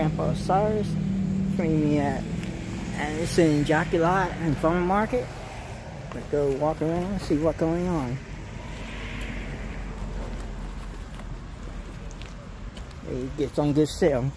Grandpa Cyrus. Meeting at, and it's in Jockey Lot and Farm Market. Let's go walk around and see what's going on. It gets on good sale.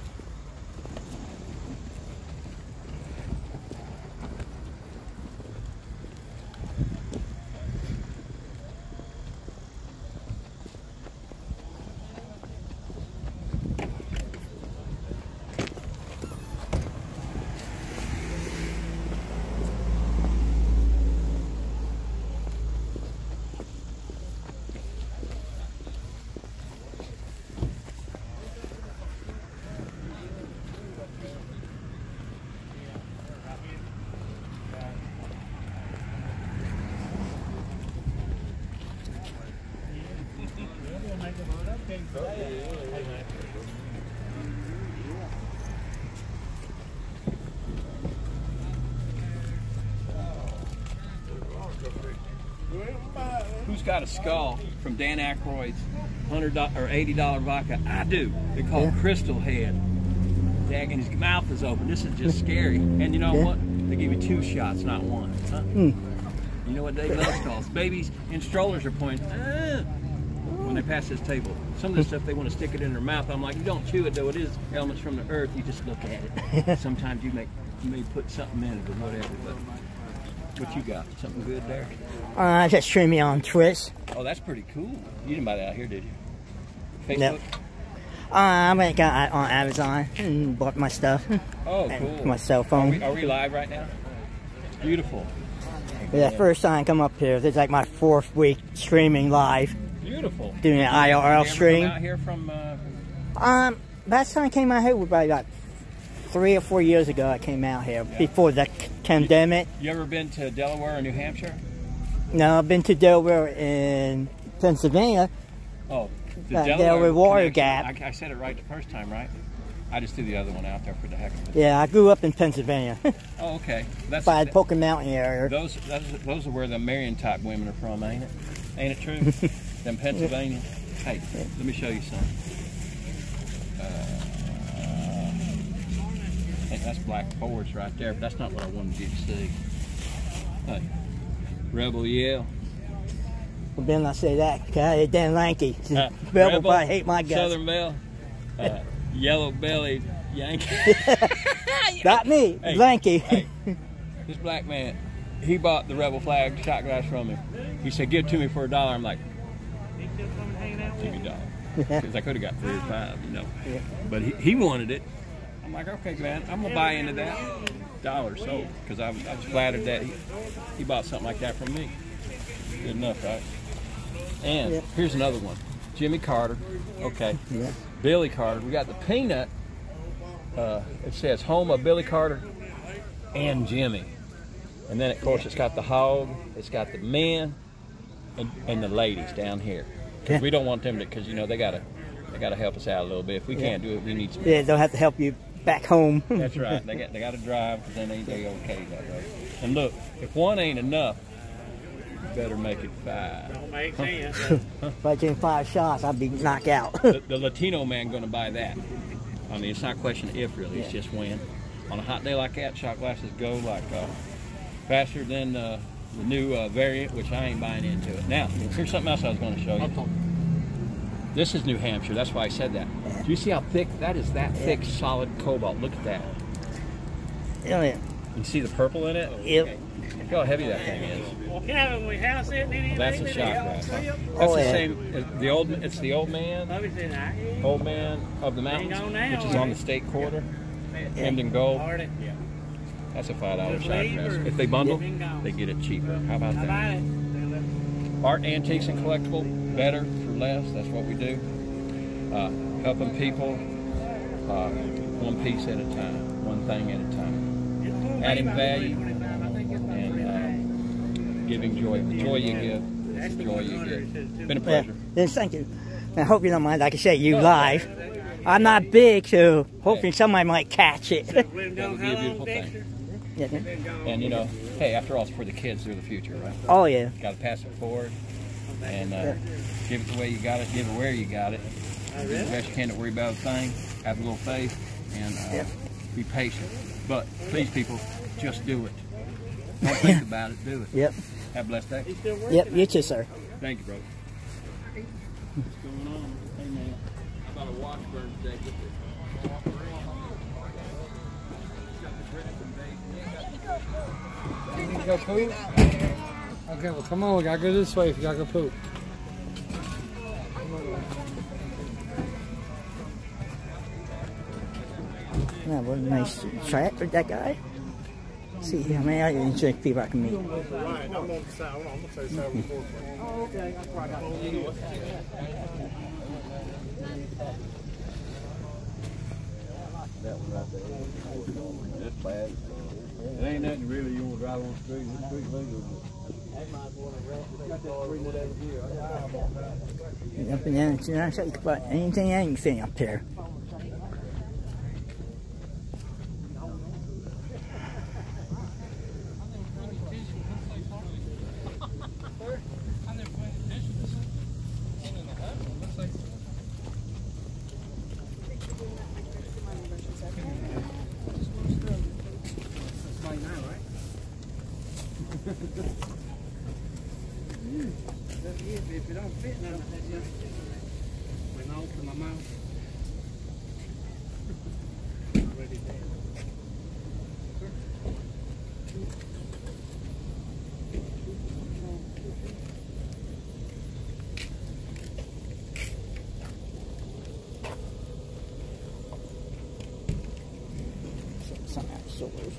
Who's got a skull from Dan Aykroyd's $100 or $80 vodka? I do. They call it Crystal Head. Dang, and his mouth is open. This is just scary. And you know what? They give you 2 shots, not 1. Huh? You know what Dave Loves calls? Babies in strollers are pointing when they pass this table. Some of this stuff they want to stick it in their mouth. I'm like, you don't chew it though. It is elements from the earth. You just look at it. Sometimes you may put something in it or whatever. But what you got? Something good there? Just stream me on Twitch. Oh, that's pretty cool. You didn't buy that out here, did you? Facebook? Nope. I went and got it on Amazon and bought my stuff. Oh, cool. My cell phone. Are we live right now? Beautiful. Yeah, first time I come up here. This is like my 4th week streaming live. Beautiful. Doing an IRL stream. Come out here from? Last time I came out here was probably about 3 or 4 years ago. I came out here before the pandemic. You ever been to Delaware or New Hampshire? No, I've been to Delaware in Pennsylvania. Oh, the Delaware Water Gap. I said it right the first time, right? I just threw the other one out there for the heck of it. Yeah, I grew up in Pennsylvania. Oh, okay. That's by the Poker Mountain area. Those are where the Marion type women are from, ain't it? Ain't it true? Them Pennsylvania. Hey, let me show you something. I think that's Black Forest right there, but that's not what I wanted you to see. Hey, Rebel Yell. Well, Ben, I say that because it's Dan Lanky. Rebel probably hate my guts. Southern Belle. Yellow bellied Yankee. Not me, hey, Lanky. Hey, this black man, he bought the Rebel flag shot glass from him. He said, "Give it to me for $1." I'm like, "Give me $1," because I could have got 3 or 5, you know. Yeah. But he wanted it. I'm like, "Okay, man, I'm gonna buy into that." $1 sold because I was flattered that he bought something like that from me. Good enough, right? And here's another one. Jimmy Carter. Okay. Yeah. Billy Carter. We got the peanut. It says home of Billy Carter and Jimmy. And then, of course, it's got the hog. It's got the men and the ladies down here. Because we don't want them to, because, you know, they gotta help us out a little bit. If we can't do it, we need some. Yeah, they'll have to help you back home. That's right. They got to drive, because then they okay that way. And look, if 1 ain't enough, you better make it 5. Don't make sense. If I get 5 shots, I'd be knocked out. the Latino man going to buy that. I mean, it's not a question of if, really. It's just when. On a hot day like that, shot glasses go like faster than the new variant, which I ain't buying into it. Now, here's something else I was going to show you. This is New Hampshire. That's why I said that. Do you see how thick that is? That thick, solid cobalt. Look at that. Yeah. You see the purple in it? Yep. Look how heavy that thing is. That's a shot glass. That's the same. It's the old man of the mountains, which is on the state quarter, hemmed in gold. That's a $5 shot glass. If they bundle, they get it cheaper. How about that? Art, antiques, and collectible, better for less. That's what we do. Helping people one piece at a time, one thing at a time. Adding value and giving joy. The joy you give is the joy you get. It's been a pleasure. Yes, thank you. I hope you don't mind. Like I say, you live. I'm not big, so hopefully somebody might catch it. That would be a beautiful thing. Yeah. And you know, hey, after all, it's for the kids. They're the future, right? Oh yeah. Got to pass it forward and give it the way you got it. Give it where you got it. Do the best you can to worry about a thing. Have a little faith. and Yep. be patient. But please, people, just do it. Don't think about it. Do it. Yep. Have a blessed day. Yep. You too, sir. Thank you, brother. What's going on? Hey, man. How about a Washburn today? You need to go poop? Okay, well, come on. We gotta go this way if you gotta go poop. Yeah, what a nice track with that guy. See how many other people I can meet. Right, I'm on the side. I'm gonna say 7-4. Oh, okay. That one right there. That's bad. It ain't nothing really you want to drive on the street. The street legal. Up and down, it's not like about anything I can see up there. If it don't fit none of that, when I open my mouth. Already there. Some outdoors.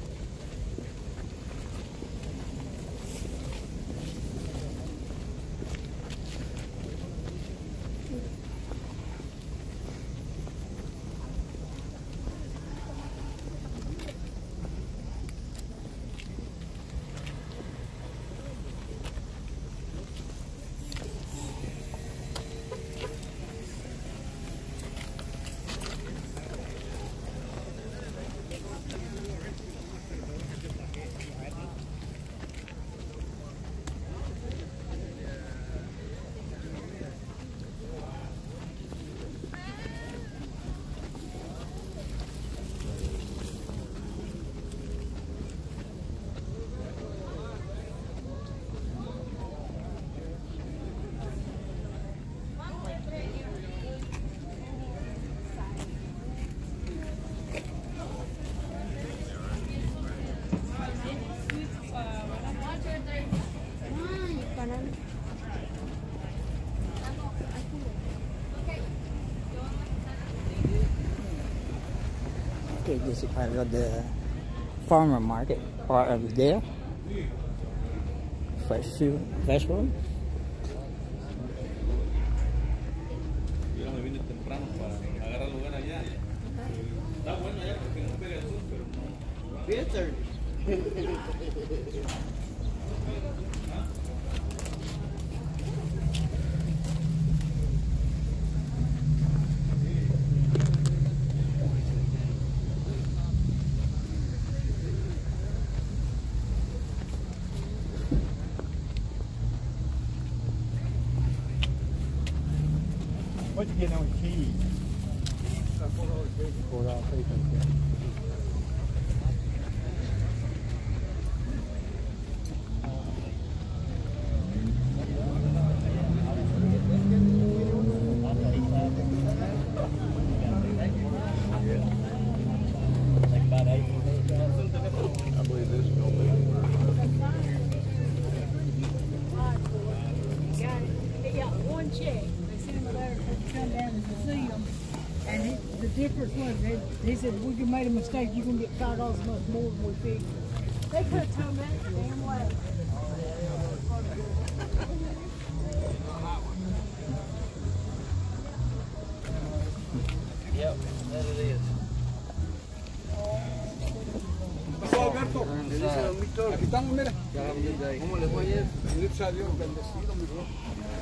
Okay, this is part of the farmer market part of there. Fresh fruit, vegetable. Yo me vine temprano para agarrar lugar allá. Está bueno allá porque no pega el sur, pero no. Bitter. What you getting on keys? I believe this is going to be. They got one check. They sent him a letter to come down and to see them. And the difference was, he said, we made a mistake, you're going to get $5 a month more than we figured. They could have told that damn way. Yep, that it is. Aquí estamos, mira. ¿Cómo les fue ayer? Gracias a Dios, bendecido, mi bro.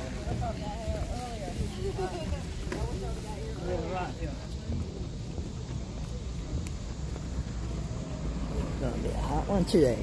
Gonna be a hot one today.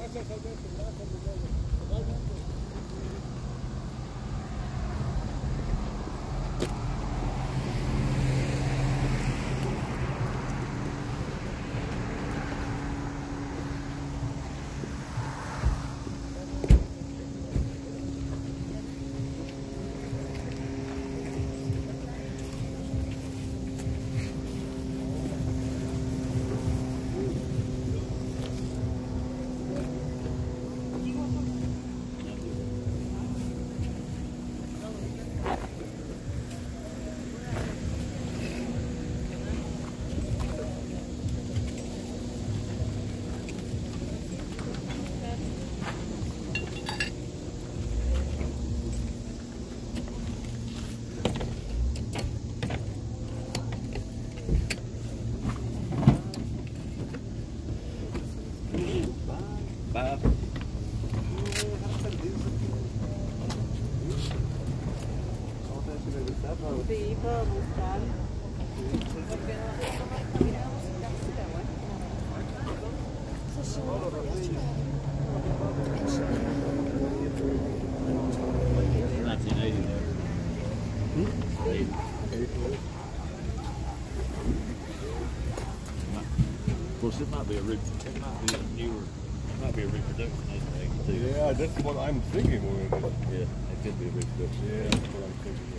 Of course, it might be a newer, it might be a reproduction, too. Yeah, that's what I'm thinking. Yeah, it could be a reproduction. Yeah, that's what I'm thinking.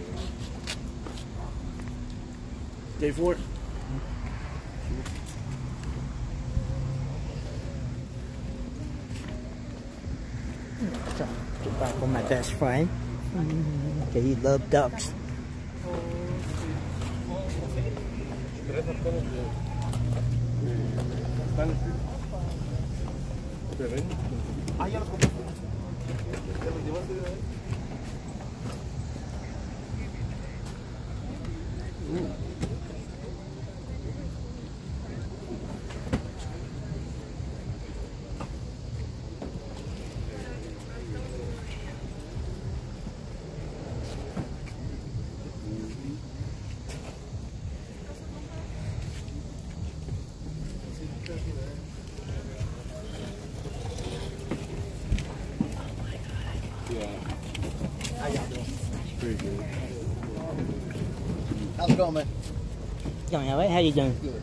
Day 4. So, get back with my best friend. Okay, he loves ducks. How's it going, man? Going all right? How you doing? Good.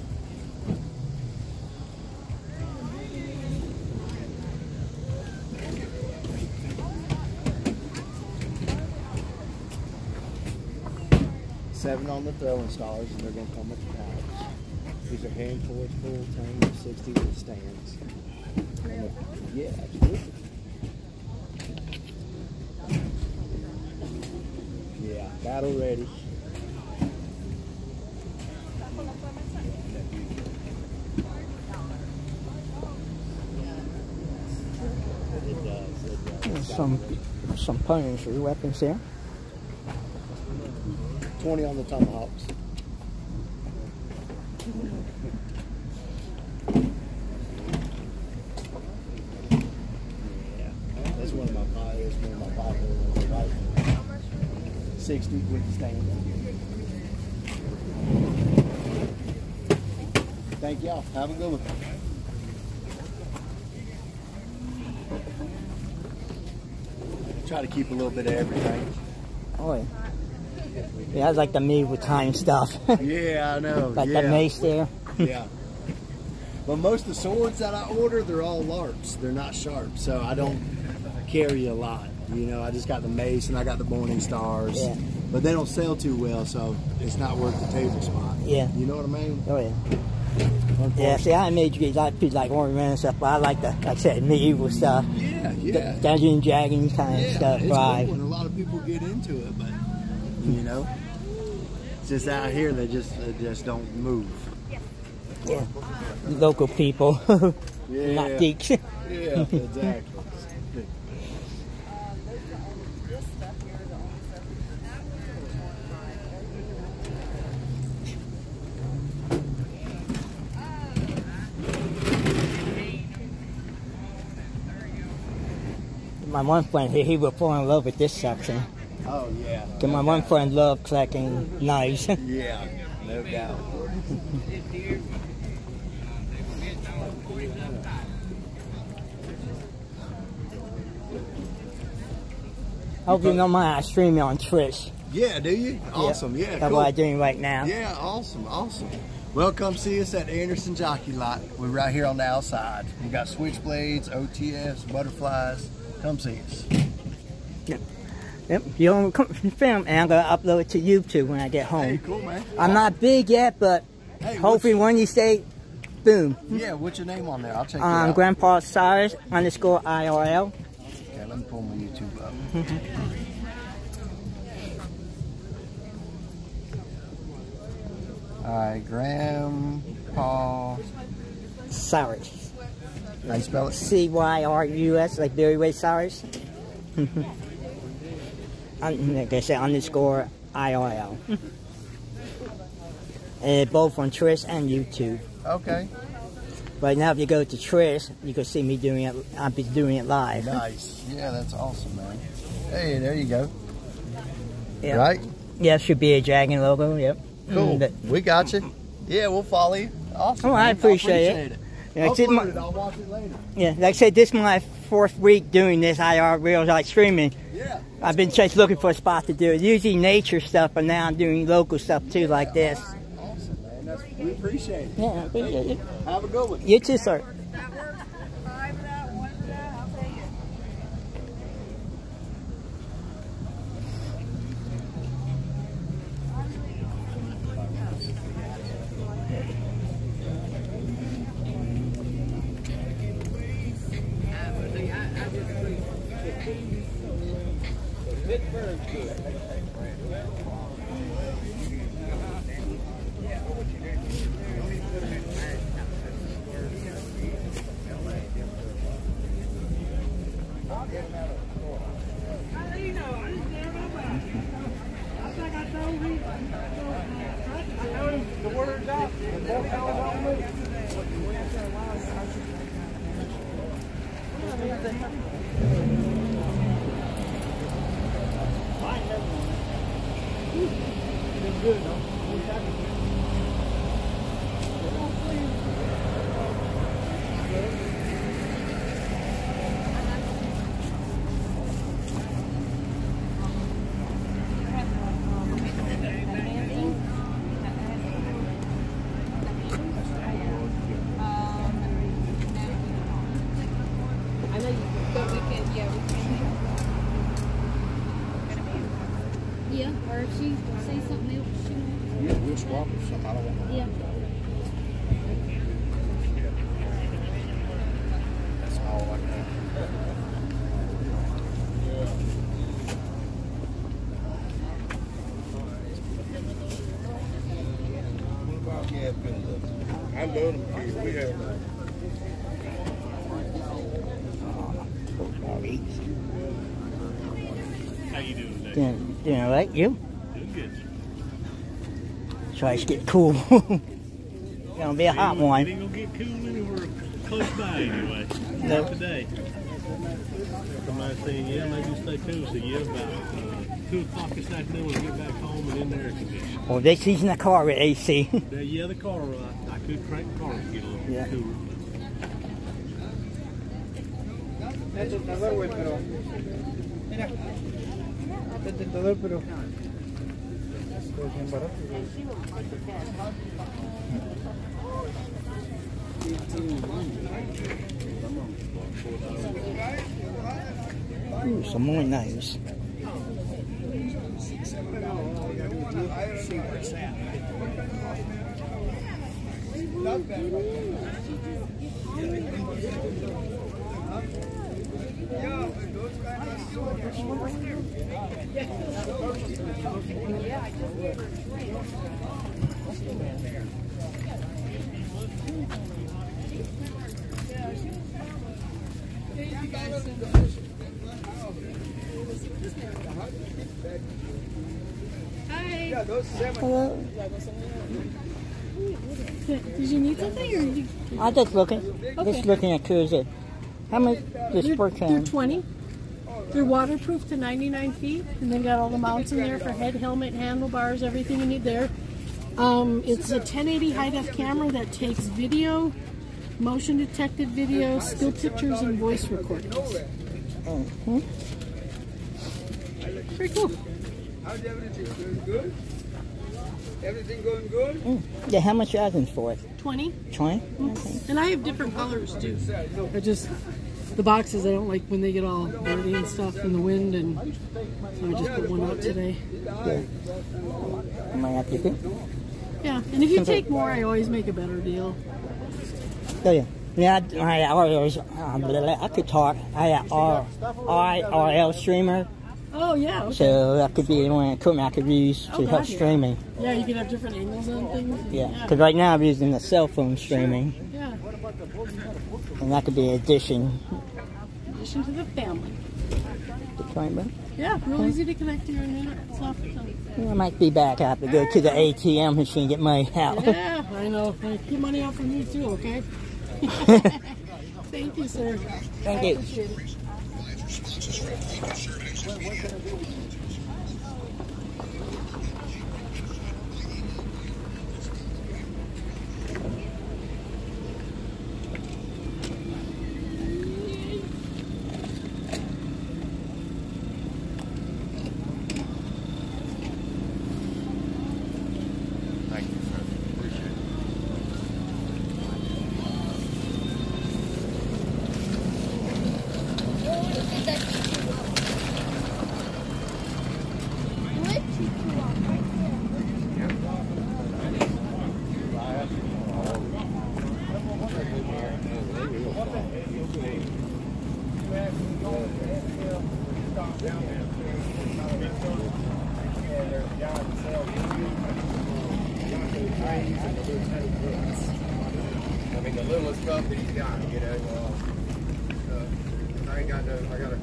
Seven on the throwing stars, and they're going to come with the pouch. These are hand towards full tame, 60 with stands. Yeah, absolutely. Yeah, battle ready. There's some pony's weapons there. 20 on the tomahawks. Yeah, that's one of my popular ones. Right? 60 with the stand. Thank y'all. Have a good one. Try to keep a little bit of everything. Oh yeah. Yeah, I like the medieval time stuff. Yeah, I know. Like yeah. the mace there. Yeah. But most of the swords that I order, they're all larps. They're not sharp, so I don't carry a lot. You know, I just got the mace and I got the morning stars. Yeah. But they don't sell too well, so it's not worth the table spot. Yeah. You know what I mean? Oh yeah. Yeah, see, I made you guys like ornamental and stuff, but I like the, like I said, medieval stuff. Yeah, yeah. Dungeons and Dragons kind of stuff, it's right? cool, and a lot of people get into it, but you know, it's just out here they just don't move. Yeah. Local people, Yeah. not geeks. Yeah, exactly. My one friend here, he would fall in love with this section. Oh yeah. Cause my one friend loved collecting knives. Yeah, no doubt. Hope you don't mind I stream it on Twitch. Yeah, do you? Awesome. Yeah, That's cool. what I'm doing right now. Yeah, awesome. Well, come see us at Anderson Jockey Lot. We're right here on the outside. We got switchblades, OTFs, butterflies. Come see us. Yep. You don't film, and I'm gonna upload it to YouTube when I get home. Hey, cool, man. I'm not big yet, but hopefully when you say, boom. Yeah, what's your name on there? I'll check it out. Grandpa Cyrus _IRL. Okay, let me pull my YouTube up. Alright, Grandpa Cyrus. How you spell it? CYRUS, like Billy Ray Cyrus. Like I said, _IRL. And both on Twitch and YouTube. Okay. Right now, if you go to Twitch, you can see me doing it. I'll be doing it live. Nice. Yeah, that's awesome, man. Hey, there you go. Yep. Right? Yeah, should be a dragon logo. Yep. Cool. We got you. Yeah, we'll follow you. Awesome. Oh, I appreciate it. Yeah, I'll watch it later. Yeah, like I said, this is my 4th week doing this IR reels, like streaming. Yeah. I've been just looking for a spot to do it. Usually nature stuff, but now I'm doing local stuff too, like this. Awesome, man. We appreciate it. Yeah, I appreciate it. Have a good one. You too, sir. That works. 5 of that, 1 of that, I'll take it. Yeah, or if she says something else, she won't. Yeah, we'll swap or something. I don't want Yeah. That's all I can. I love them kids. We have How you doing today? Doing all right, you? Doing good. Try to get cool. Gonna be a hot It one. ain't gonna get cool anywhere close by anyway. No. Not today. Somebody saying, yeah, maybe stay cool. So yeah, about 2 o'clock this afternoon when I get back home and in the air conditioning. Well, they're using the car with AC. Yeah, the car, I could crank the car to get a little cooler. Ooh, some more knives. Hello. Did you need something, or you? I'm just looking. Just looking at cruiser. How much the sport They're can? 20. They're waterproof to 99 feet, and they got all the mounts in there for head, helmet, handlebars, everything you need there. It's a 1080 high-def camera that takes video, motion detected video, still pictures, and voice recordings. Very cool. How's everything? Going good? Everything going good? Yeah, how much you asking for it? 20. 20? Okay. And I have different colors too. I just, the boxes I don't like when they get all dirty and stuff in the wind, and so I just put one out today. Good. I might have to do. Yeah, and if you take more, I always make a better deal. Oh yeah. Yeah, I could talk. I got RL streamer, Oh yeah, okay. so that could be one equipment I could use to help gotcha. streaming. Yeah, you can have different angles on things. Yeah, because right now I'm using the cell phone streaming, Yeah, and that could be an addition. addition to the family. Right, Yeah, real easy to connect to your internet stuff. So. I might be back. I have to go to the ATM machine and get money out. Yeah, I know. Get money out from you too, okay? Thank you, sir. Thank you. Appreciate it. Thank you, sir. Appreciate it. I mean, the littlest cup that he's got, you know. I ain't got no, I got a.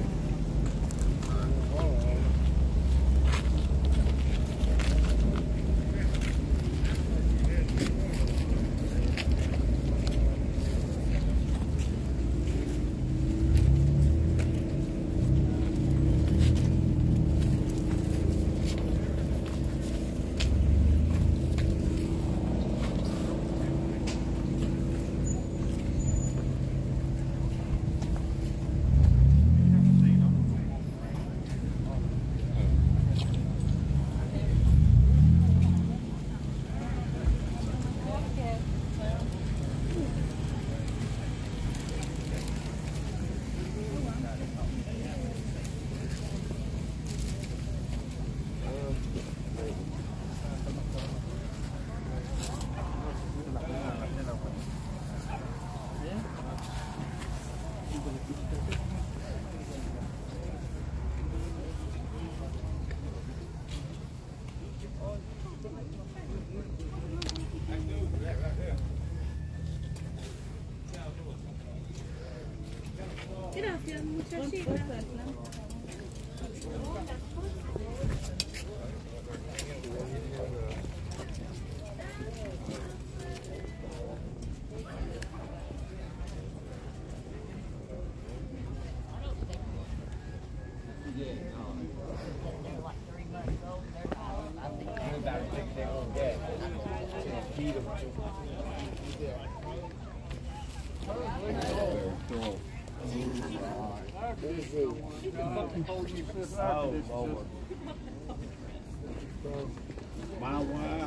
Gracias, muchachita. Oh, Lord. My wife.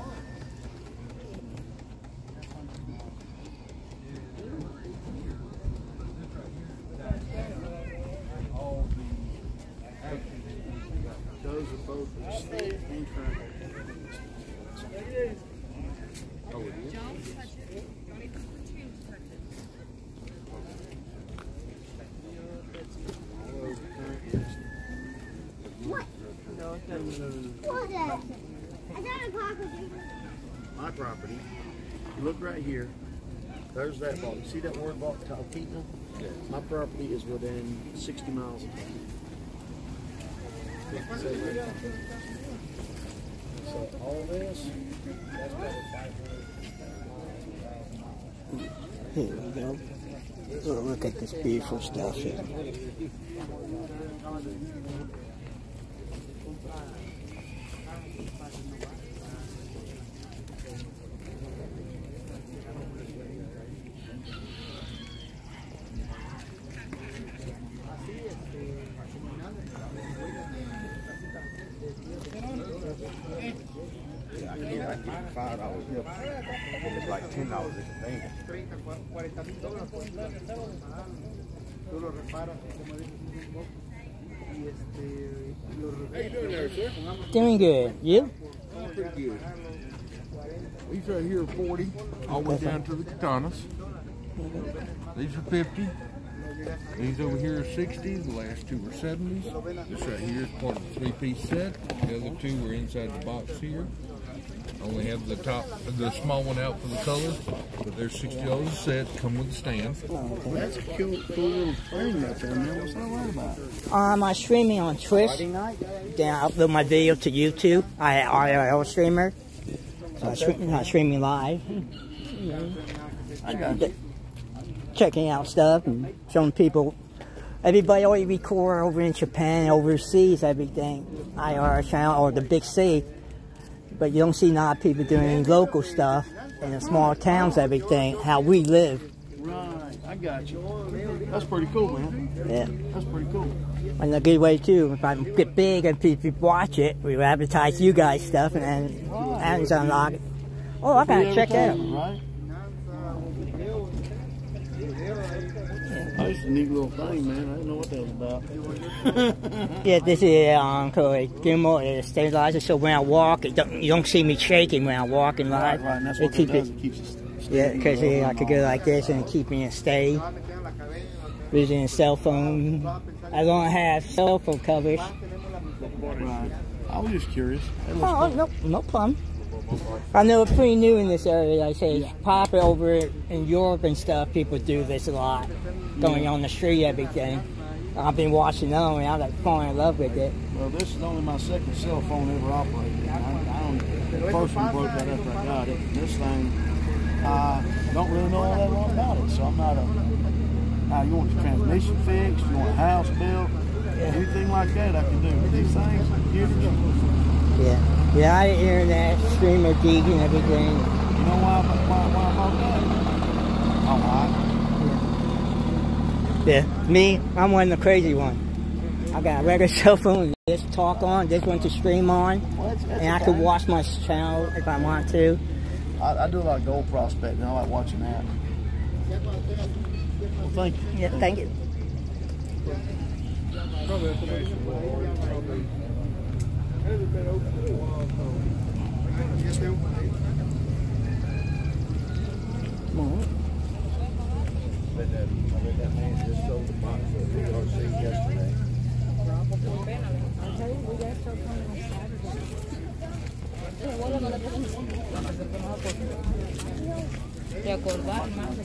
Those are both state and current. Oh, it is? My property. You look right here. There's that block. See that word block, Talkeetna? Yes. My property is within 60 miles of that. So all this, that's probably 500. Here we go. Oh, look at this beautiful stuff here. $5. It's like $10 a container. How you doing there, sir? Doing good. You? Pretty good. These right here are 40, all the way down to the katanas. These are 50. These over here are 60. The last two were 70s. This right here is part of the three-piece set. The other two were inside the box here. Only have the small one out for the color, but they're $60 a set. Come with the stand. That's a cool little thing right there, man. What's that all about? I'm streaming on Twitch. Then I upload my video to YouTube. I IRL streamer. So I'm not streaming live. I got you. Checking out stuff and showing people. Everybody always record over in Japan, overseas, everything. IR channel or the big C. But you don't see a lot of people doing local stuff in the small towns, everything, how we live. Right, I got you. That's pretty cool, man. Yeah. That's pretty cool. And a good way too, if I get big and people watch it, we advertise you guys stuff and then Amazon log it. Oh, I gotta check that out. Right? That's a neat little thing, man. I didn't know what that was about. Yeah, this is gimbal. It stabilizes so when I walk, you don't see me shaking when I'm walking live. Right, and that's what it does. It keeps us steady. Yeah, because I could go like this and keep me steady. Using a cell phone. I don't have cell phone covers. Right. I was just curious. Oh, no problem. I know it's pretty new in this area. Like I say, it's popular over in Europe and stuff. People do this a lot, going on the street, everything. I've been watching them, and I'm like falling in love with it. Well, this is only my second cell phone ever operated. The first one broke right after I got it. This thing, I don't really know all that long about it, so I'm not a. Now, you want the transmission fixed, you want a house built, anything like that I can do. But these things, beautiful. Yeah. Yeah, I internet streamer geek and everything. You know why I'm about that? Yeah, me, I'm one of the crazy ones. I got a regular cell phone, this talk on, this one to stream on, Well, that's and I can watch my channel if I want to. I do a lot of gold prospecting. I like watching that. Well, thank you. Yeah, thank you. I bet that man just sold the box for PRC yesterday. De acordar,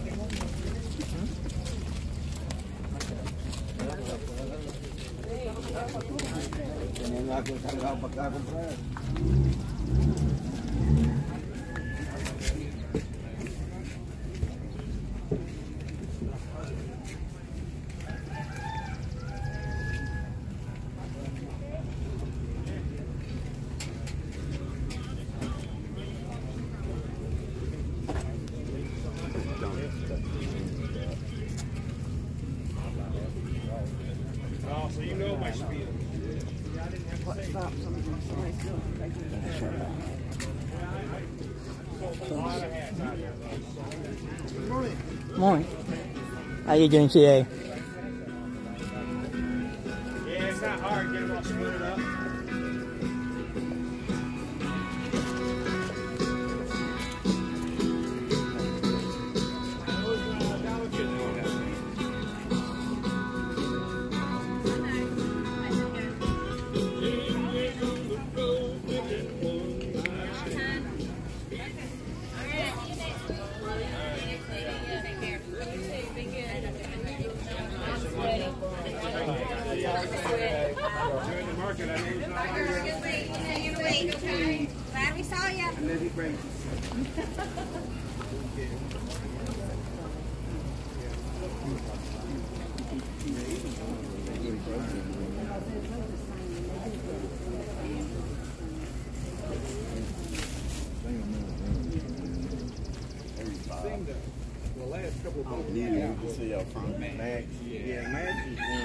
Tenía algo cargado para acá a comprar. Oh, so you know my speed. Morning. How you doing today? Yeah, it's not hard. Get them all split up. Glad we saw you. The last couple of months. Yeah, you can see up front. Max. Yeah, Max is one.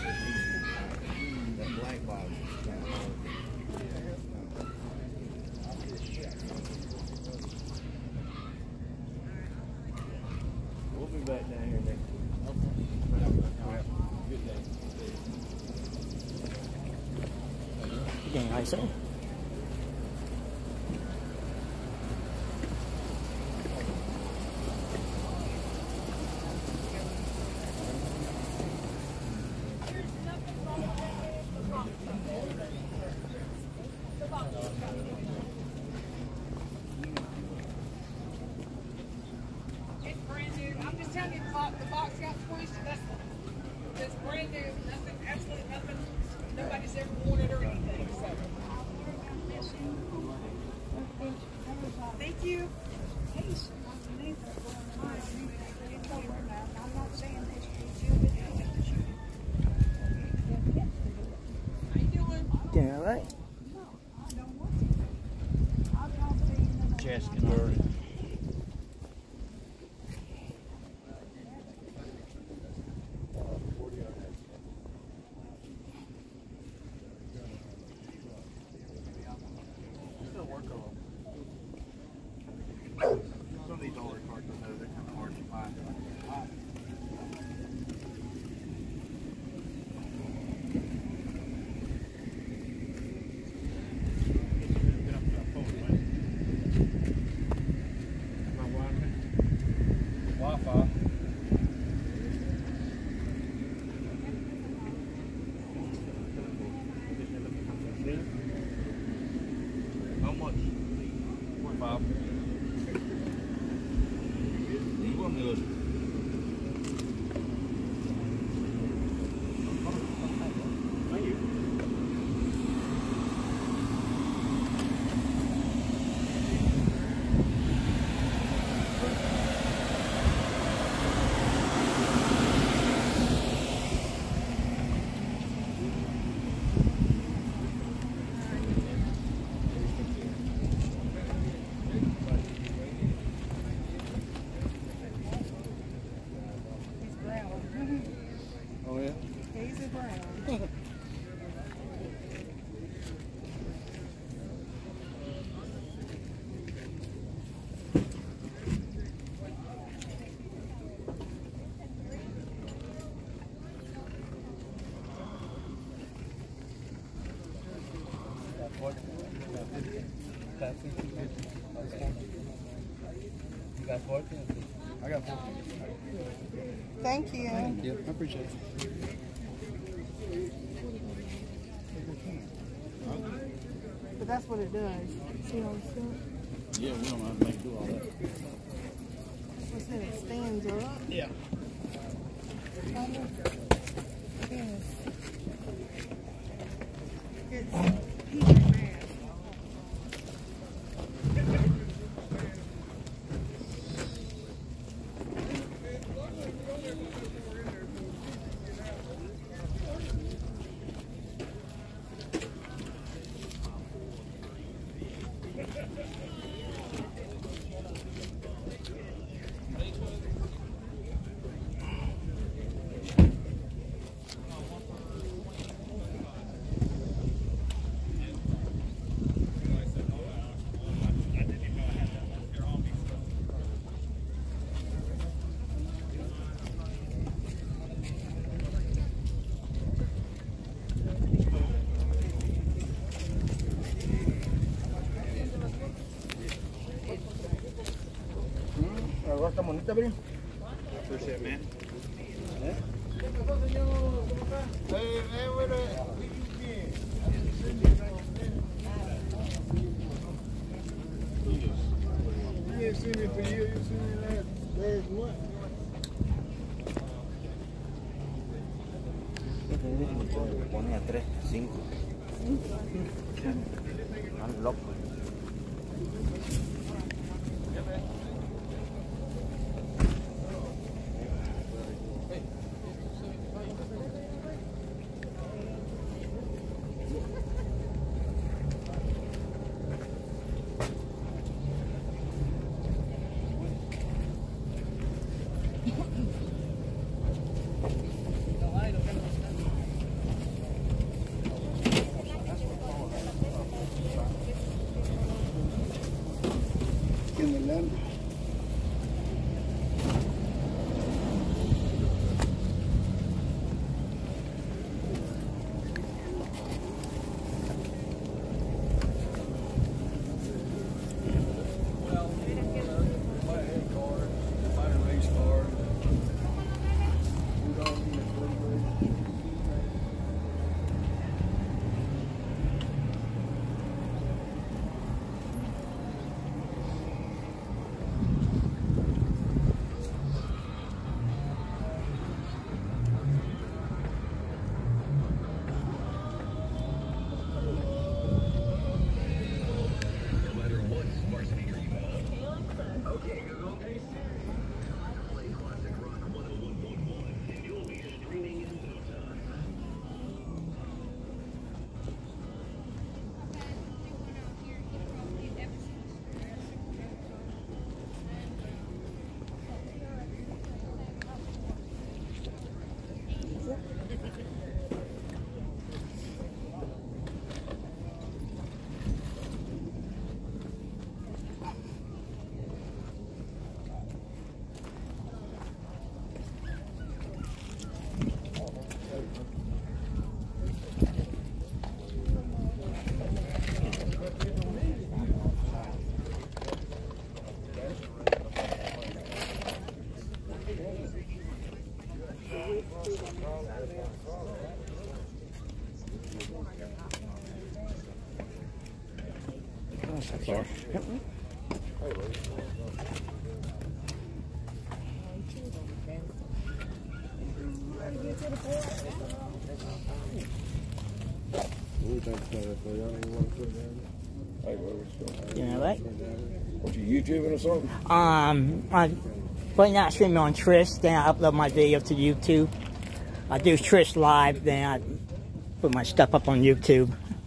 That black box. you back down here next. Good day. Getting nicer. It's brand new. I'm just telling you, the box got squished. It's brand new. Nothing, absolutely nothing. Nobody's ever worn it or anything. So. Thank you. How you doing? Doing all right? Chest converted. Some of these older cards, though, they're kind of hard to find. Wi-Fi. How much? 45. You want me to thank you. He's brown. Oh, yeah? He's a brown. You got 14? I got 14. Thank you. Thank you. I appreciate it. But that's what it does. See all the stuff? Yeah, we don't know how to make do all that. What's that? It stands up. Yeah. It's heating mad. ¿La está bonita, Bri? Appreciate it, man. You ain't seen me for years. You seen me last month. Pone a 3, 5. Están locos. In the land. Sorry. You know what? What, you YouTubing or something? I right now I stream on Trish, then I upload my video to YouTube. I do Trish live, then I put my stuff up on YouTube.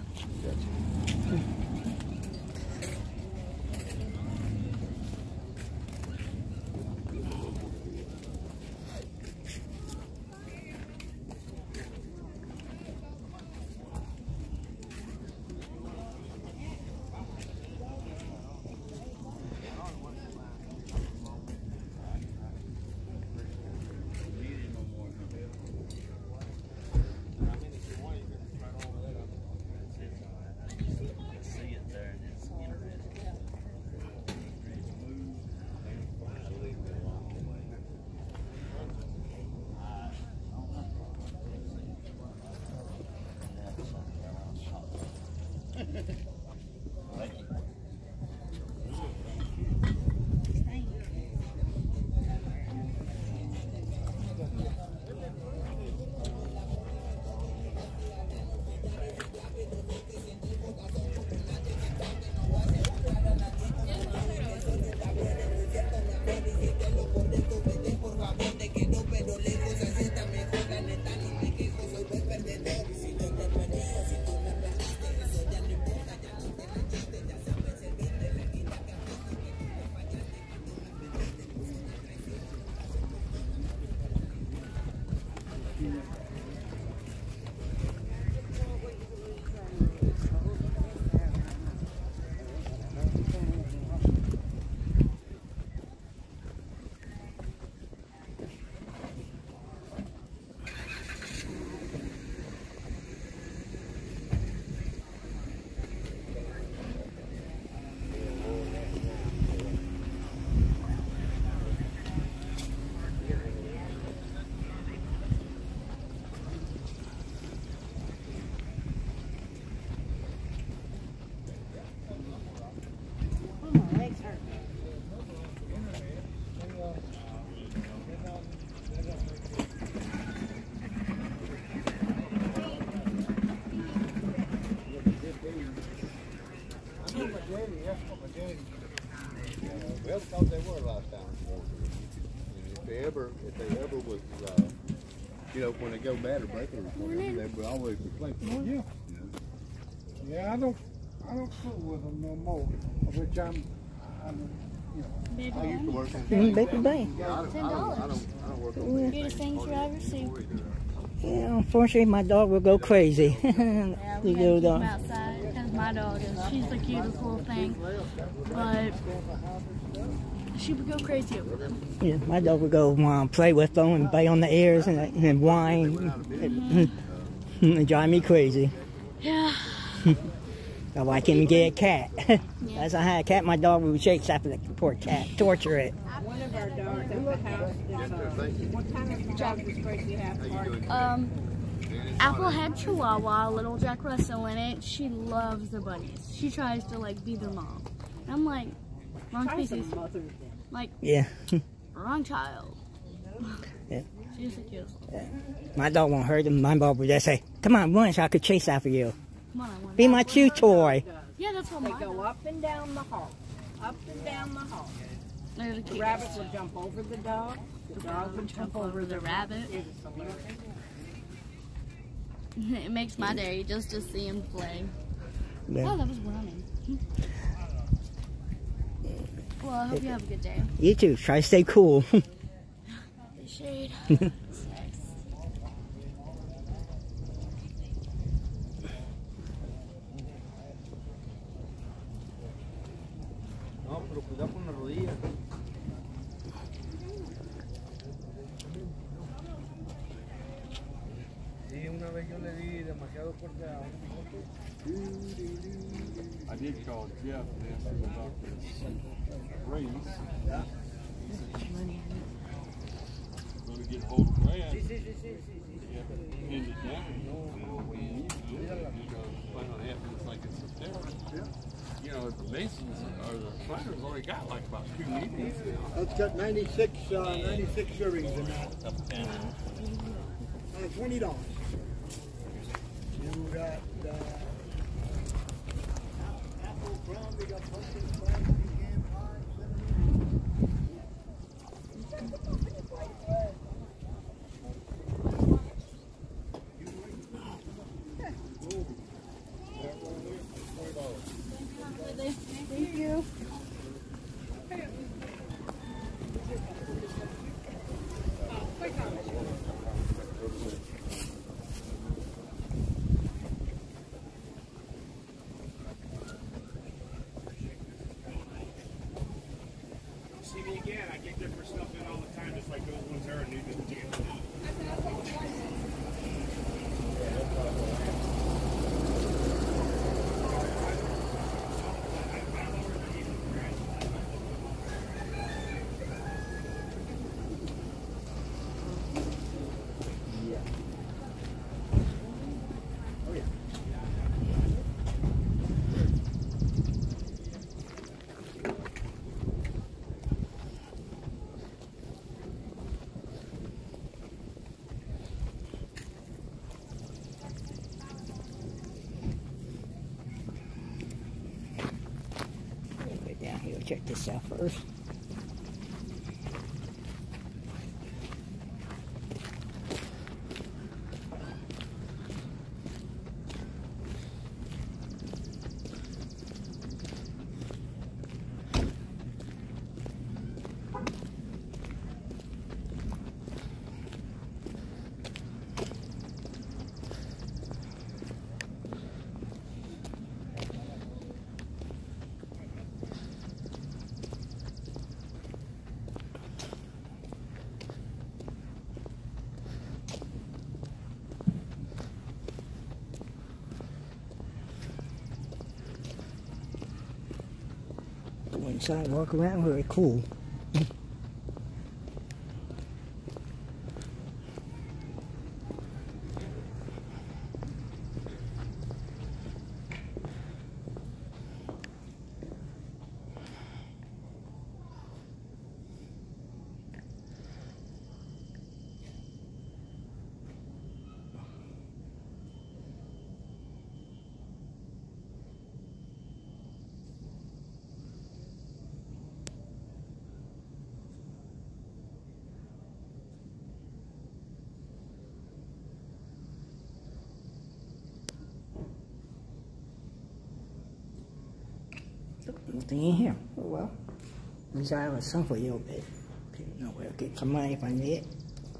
Well, because they were last time. If they ever was, you know, when they go bad or break them, they will always replace them. Yeah. Yeah, I don't fool with them no more. Which I'm you know. I used to work on Baby Bang. I don't work on that. Greatest things you ever see. Yeah, unfortunately, my dog will go crazy. Yeah, we gotta keep him outside because my dog she's the cutest little thing, but she would go crazy over them. Yeah, my dog would go play with them and bite on the ears and whine. It drive me crazy. Yeah. I like him to get a cat. As I had a cat, my dog would chase after the poor cat, torture it. One of our dogs at the house is, what kind of dog breed do you have? Applehead Chihuahua, little Jack Russell in it. She loves the bunnies. She tries to like be their mom. And I'm like, wrong species. Like, Yeah. wrong child. Yeah. She's the cutest. Yeah. My dog won't hurt him. My dog would just say, "Come on, run so I could chase after you. Come on, I want Be my chew toy." Yeah, that's what They mine go does. up and down the hall. Up and down the hall. They're the The cutest. rabbit will jump over the dog. The dog would Jump over the rabbit. It is hilarious. It makes my day just to see him play. Yeah. Oh, that was running. Well, I hope you have a good day. You too. Try to stay cool. The shade. No, pero cuidado con la rodilla. Sí, una vez yo le di demasiado fuerte a un piloto. I did call Jeff and ask him about this race. He said, to get a hold of Brad. Pinned it down. Plan on having this like in September. You know, the Masons or the Shriners already got like about 2 meetings. Let's got 96 servings in that. $20. You got apple brown, we got pumpkin spice, pecan pie, Thank you. See me again, I get different stuff in all the time, just like those ones are new to the team. Go down here, check this out first. Go inside, walk around, very cool. Nothing in here. Oh well. At least I have some for a little bit. You know where to get some money if I need it.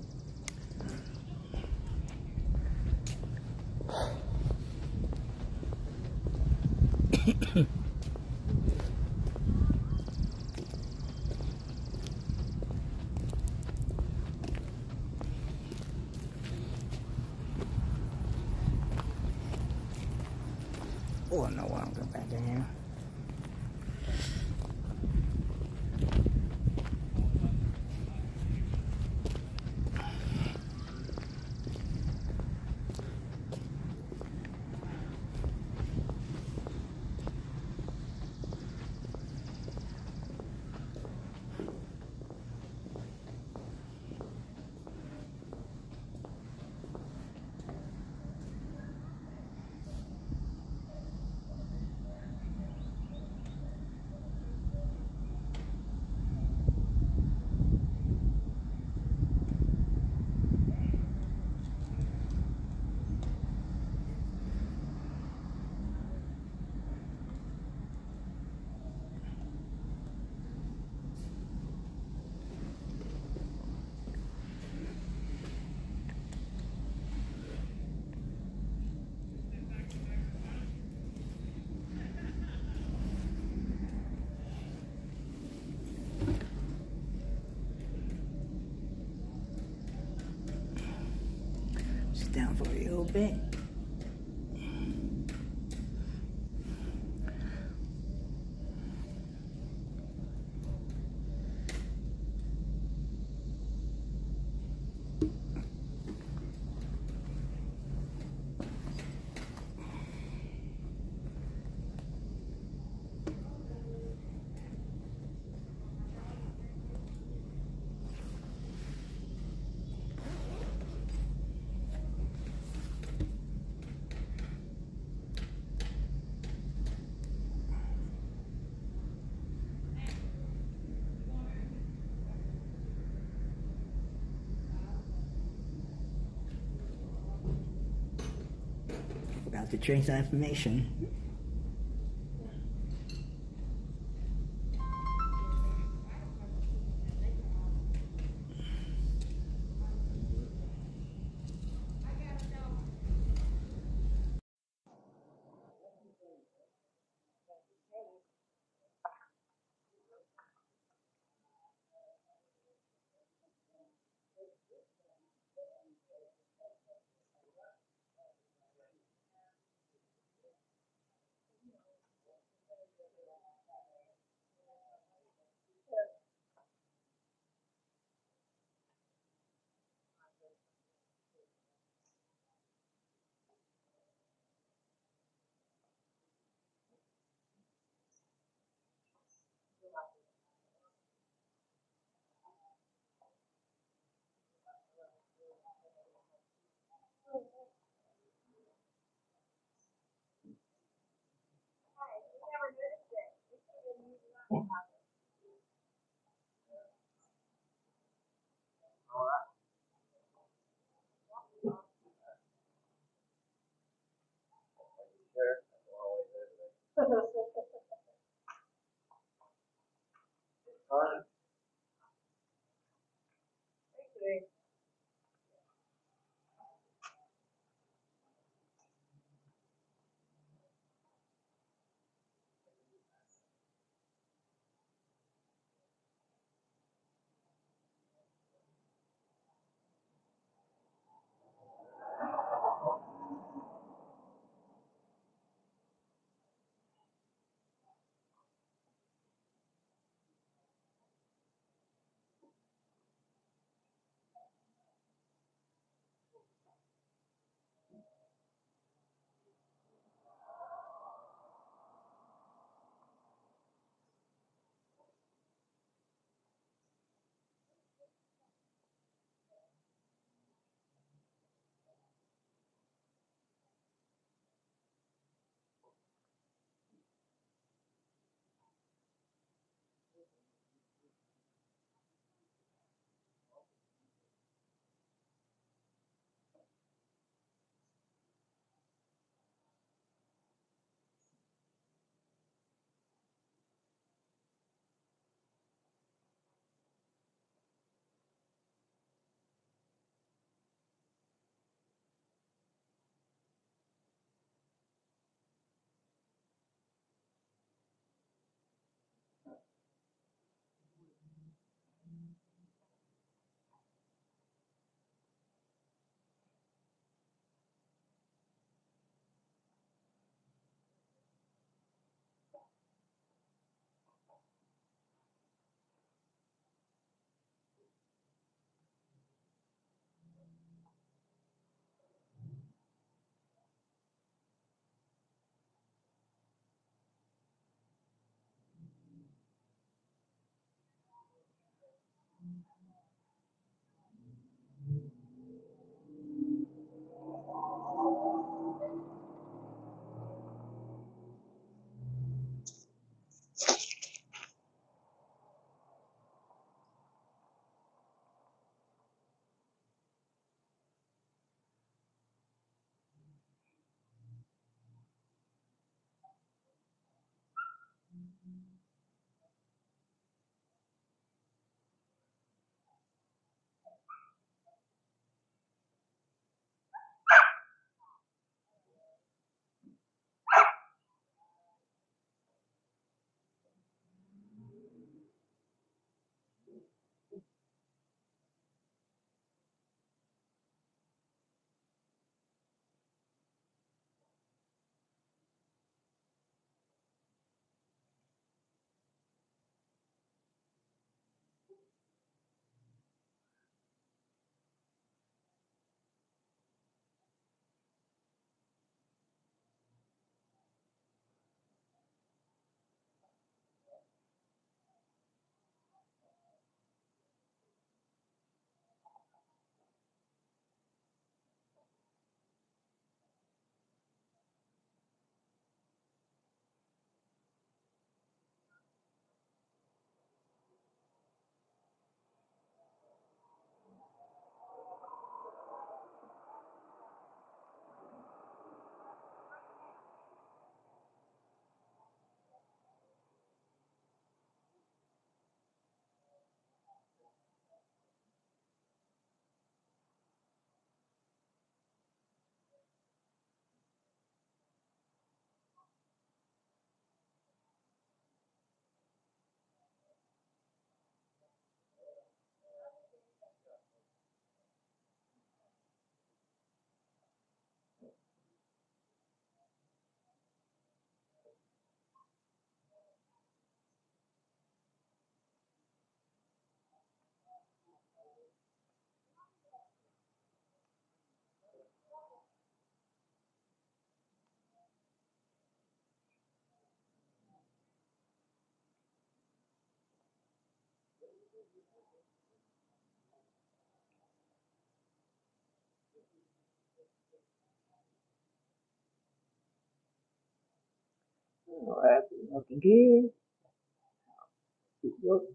Oh no, I don't go back in here. Sit down for a little bit. have to change that information. Oh, that's looking good. Keep looking.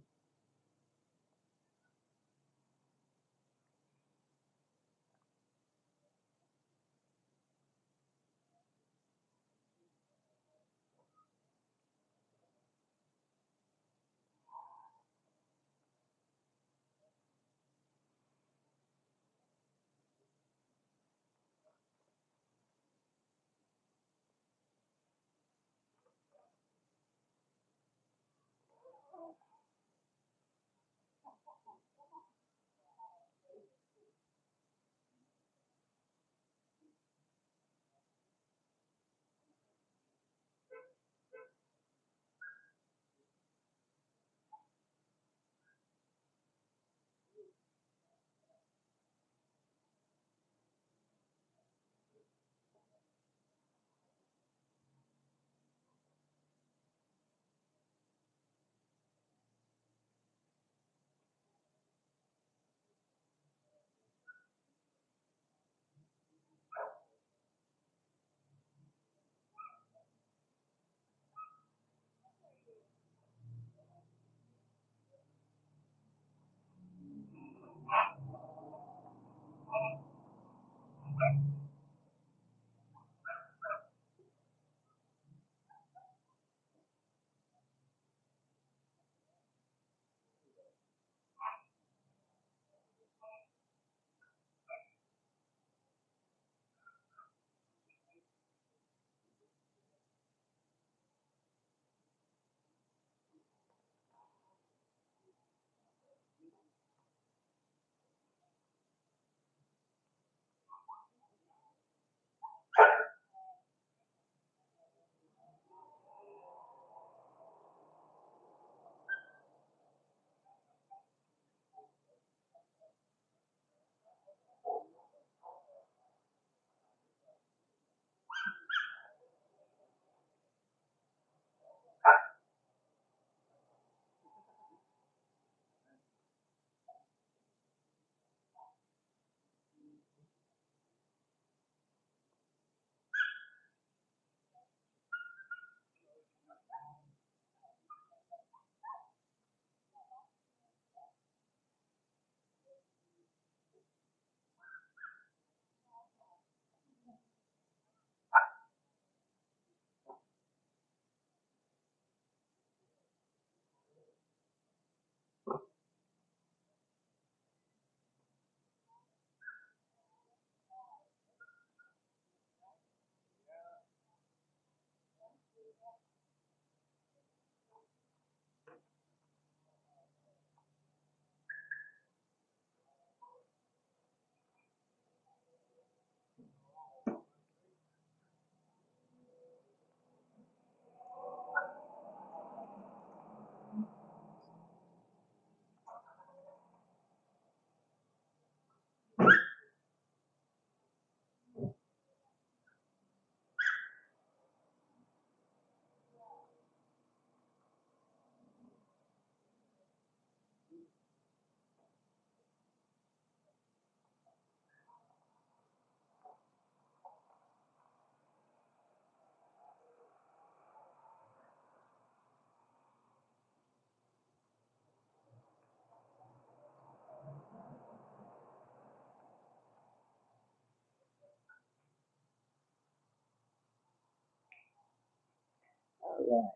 Alright.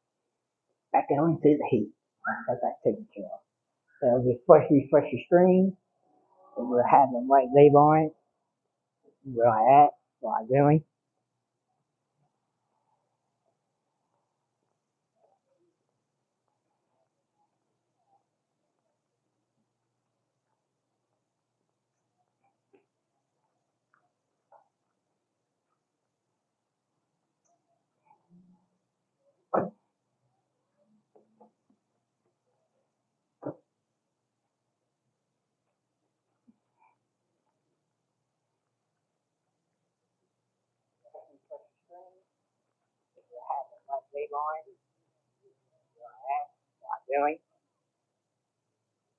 Back down into the heat. Got that taken care of. So refresh your screen. We'll have the right label on it. Where I at, what I'm doing. Have the right label on it. Where I at, what I'm doing.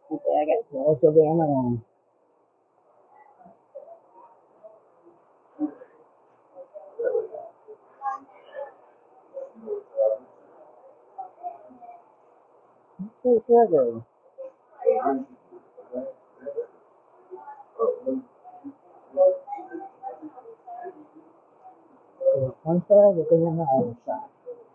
Okay, I got to also be on my own. Okay, sugar. One side, looking on the other side.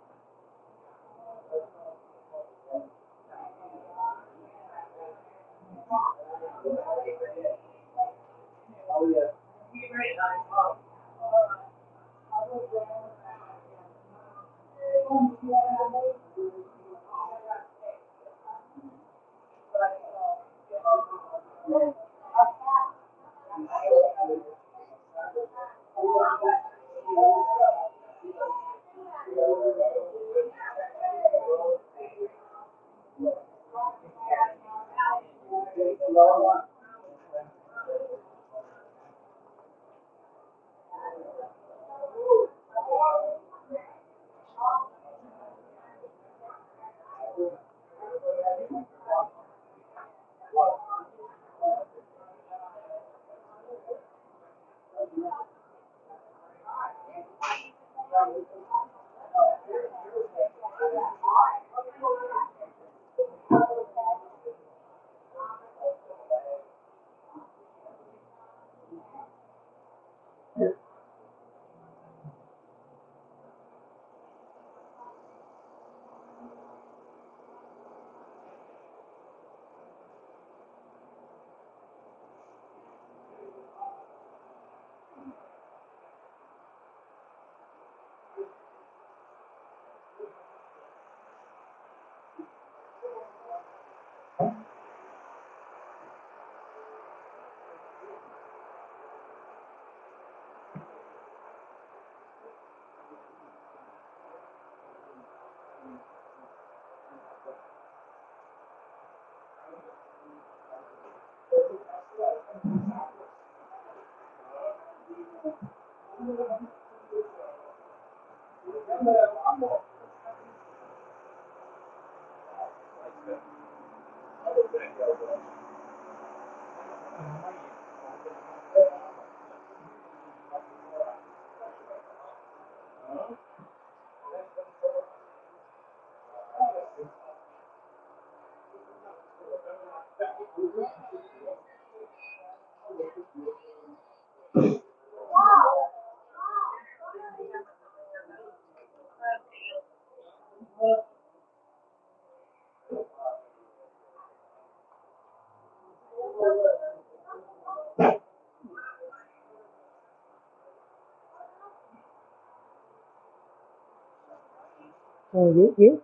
So you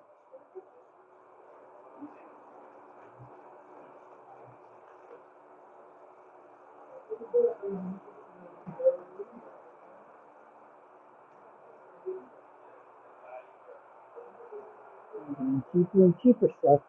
cheaper and cheaper stuff.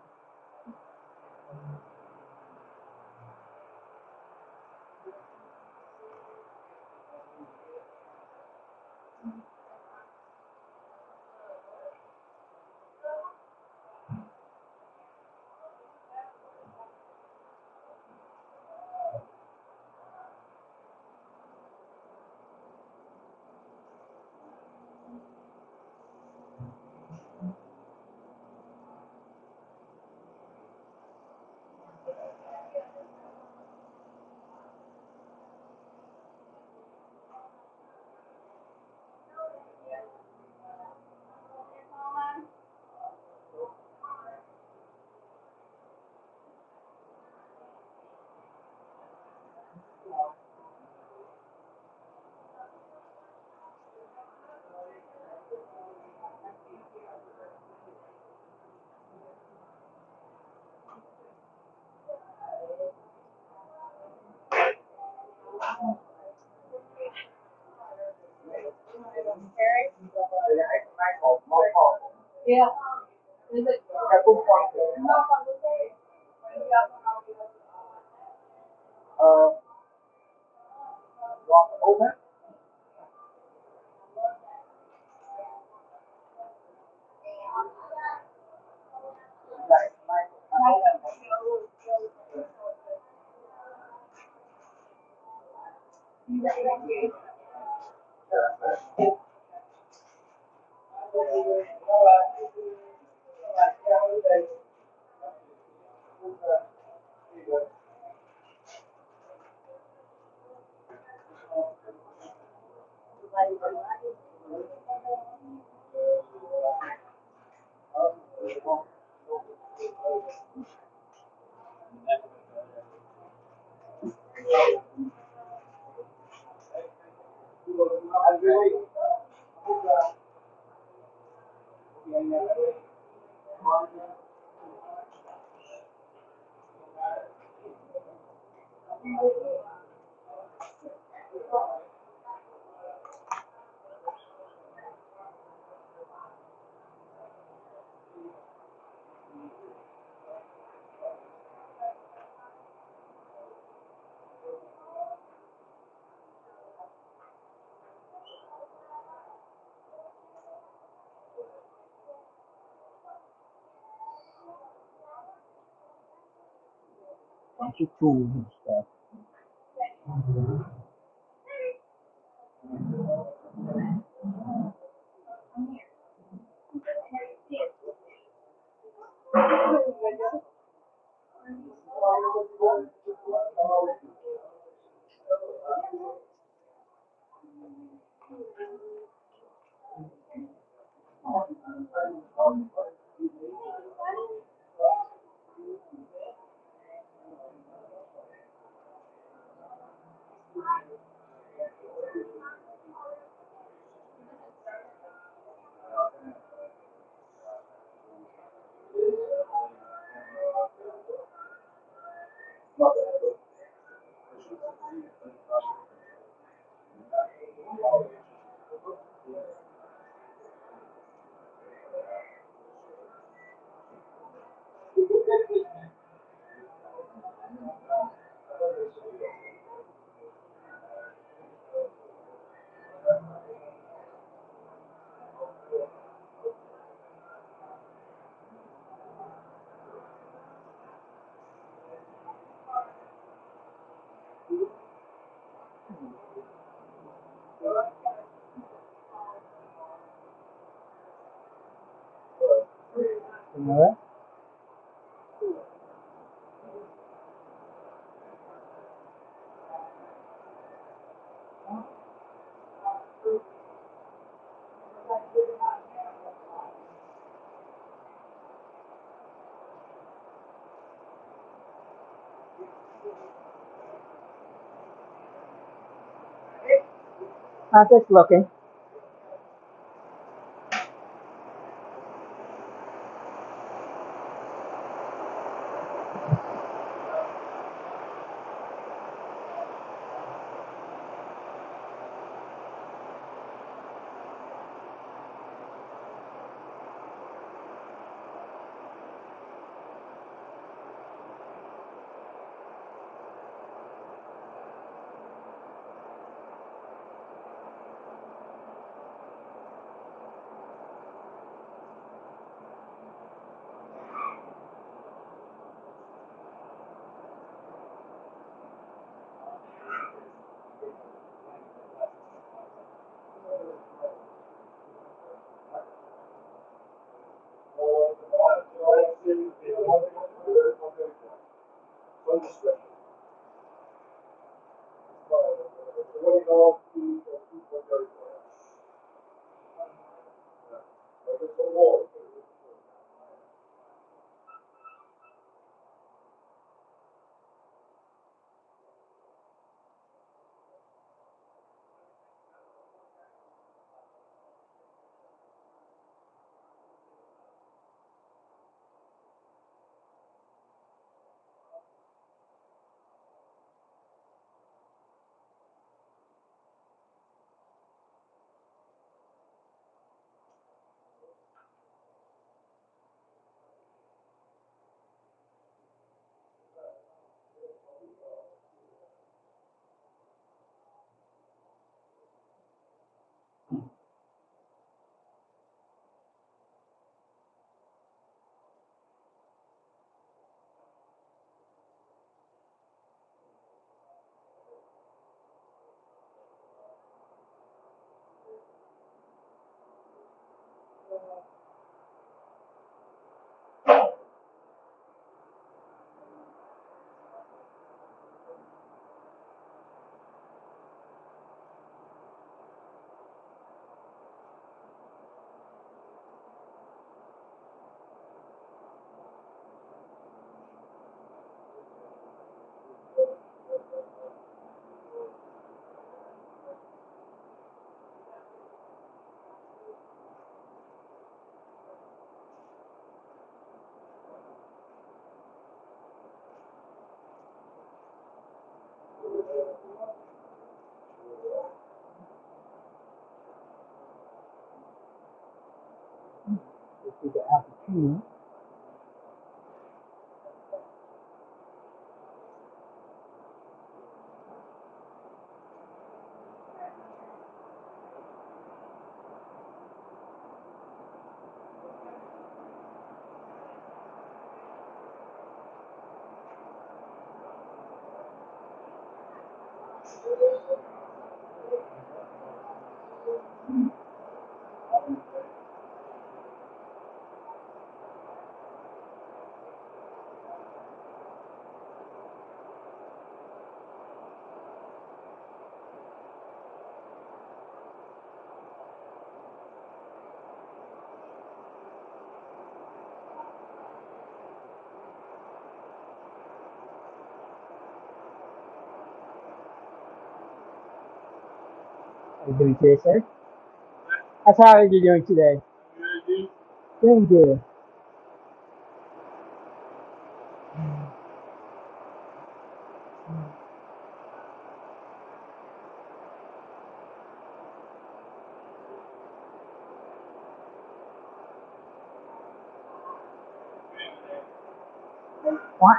Yeah. Is it? Bunch of tools and stuff. Alright. I'm just looking. This is the opportunity. How are you doing today, sir? That's how are you doing today? Doing good. What?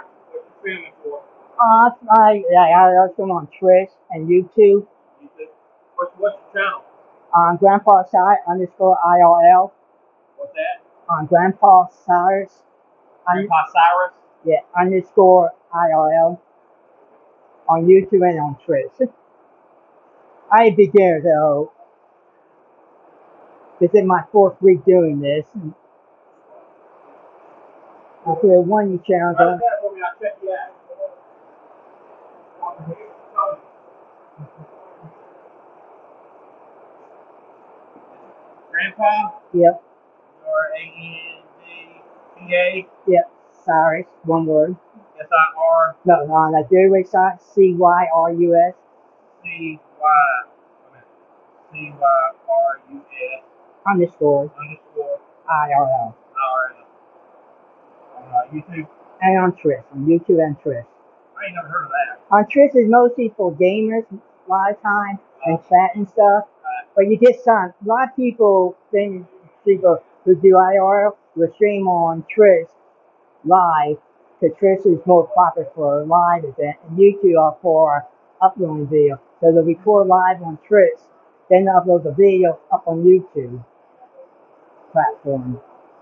I was going on Trish and YouTube. What's the channel? On Grandpa Side underscore IRL. What's that? On Grandpa Cyrus. Grandpa Cyrus? Yeah, underscore IRL. On YouTube and on Trish. I began though. This is my 4th week doing this. After one you channel I'll check you out. Grandpa? Yep. Or A-N-D-P-A? Yep. Cyrus, one word. S-I-R? No, on the dairy side, CYRUS. C-Y-R-U-S. Underscore. IRL. YouTube? And on Trish. On YouTube and Trish. I ain't never heard of that. On Trish is mostly for gamers a lot of time and chat and stuff. But you get some, a lot of people who do IRL will stream on Trish live, because Trish is more popular for a live event, and YouTube are for uploading video. So they'll record live on Trish, then they'll upload the video up on YouTube platform.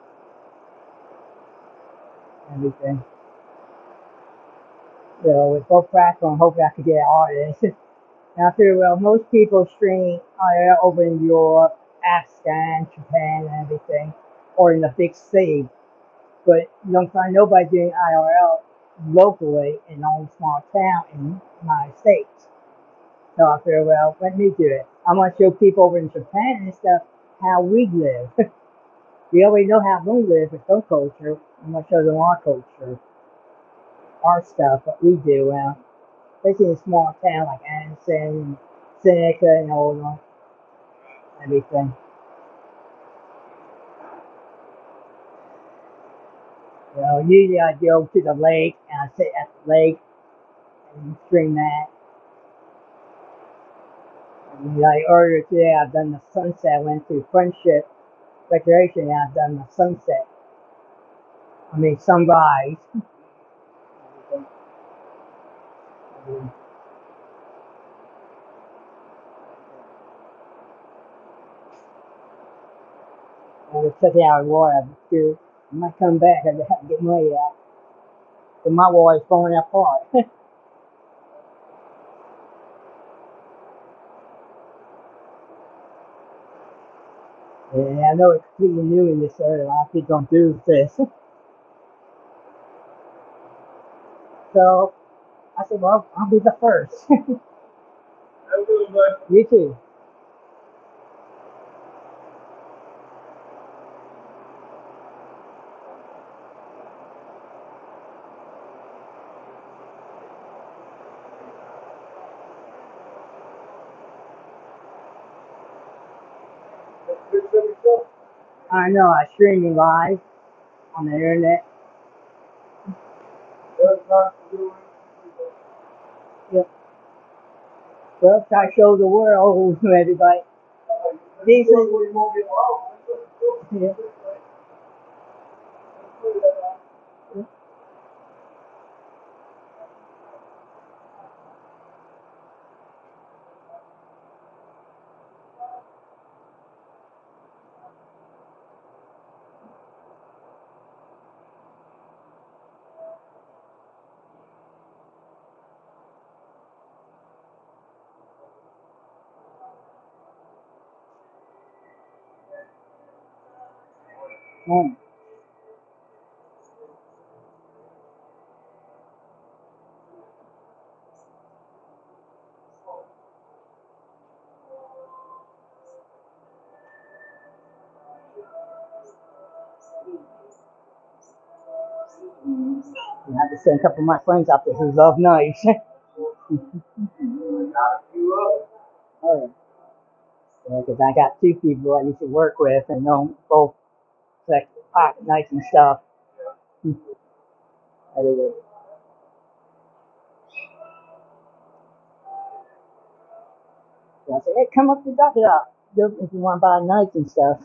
Everything. So with both platforms, hopefully I could get all this. Now, well, most people stream IRL over in Europe, Afghanistan, Japan, and everything, or in the big city. But you don't find nobody doing IRL locally in our own small town in the United States. So I figured, well, let me do it. I want to show people over in Japan and stuff how we live. We already know how we live with their culture. I'm going to show them our culture, our stuff, what we do. Especially in a small town like Anderson, Seneca, and all that, everything. You know, usually I go to the lake and I sit at the lake and stream that. And like earlier today, I've done the sunset. I went to Friendship Recreation and I've done the sunset. I mean, sunrise. I was checking out water too. I might come back and have to get money out. But my water is falling apart. Yeah, I know it's completely new in this area. A lot of people don't do this. So I said, well, I'll be the first. Have a good one, bud. You too. I know, I'm streaming live on the internet. Yep. Well, try to show the world to everybody. Decent. Yeah. Mm. I have to send a couple of my friends out there who love knives. Oh, yeah. Because I got two people I used to work with and know both like pocket knives and stuff. Every day. So I said, hey, come up to Jockey if you want to buy knives and stuff.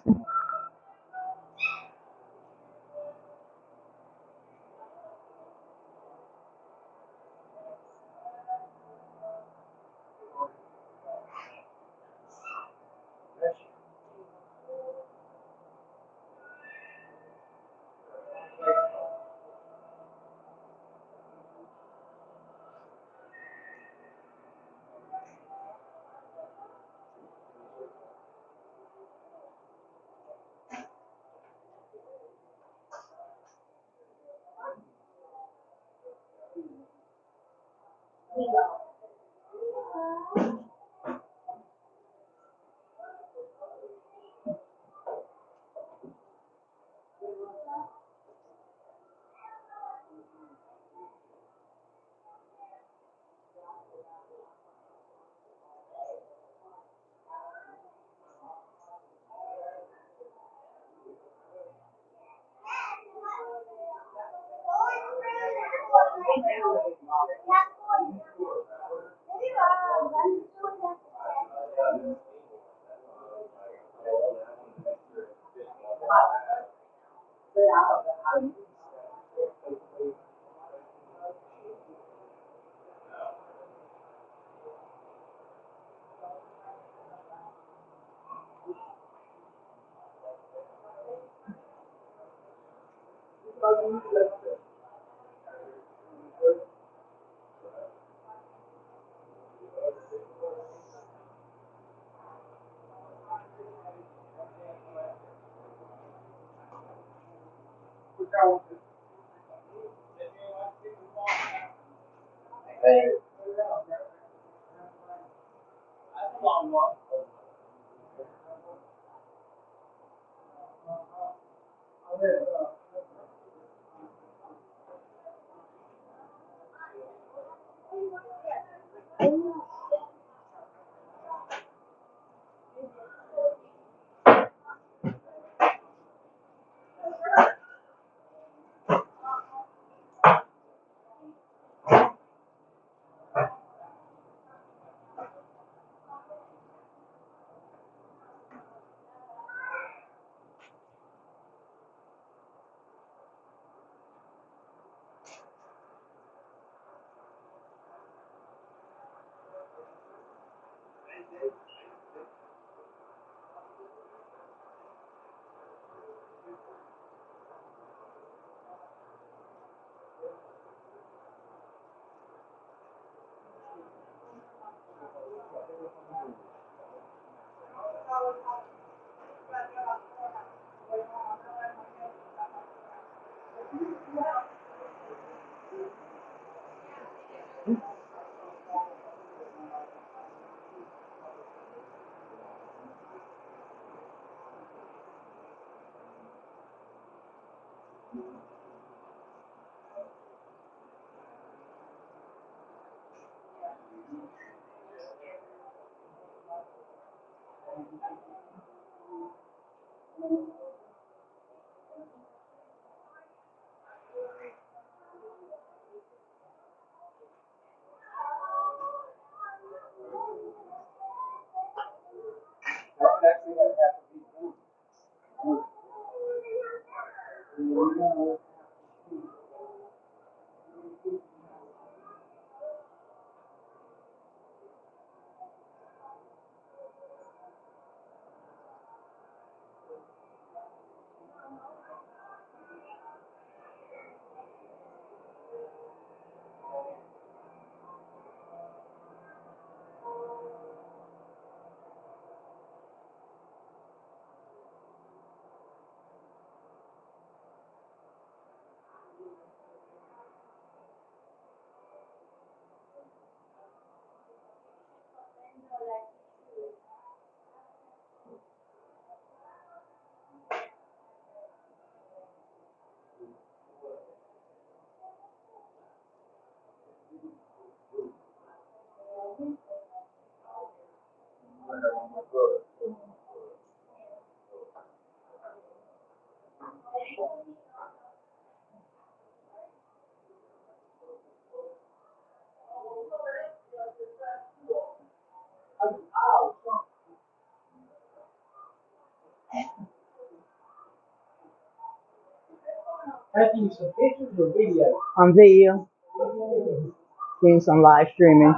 Taking some pictures or video? On video. Doing some live streaming.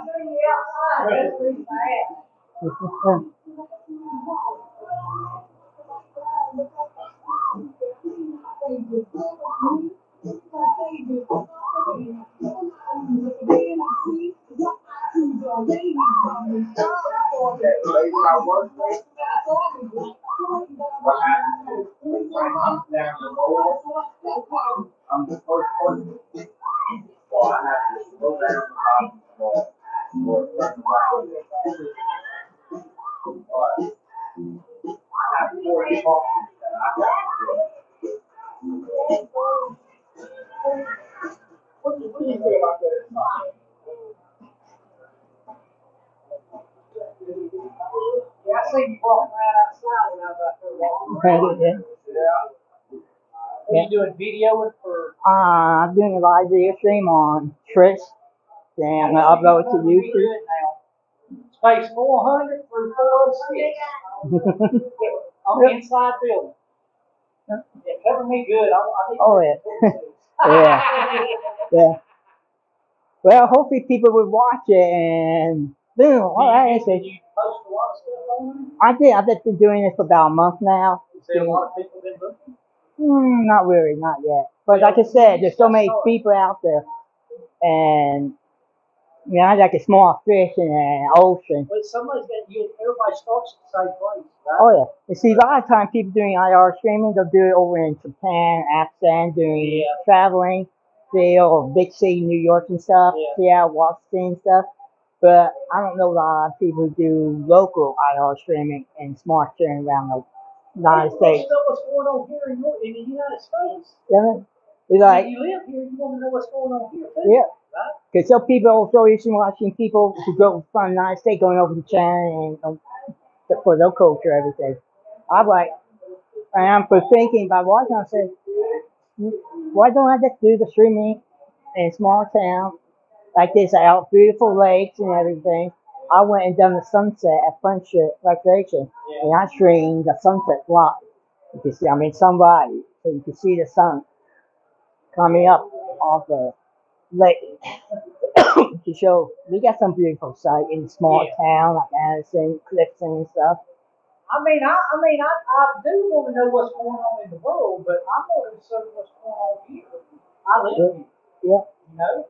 I'm the first person. So I have to go down the hospital for a certain amount. But I have 4 departments that I have to do. What do you say about that? Yeah, I seen you walking around outside when I was out there walking. Okay, Yeah. What are you doing, videoing for? I'm doing a live video stream on Twitch. And I'm gonna upload it to YouTube. Space 400 through 406. On the inside building. Yeah, cover me good. I need Oh yeah. Yeah. Yeah. Well, hopefully people will watch it and boom, alright. Did you post a lot of stuff on I did. I've been doing this for about a month now. there? Is there a lot of people been looking? Not really, not yet. But like I said, there's so many people out there, and you know, I like a small fish in an ocean. But somebody's got you. Everybody starts at the same place, right? Oh yeah. You see, a lot of times people doing IR streaming, they'll do it over in Japan, Afghanistan, doing traveling, or big city, New York and stuff, Seattle, Washington and stuff. But I don't know a lot of people who do local IR streaming and smart sharing around the United States. You know what's going on here in the United States. Yeah. It's like, If you live here, you want to know what's going on here too. yeah. Right? Because some people also used to watching people who go from the United States going over to China and for their culture, everything. I'm like, and I'm for thinking about watching, I said, why don't I just do the streaming in a small town like this out, beautiful lakes and everything. I went and done the sunset at Friendship Recreation, and I streamed the sunset live. You can see, I mean, sunrise, so you can see the sun coming up off the lake to show we got some beautiful sight in a small town like Addison, Clifton and stuff. I do want to know what's going on in the world, but I'm more concerned what's going on here. I live here. Yeah. You know?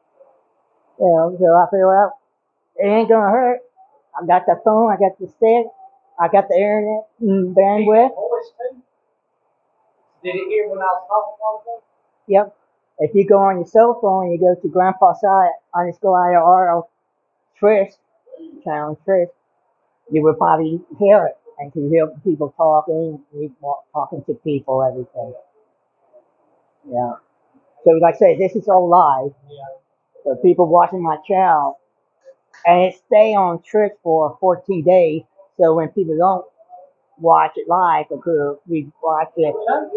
Yeah, so I feel out. It ain't gonna hurt. I got the phone, I got the stick, I got the internet bandwidth. Voice too. Did it hear when I was talking about it? Yep. If you go on your cell phone, you go to Grandpa Side _IR Trish, channel Trish, you will probably hear it. And you hear people talking to people, everything. Yeah. So like I say, this is all live. Yeah. So people watching my channel, and it stay on Trish for 14 days. So when people don't watch it live, because we watch it.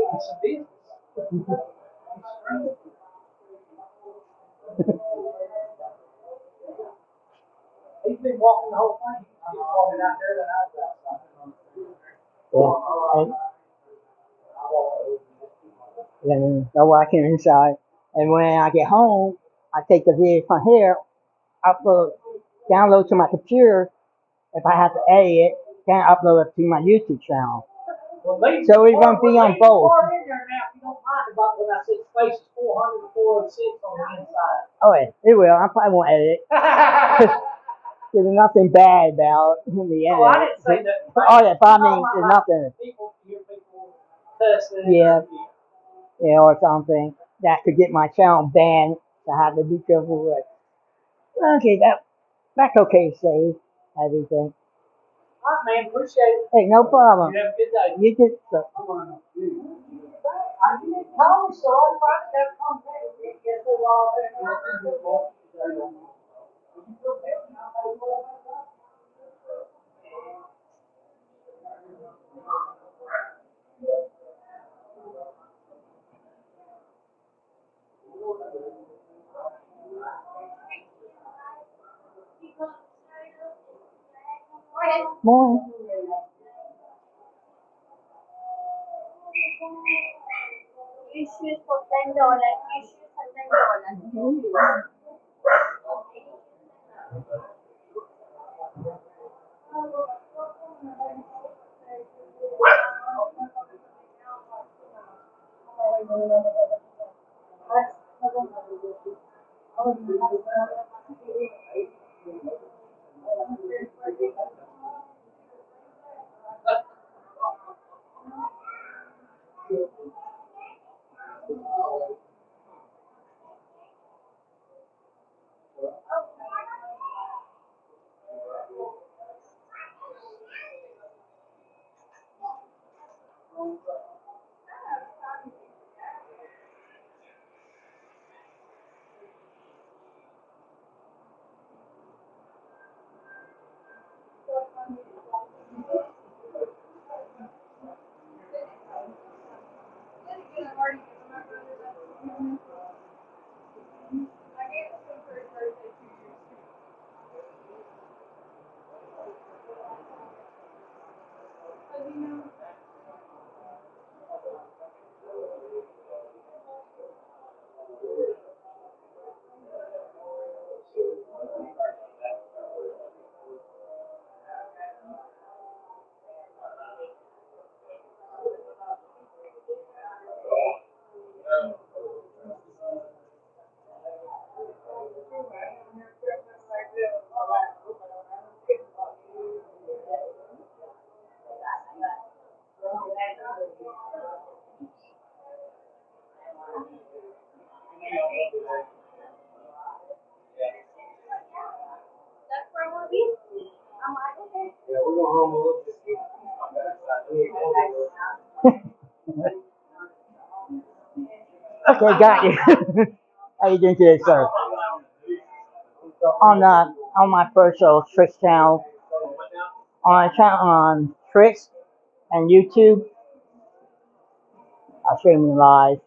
He's been walking the whole thing. He's walking out there and I was outside. And I'm walking inside. And when I get home, I take the video from here, download to my computer. If I have to edit it, then upload it to my YouTube channel. Well, so it's going to be on both. In there now, if you don't mind about when I said space is 400 to 406 on the inside. Oh, yeah, it will. I probably won't edit it. There's nothing bad about the edit. Oh, I didn't say that. Oh, yeah, but I mean, there's nothing. People cussing. Yeah. Yeah, or something that could get my channel banned. So I have to be careful with. Okay, that's okay to say. Everything. All right, man. Appreciate it. Hey, no problem. You have a good day. You too. I didn't call me, so I tried to have contact with you. Guess they were all there. Morning. Issues for 10 Okay, got you. How you doing today, sir? On my first show, Tricks channel, on Tricks and YouTube, I stream live.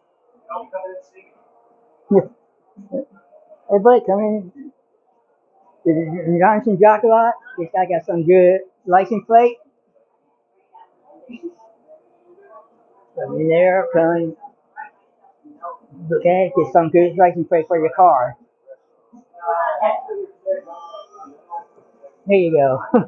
Hey, buddy, come in. You Johnson Jockey lot? This guy got some good license plate. Come in there, come. Okay, get some good license plate for your car. There you go.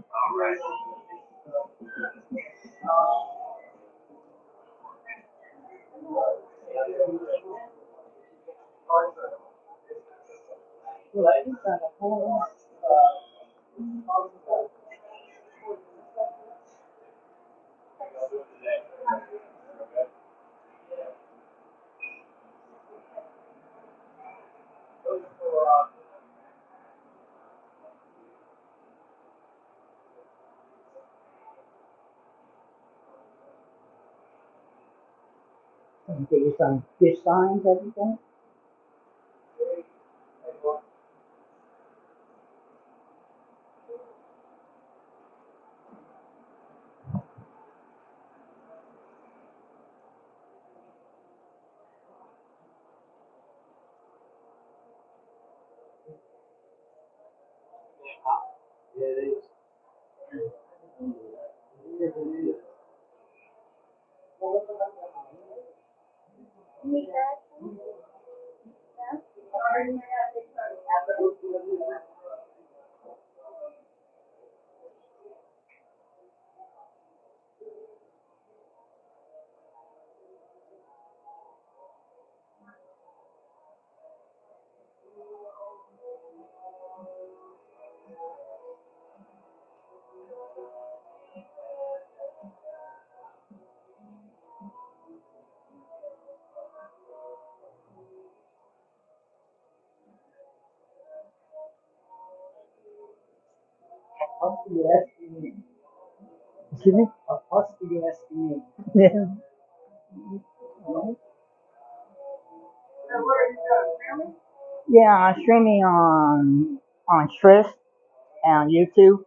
Get you some good signs, everything. Excuse me? Yeah. Yeah, I'm streaming on Trish and on YouTube.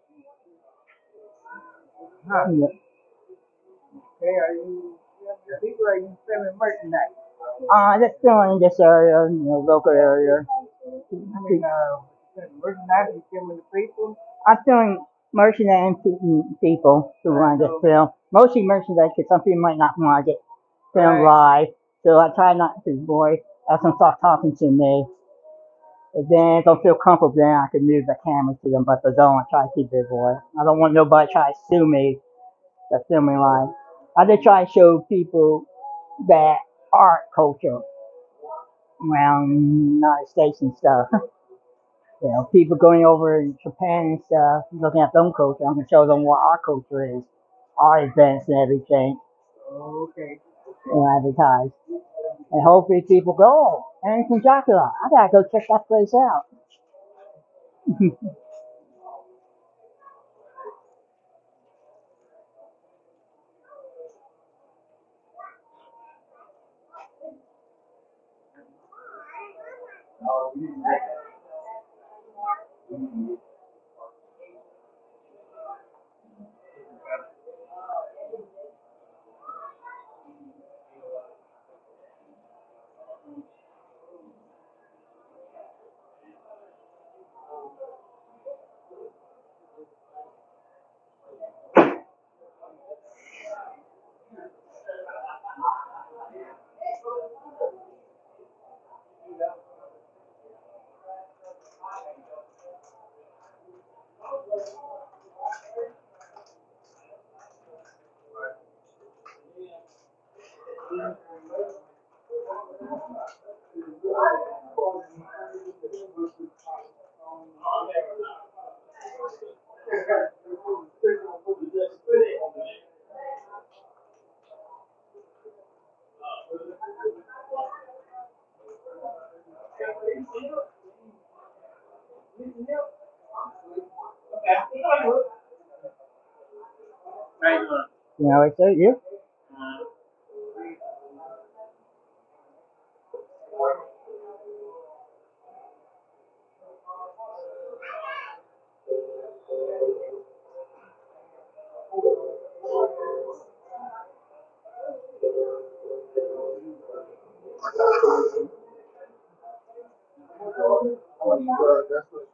Yeah. Just filming in this area, local area. I'm filming merchandise and people who want to get filmed. Mostly merchandise because some people might not want to get filmed live. So I try not to bore Ask them to start talking to me. And then don't feel comfortable, then I can move the camera to them, but they don't. I try to keep it avoid. I don't want nobody to try to sue me. That's filming line. I just try to show people that art culture around the United States and stuff. You know, people going over in Japan and stuff, looking at them culture. I'm gonna show them what our culture is, our events and everything. Okay. And advertise. And hopefully people go, oh, and from Jockey, I gotta go check that place out. You know, it's you. That's what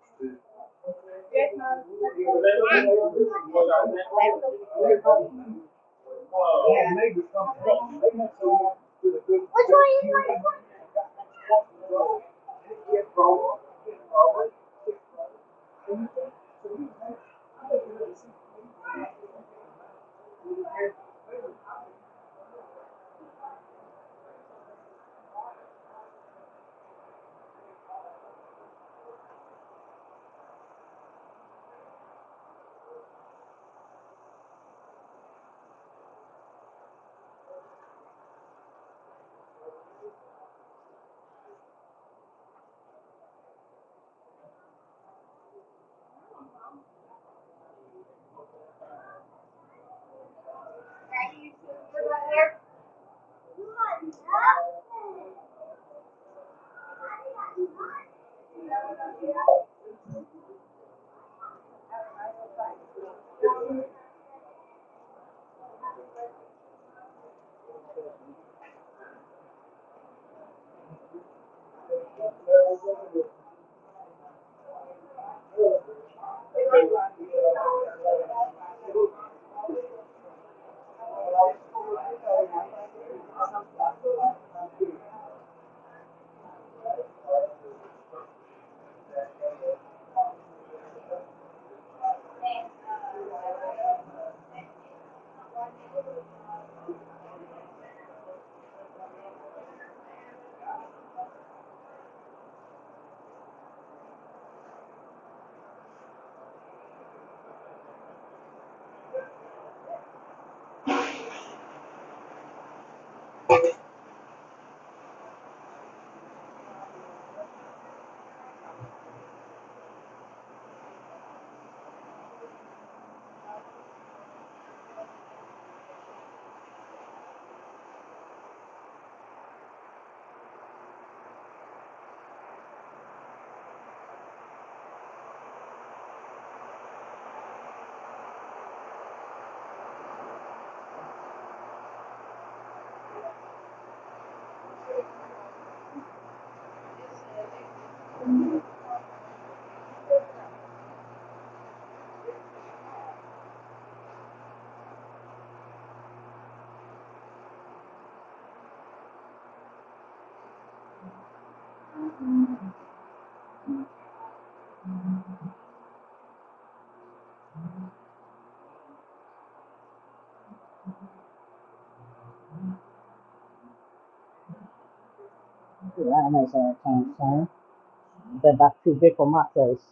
Yeah, I know that time, son. But that's too big for my place.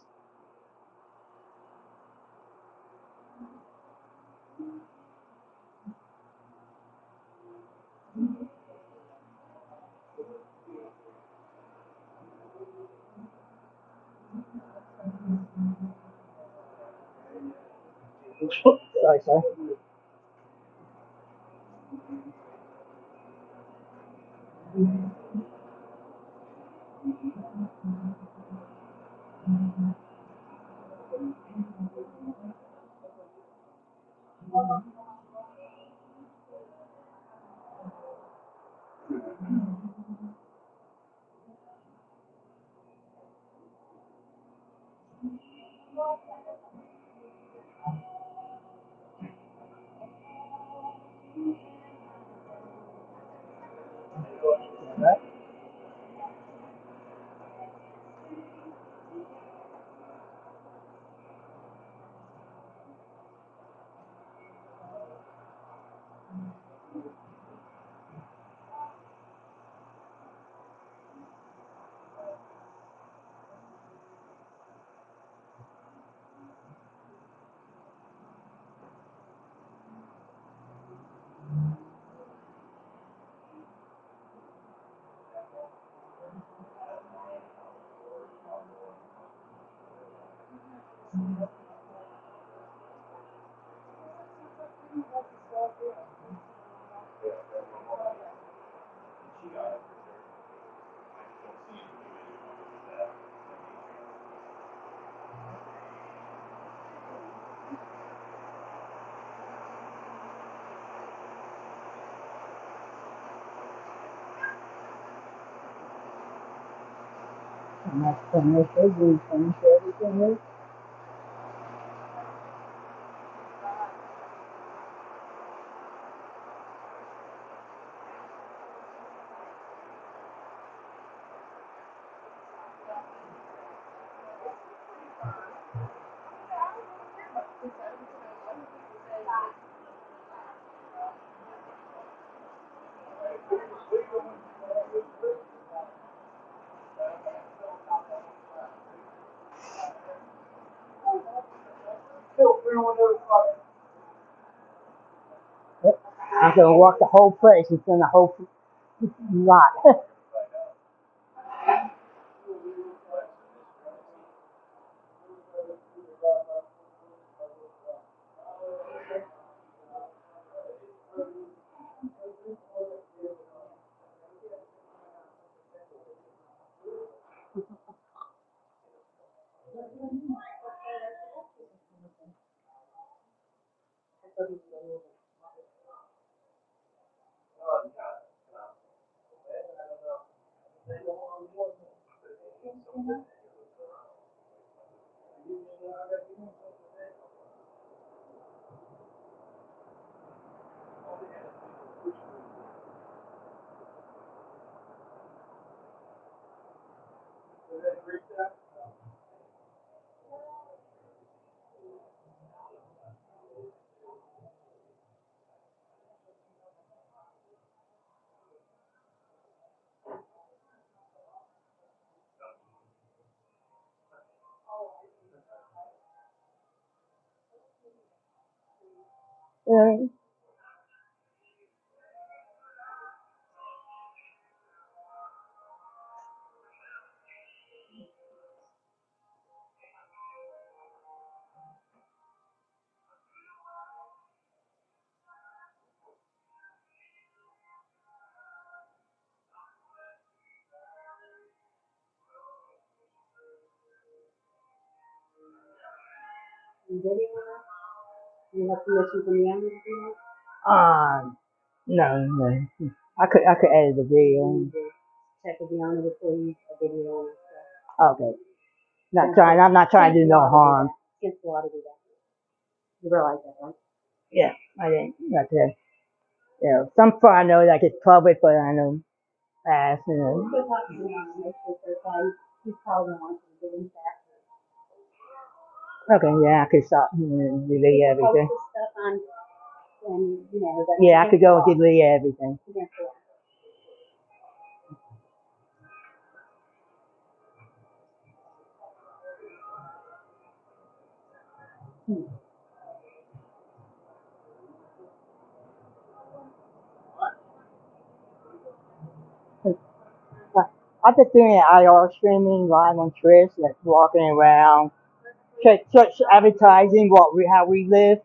Sorry, sir. Right? And that's finished. We finished everything here. Yep. I'm gonna walk the whole place. It's in the whole lot. Yeah. You have permission from the owner to do that? No. I could edit the video. Check with the owner before you video and stuff. Okay. I'm not trying to do no harm. Against the law to do that. You realize that, right? Yeah, I didn't. Not to, some part I know like it's public, but I know fast, Good luck to the owner. Make sure it's okay. He's probably gonna want you to delete that. Okay, yeah, I could stop and delete everything. Post this stuff on, and Yeah, I could go and delete everything. against the law. I've been doing IR streaming live on Twitch, like walking around, church advertising how we live.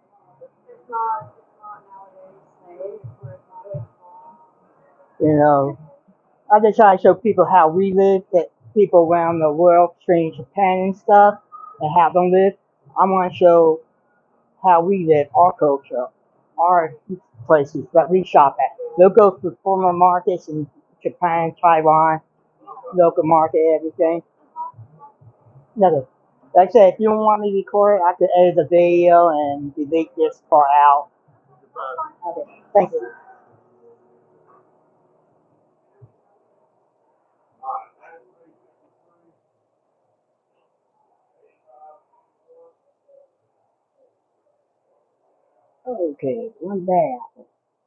You know, I just try to show people how we live, that people around the world, train Japan and stuff, and how them live. I want to show how we live, our culture, our places that we shop at. They'll go to former markets in Japan, Taiwan, local market, everything. Another. Like I said, if you don't want me to record, I could edit the video and delete this part out. Okay, thank you. Okay, one bad.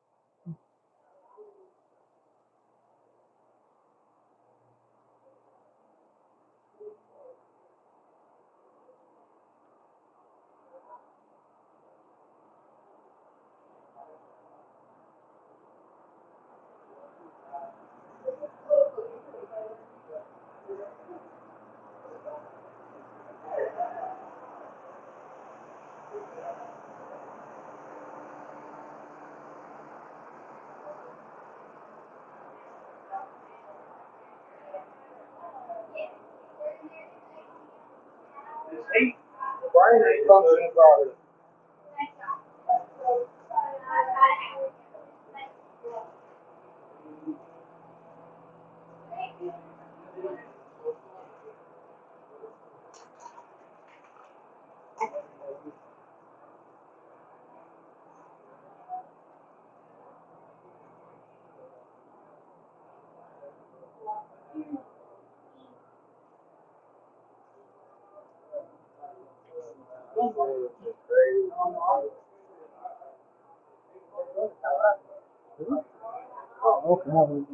Brain ain't functioning properly. Okay.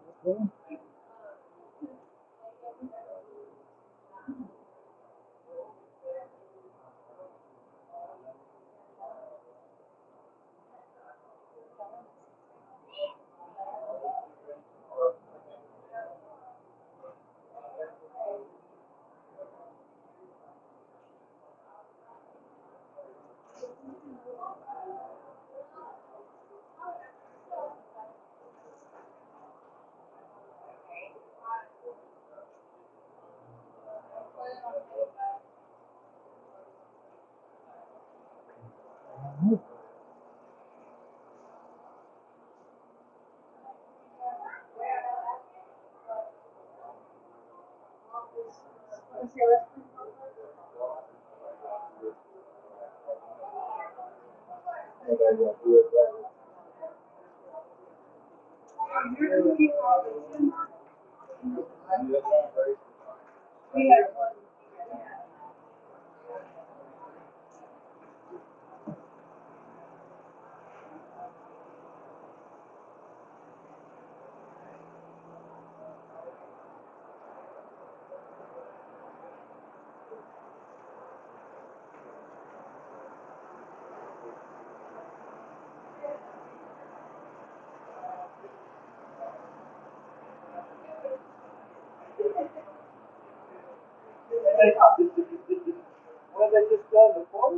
When they just done the phone,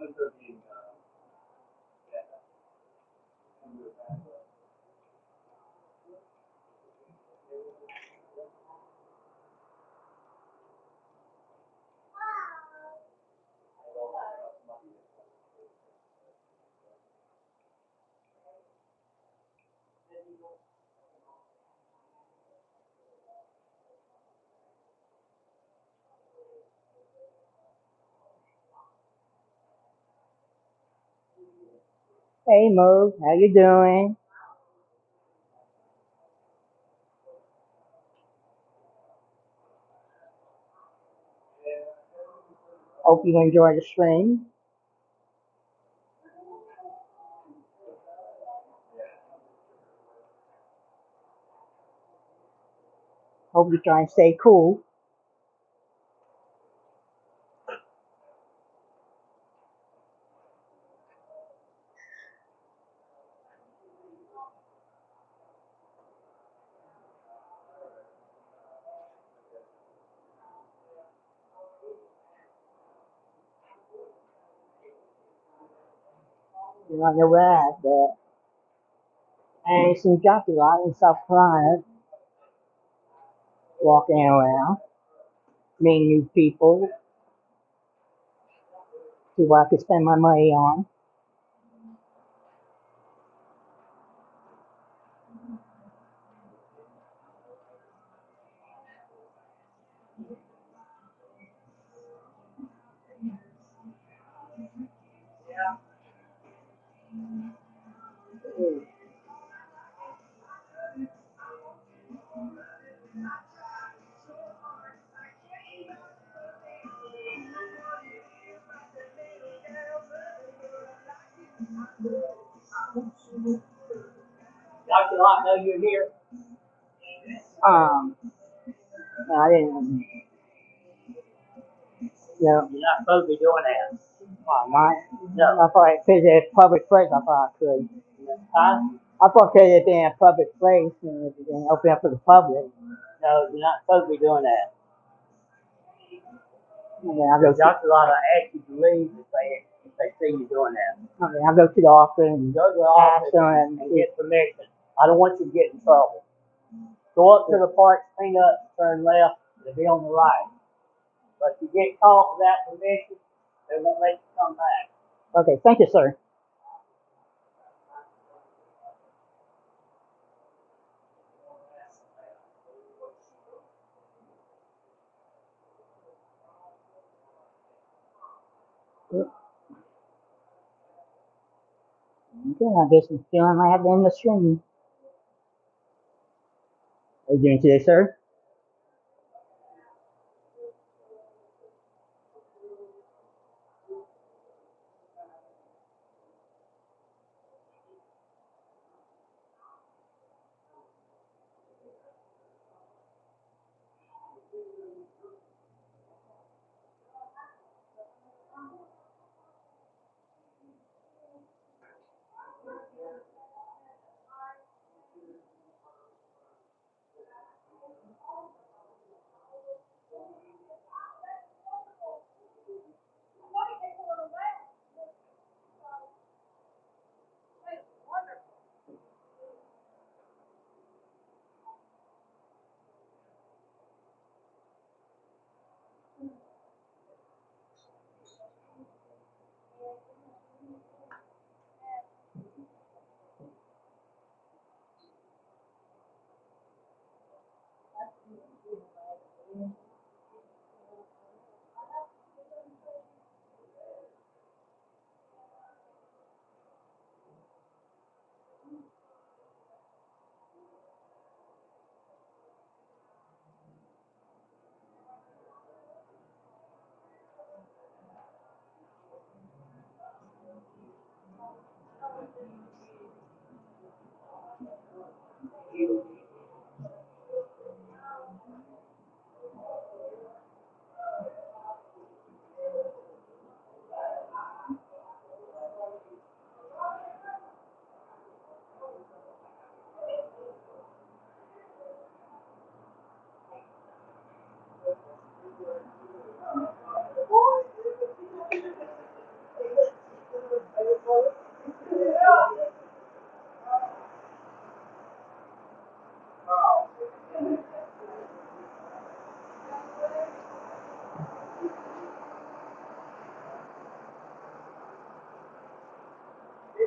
Hey Mo, how you doing? Hope you enjoy the stream. Hope you try and stay cool. You don't know where I'm at, but I ain't seen Jockey a lot in South Carolina, walking around, meeting new people, see what I could spend my money on. Jockey lot know you're here. No, I didn't. No. You're not supposed to be doing that. Oh, my. No. I thought because it's public place, I thought I could. Huh? I thought because it's in a public place and everything, open up to the public. No, you're not supposed to be doing that. Okay, I'll go. Jockey lot will ask you to leave if they see you doing that. Okay, I'll go to the office and go to the office and get permission. I don't want you to get in trouble. Go up to the park, clean up, turn left, it'll be on the right. But if you get caught without permission, they won't let you come back. Okay, thank you, sir. Okay, I guess I'm feeling I have to end the stream. How are you doing today, sir?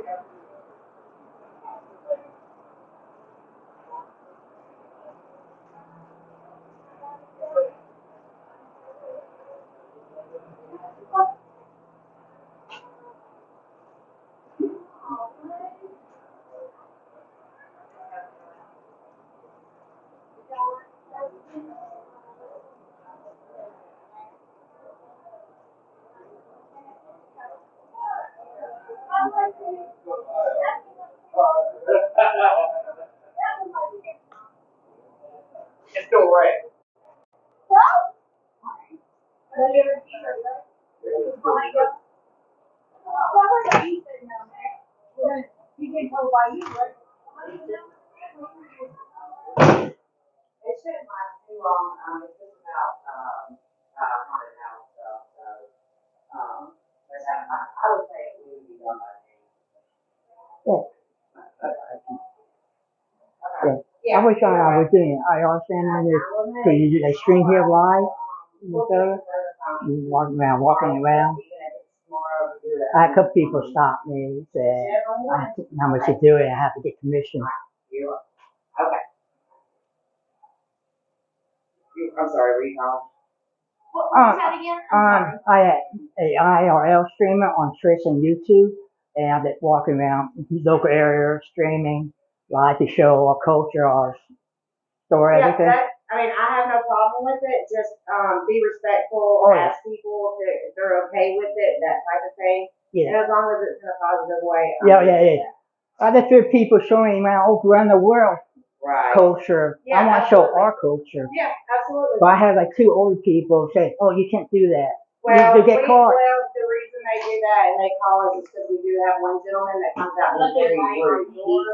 It's still red. You can go by you, right? It shouldn't last too long. It's just about haunted house stuff. So, but I would say it would be done by me. Yeah. I wish I was doing it. I understand on this. So you do they stream here live in the server? You walking around. I had a couple people stop me and say, how much you do it, I have to get commission. Okay. I'm sorry, recall. I had a IRL streamer on Twitch and YouTube, and I've been walking around local area streaming, live to show our culture, our store, everything. I mean, I have no problem with it. Just be respectful, ask people if they're okay with it, that type of thing. Yeah. And as long as it's in a positive way. Yeah. I just hear people showing around the world culture. Yeah, I want to show our culture. Yeah, absolutely. But I have like 2 older people say, "Oh, you can't do that. Well, you get caught." Well, the reason they do that and they call us is because we do have one gentleman that comes out and he's very rude.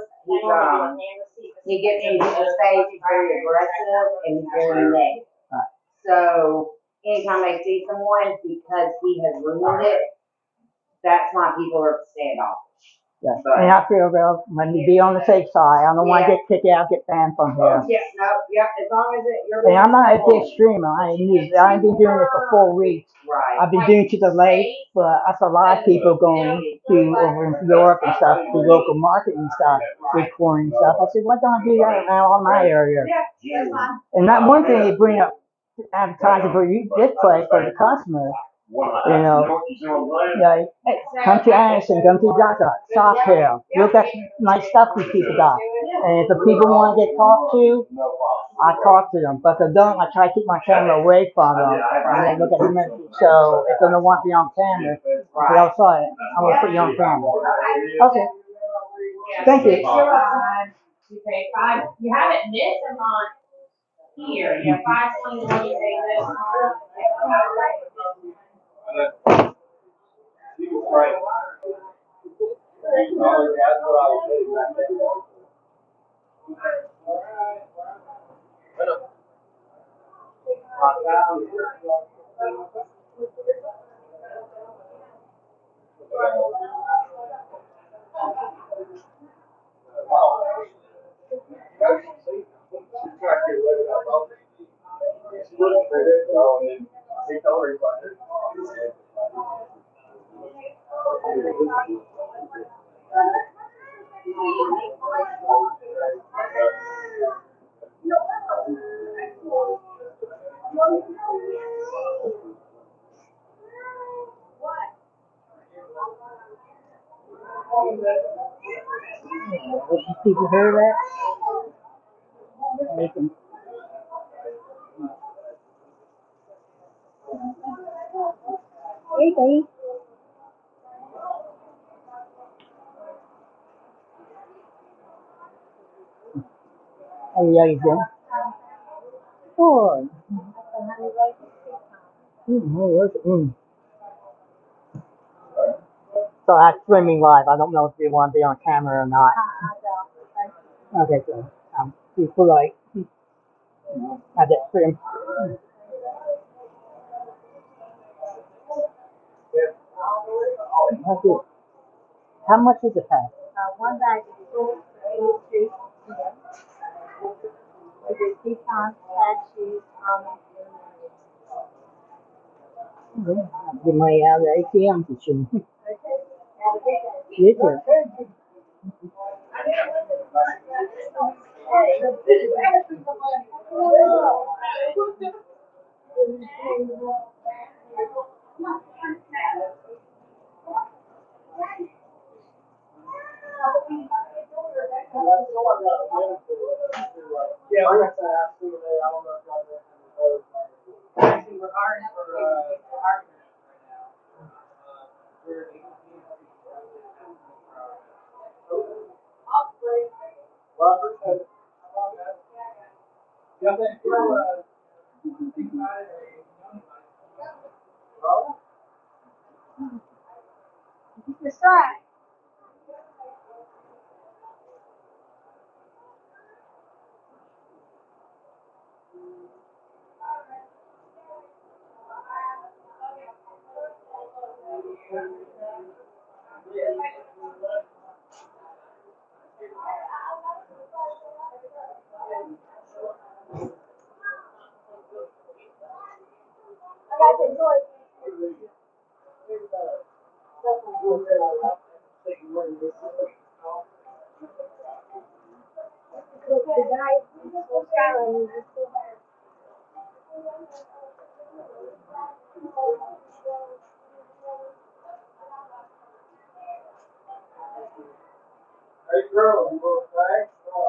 He gets into the stage, he's very aggressive and he's very negative. So anytime they see someone because he has ruined it, that's why people are standoffish. Yeah. And I feel well, when you be on the safe side, I don't want to get kicked out, get banned from here. Yeah, as long as you're. And I'm not a big streamer. I've been doing it for 4 weeks. Right. I've been doing it to the lake, but I saw a lot of people going to over in Europe and stuff, to local market and stuff, recording stuff. I said, why don't I do that around my area? Yeah, and that one thing they bring up advertising for this place for the customer. You know, hey, come to Anderson, come to Jockey, Shop here. Look at nice stuff these people got. And if the people want to get talked to, I talk to them. But if they don't, I try to keep my camera away from them. And then look at them. So if they don't want to be on camera, they'll say, I'm going to put you on camera. Okay. Thank you. You pay five. You haven't missed a month here. You have 521. You pay this month. He was right. That's what I was doing back then. People hear that? Hey, babe. How you doing? Oh. So that's streaming live. I don't know if you want to be on camera or not. Okay, so people like I just stream. That's it. How much is the pack? One bag is 82. We do pecans, cashews, almonds, Get money out of the ATM machine. and You too. Yeah, like I said, I don't know if y'all know. We're hiring for hiring right now. We're well, I appreciate it. Yeah, thank you. Think about it or you know anybody. That's right. Hey, girl, you want to play?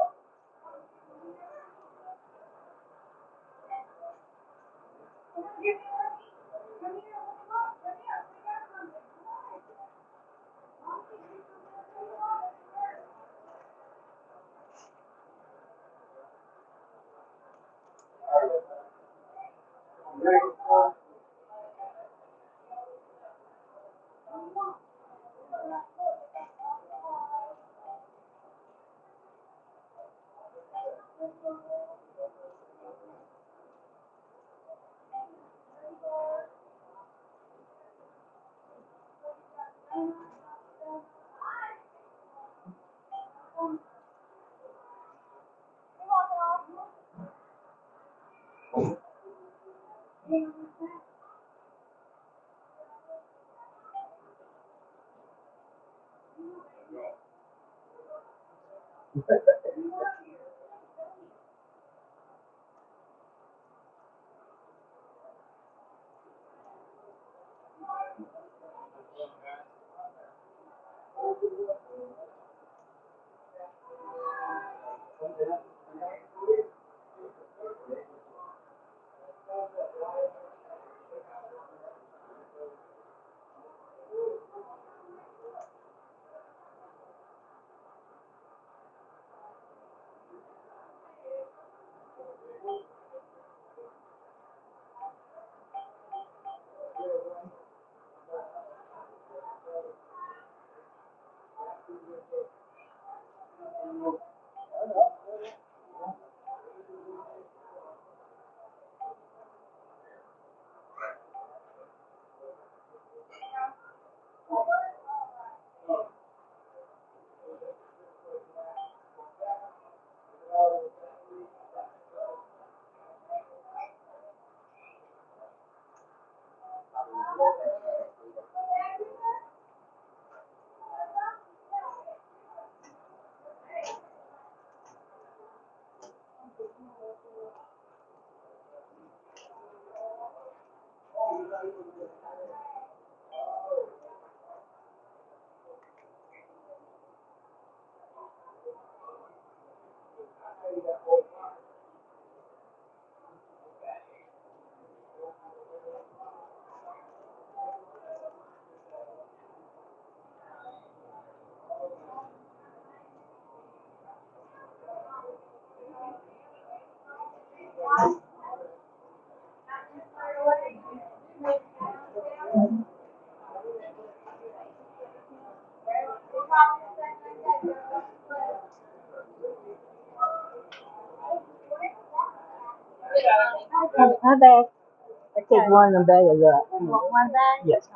My bag. I take one of them bags up. One bag? Yes.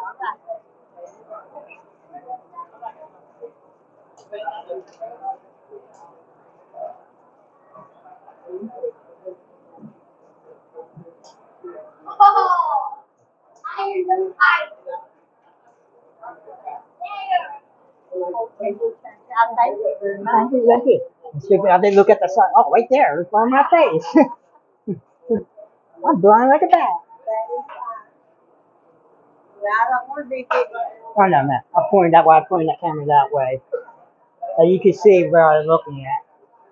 Oh, iron the pipe. There. Thank you, Jockey. I didn't look at the sun. Oh, right there, in front of my face. I'm blind like a bat. Oh no, man. I'm pointing that way. I'm pointing that camera that way. So you can see where I'm looking at.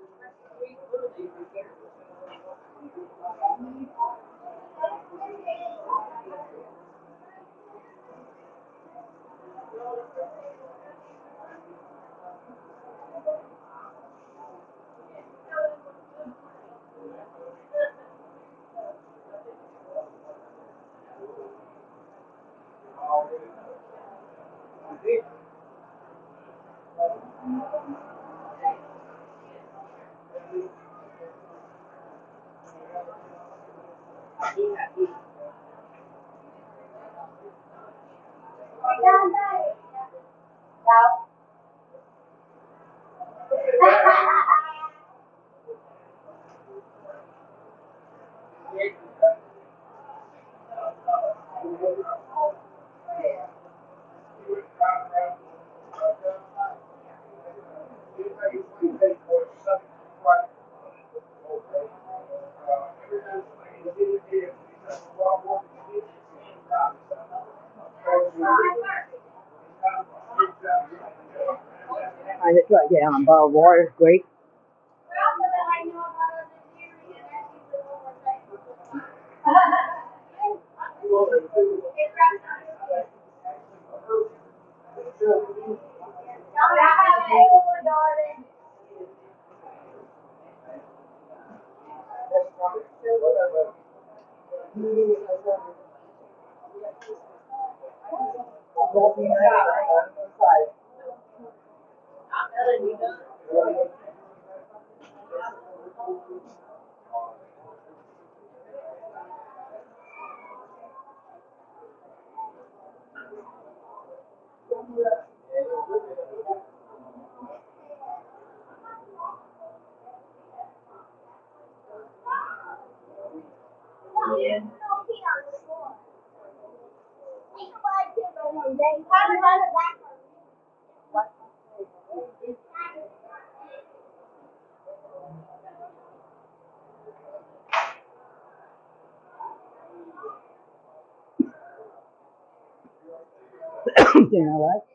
I just right there on bottled water. Great. You know, right?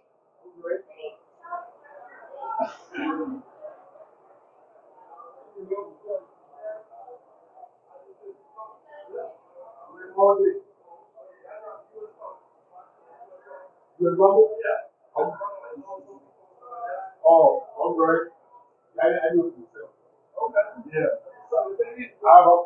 Oh, I'm great. I do it myself. Okay. Yeah. I hope.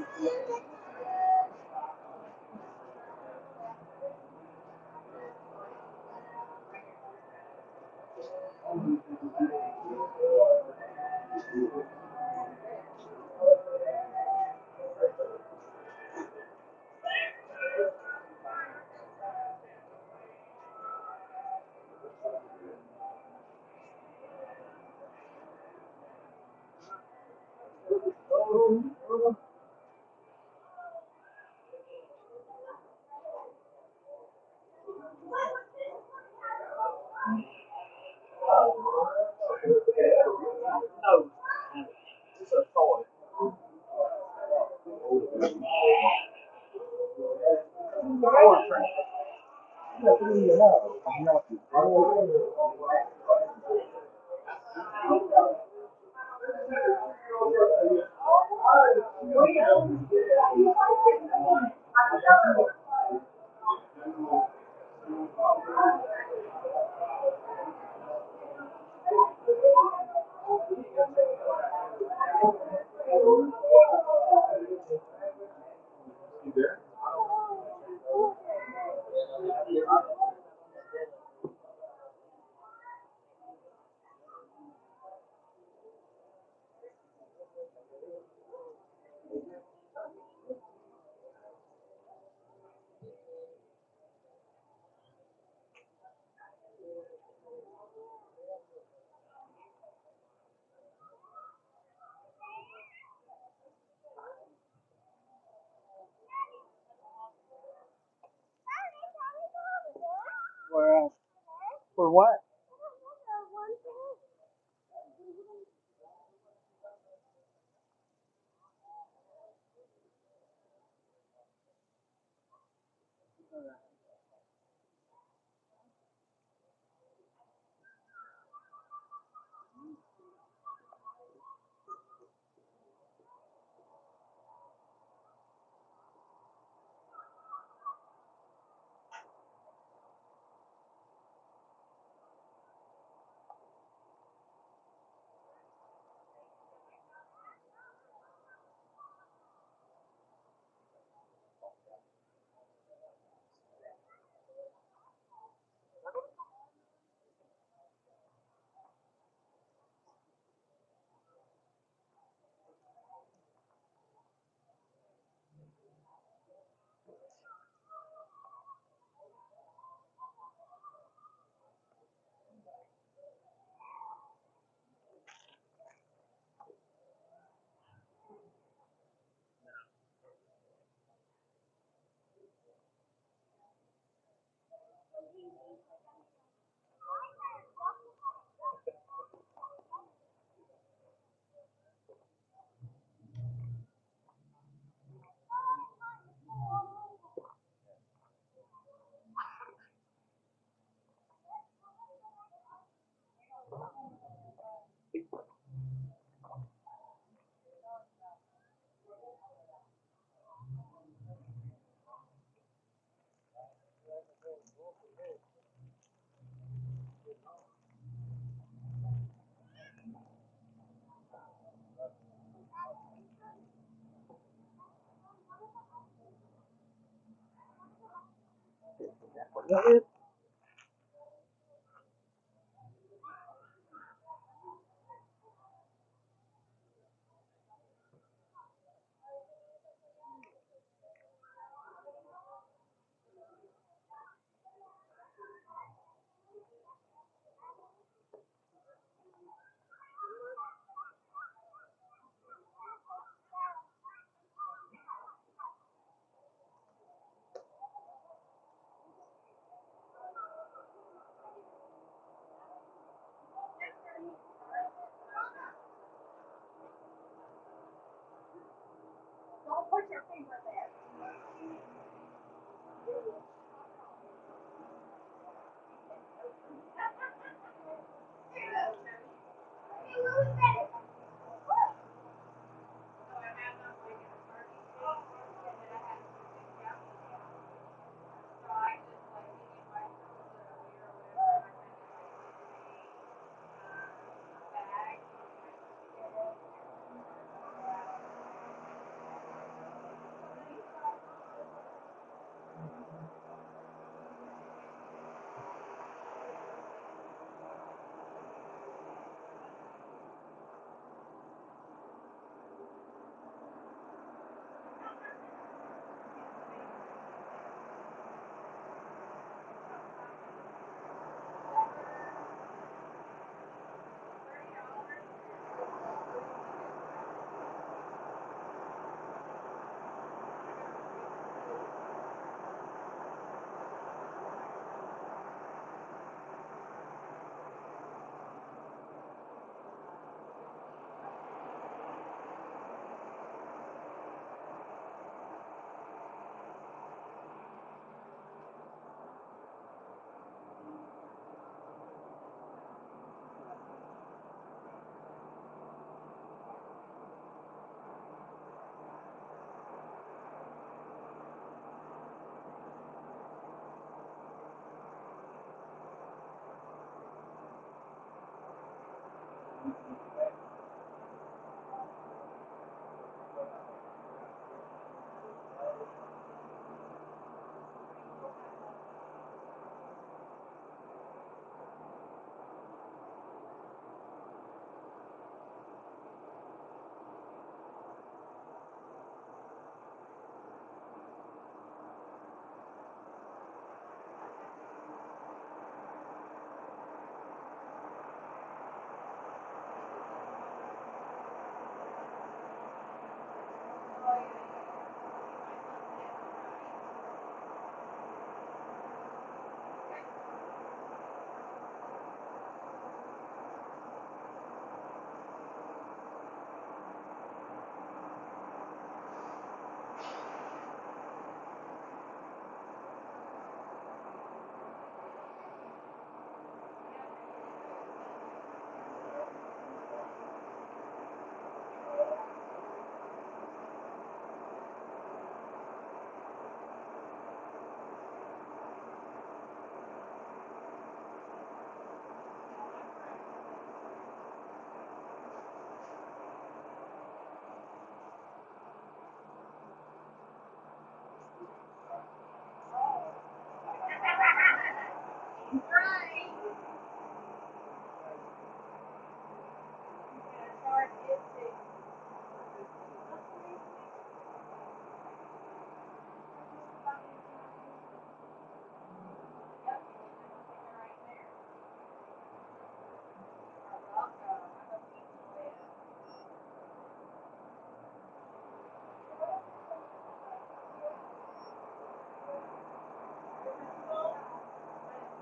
No, it's a toy. Where, for what?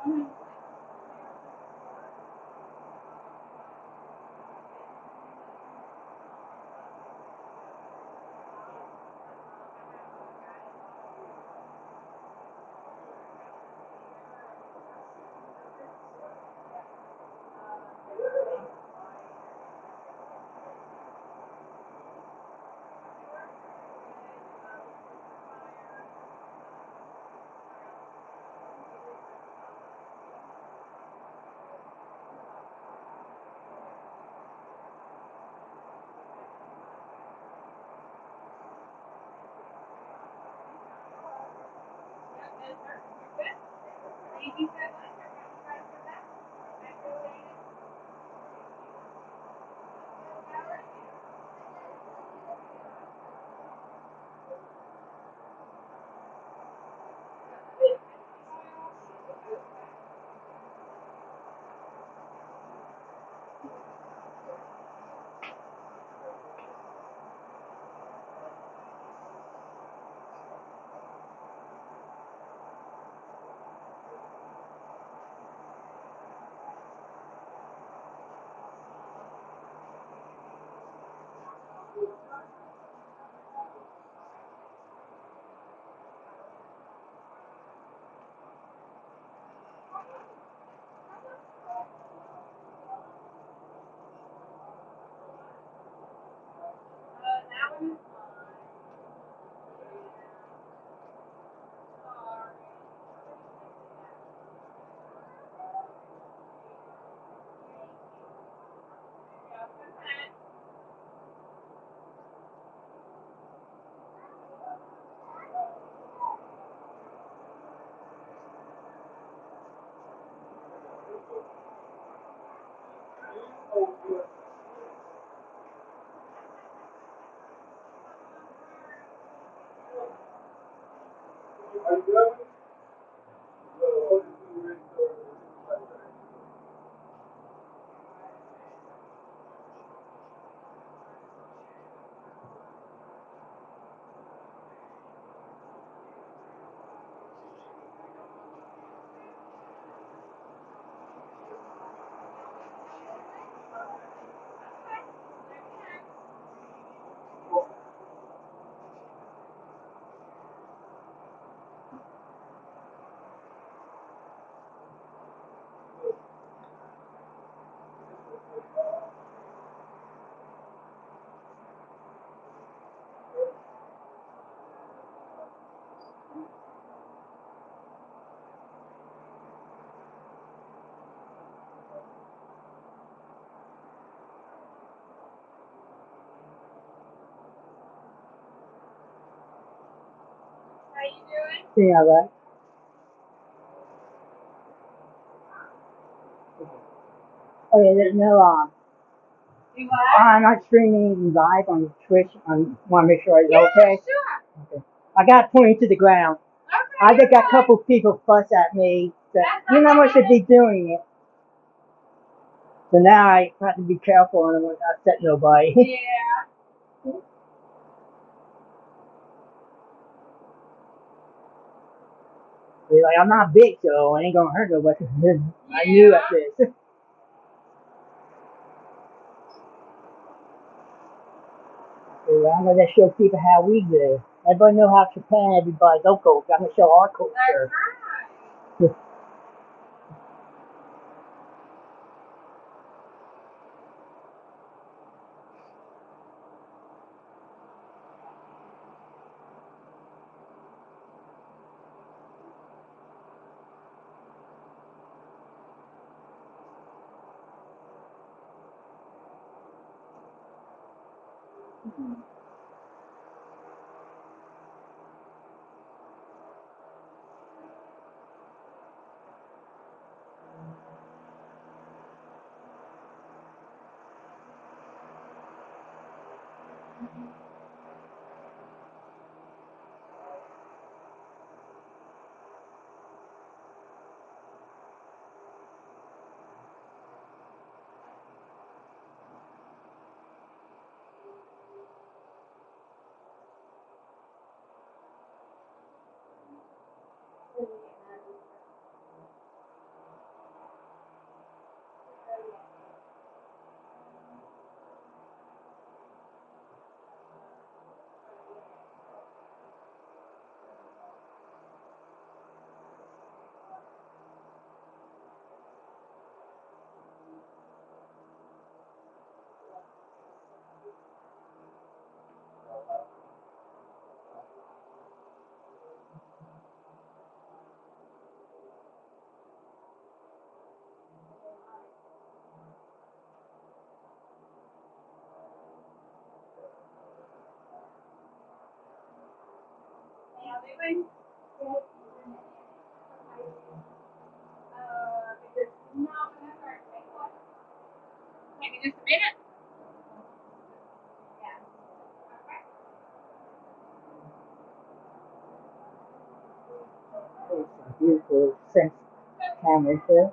Thank you so much. That one is How you doing? Yeah, right. Oh yeah, there's no You what? I'm not streaming live on Twitch. I want to make sure it's Yeah, okay. sure. Okay. I got pointed to the ground. Okay. I just got a couple people fuss at me that you're not supposed to be doing it. So now I have to be careful and I won't upset nobody. Yeah. Like, I'm not big, so I ain't gonna hurt nobody. I knew at this. So I'm gonna show people how we live. Everybody know how Japan everybody's local. I'm gonna show our culture. That's right. Maybe just a minute. There's some beautiful sense cameras here.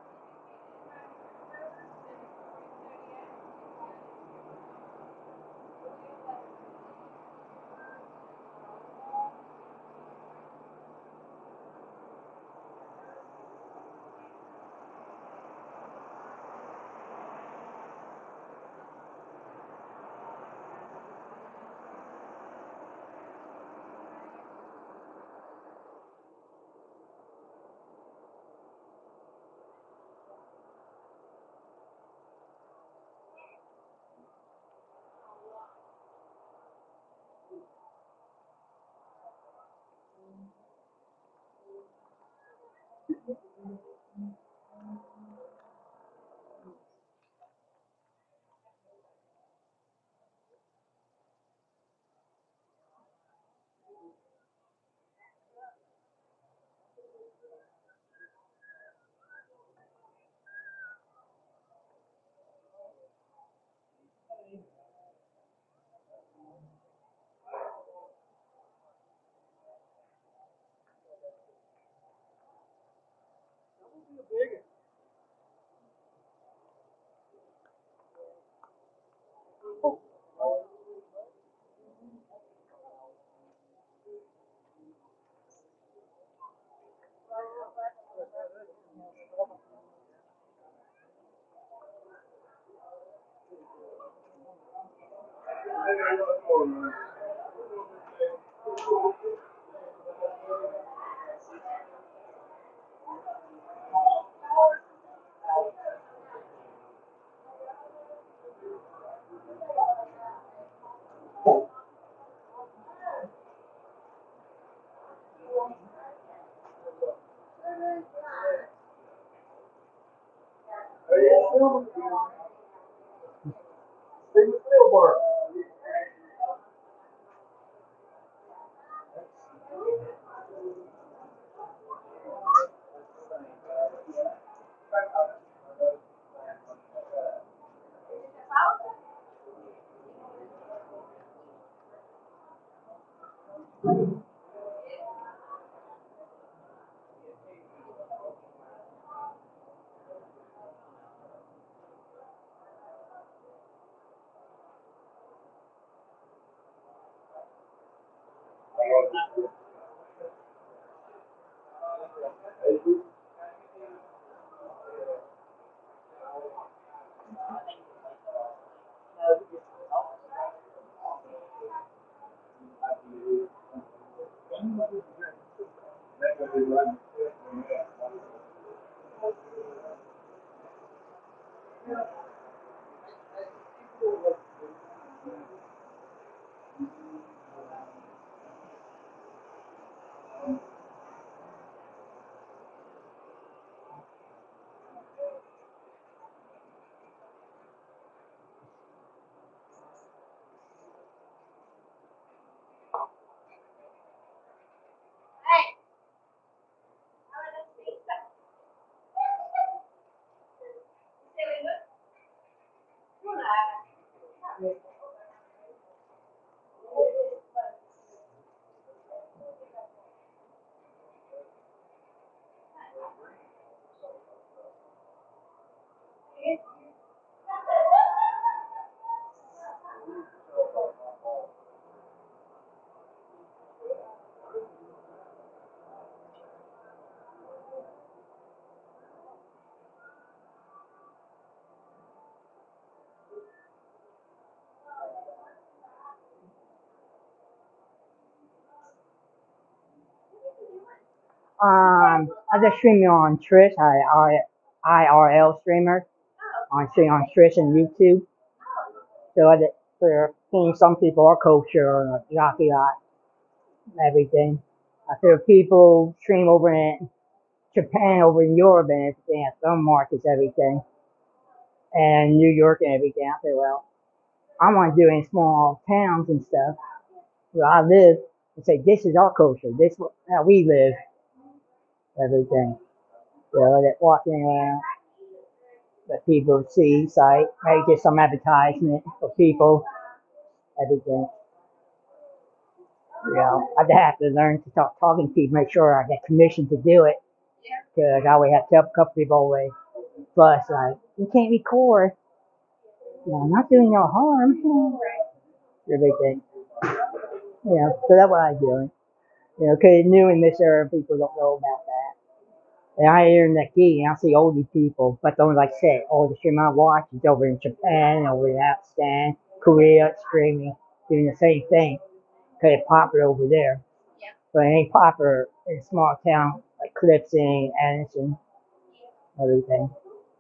I just stream you on Trish, IRL streamer, on stream on Trish and YouTube. So I did, for seeing some people are culture or Jockey and everything. I feel people stream over in Japan, over in Europe and everything, at some markets, everything, and New York and everything. I say, well, I want to do it in small towns and stuff where I live, and say, this is our culture, this is how we live, everything. So that walking around, that people see, sight, maybe just some advertisement for people, everything. You know, I'd have to learn to start talking to people, make sure I get permission to do it, because I always have to tell a couple people always, plus, like, you can't record. You know, I'm not doing no harm. Everything. You know, so that's what I'm doing. You know, because new in this area, people don't know about that. And I hear in the key, and I see older people, but don't like I said, all the stream I watch is over in Japan, over in Afghanistan, Korea, streaming, doing the same thing. Because it's popular over there. But it ain't popular in a small town like Clifton, Anderson, everything.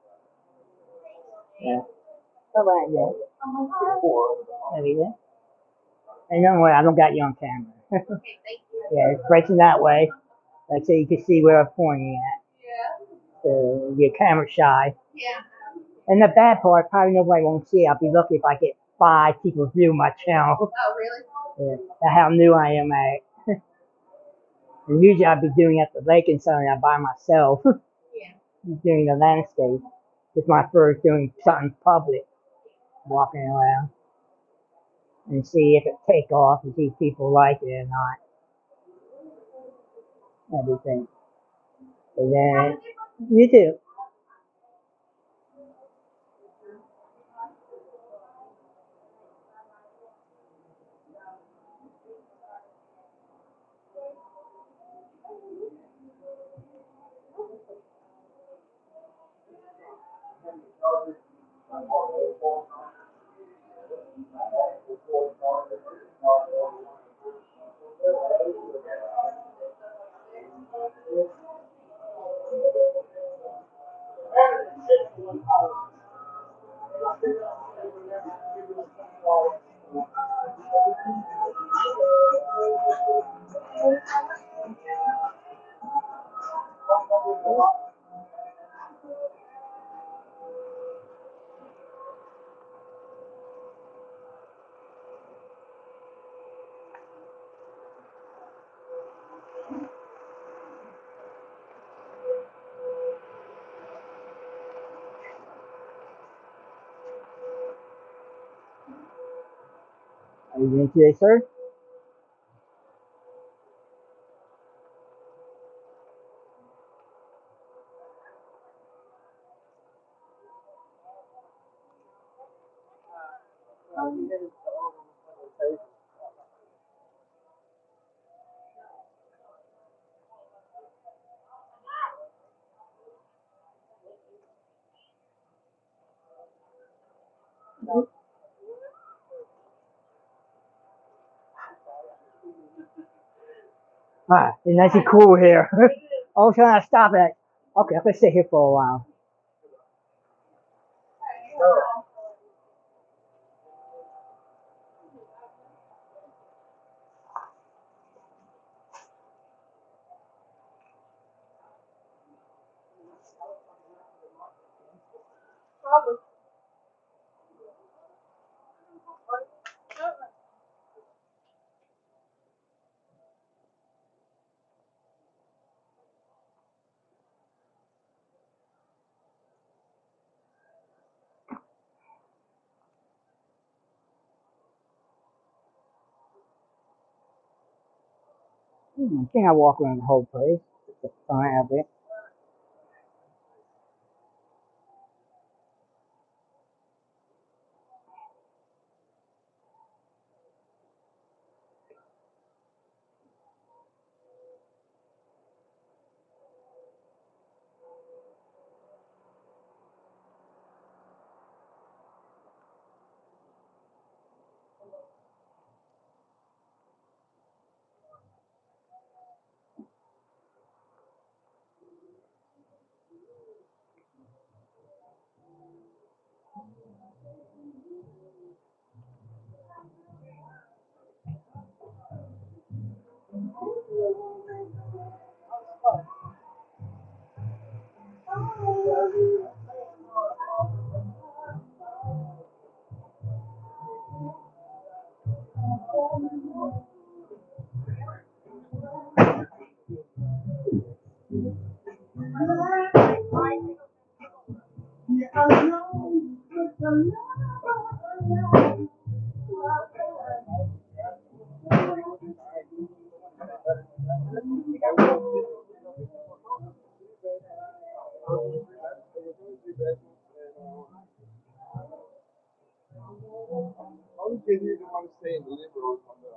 Yeah. What about you? Everything. And anyway, I don't got you on camera. Yeah, it's facing that way. Like so you can see where I'm pointing at. So you're camera shy. And the bad part, probably nobody won't see. I'll be lucky if I get 5 people view my channel. Oh, really? Yeah, that's how new I am at it. And usually I'd be doing at the lake and something by myself. Doing the landscape. It's my first doing something public. Walking around. And see if it take off and see if people like it or not. Everything. And then you do. Are you doing today, sir? Alright, it's nice and cool here. I was trying to stop it. Okay, I'm gonna sit here for a while. I think I walk around the whole place. Just the front of it. Only kid here that want to stay and deliver on the.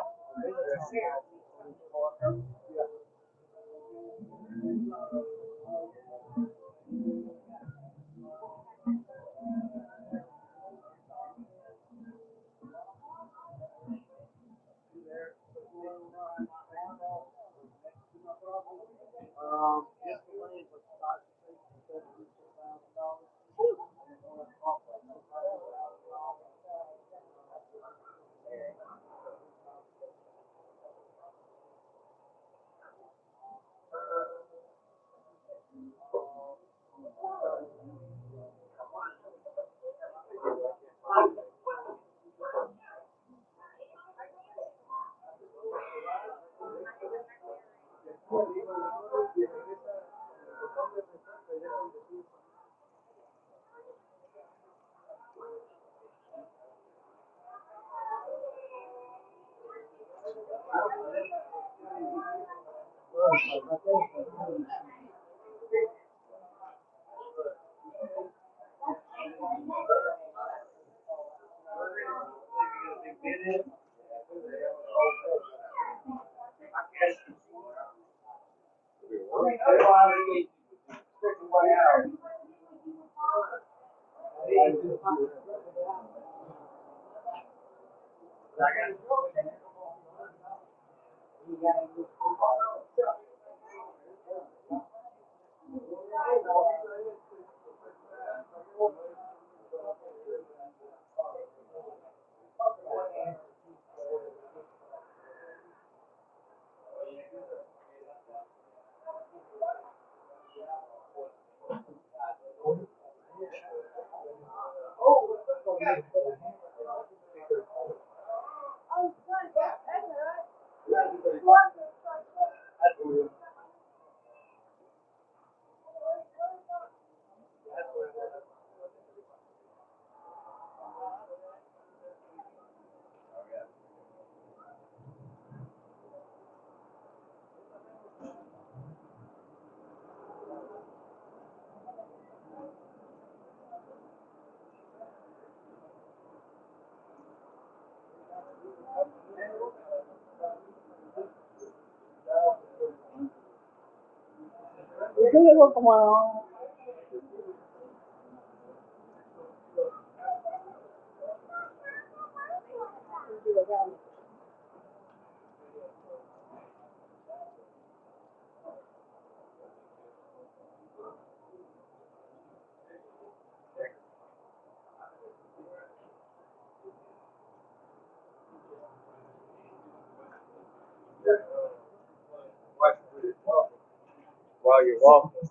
While you're walking.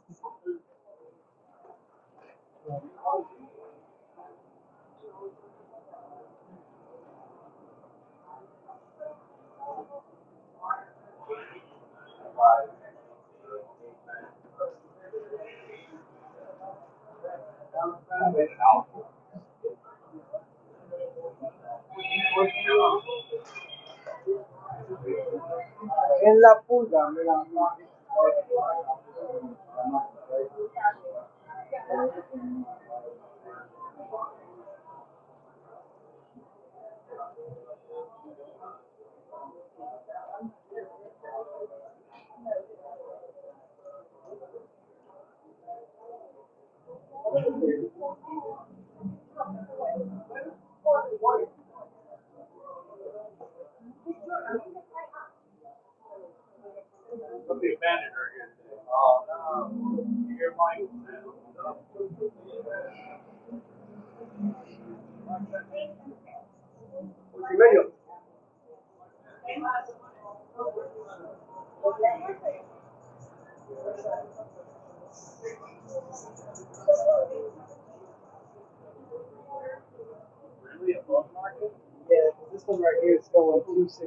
En la pulga, mira. There'll be a manager here today. Oh, no. You hear Mike? What's your video? Really above market? Yeah, this one right here is going 260.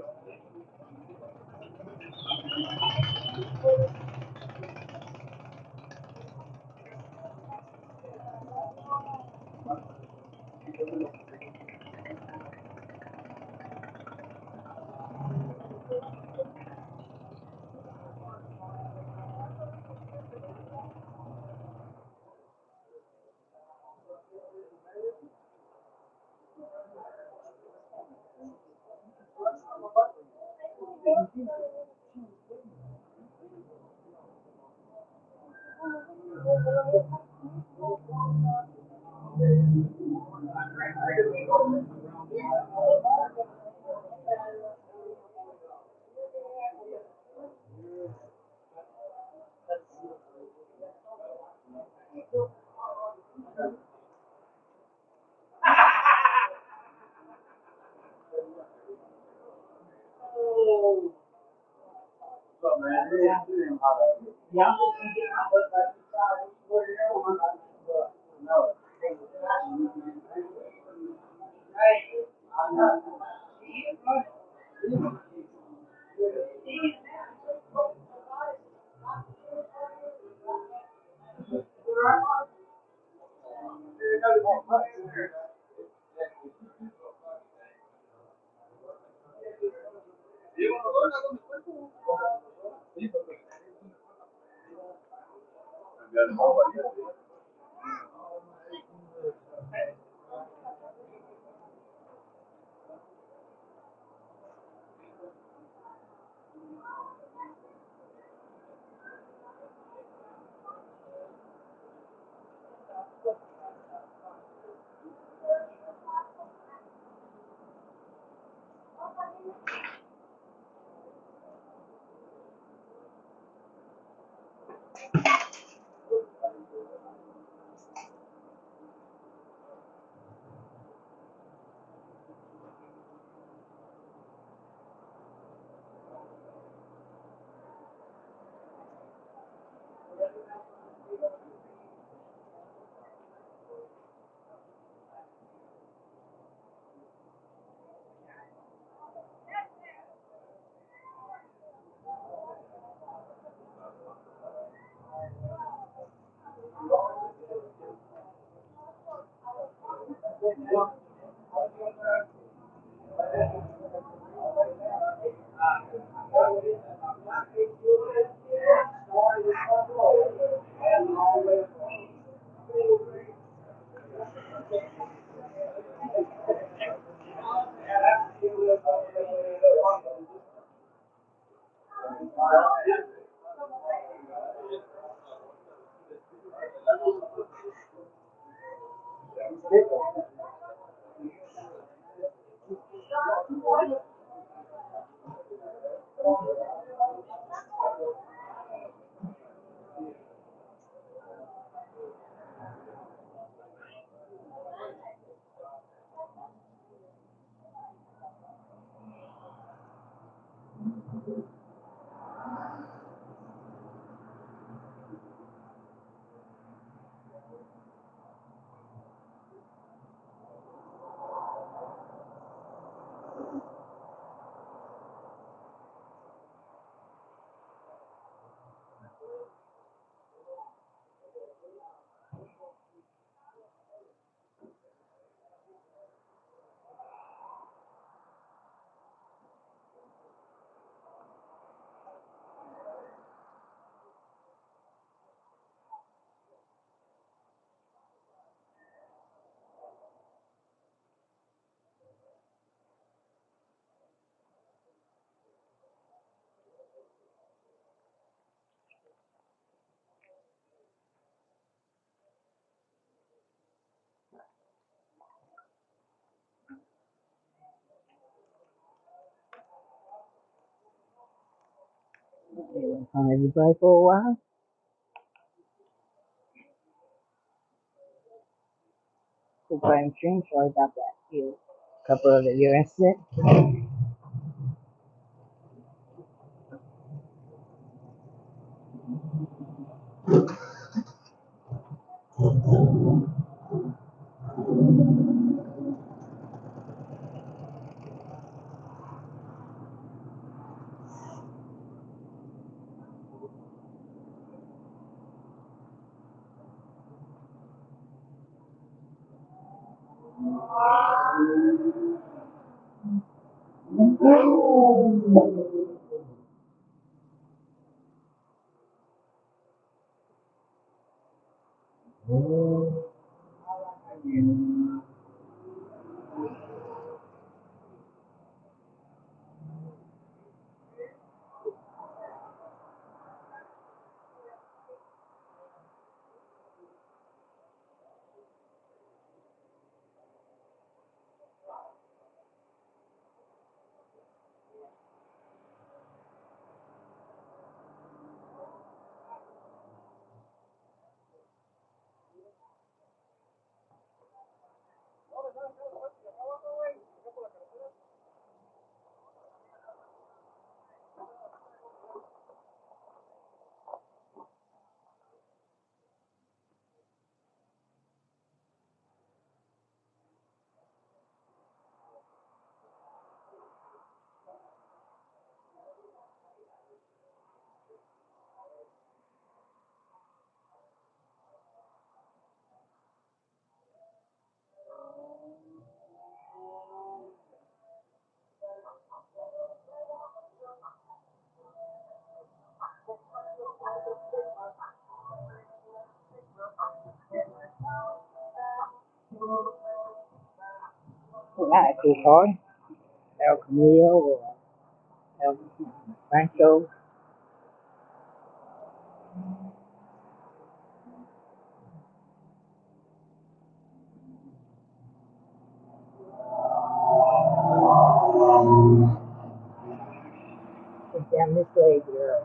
They went on everybody for a while. So Brian Stream, sorry about that. You, a couple of your incident. Not a cool car. El Camino or El Rancho. Get down this way, girl.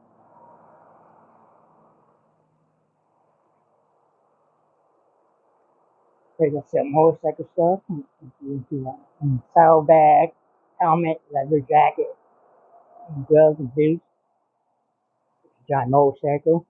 They got some motorcycle stuff. Saddlebag, helmet, leather jacket, and gloves and boots. Giant motorcycle.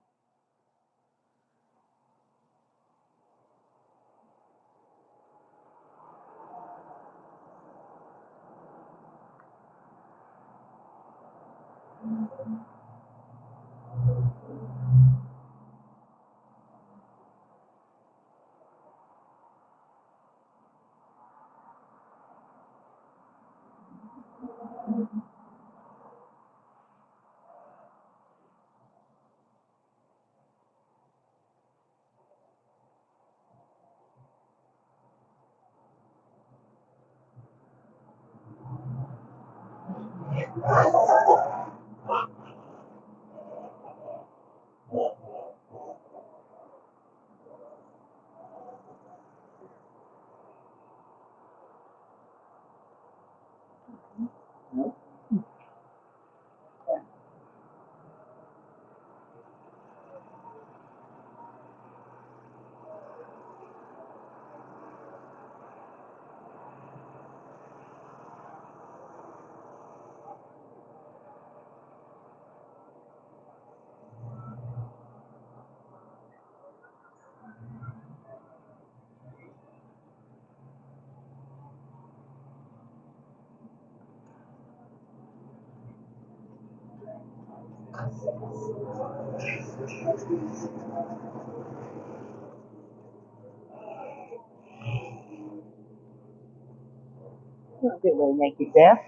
A good way to make you deaf.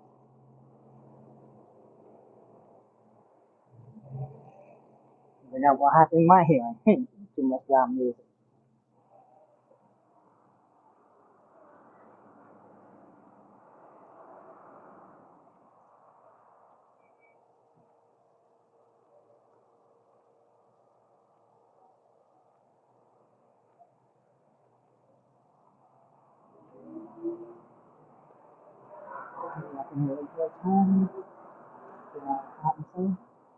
But now what happened in my hearing? Too much loud music. I can hear it all the time. Hot and sun.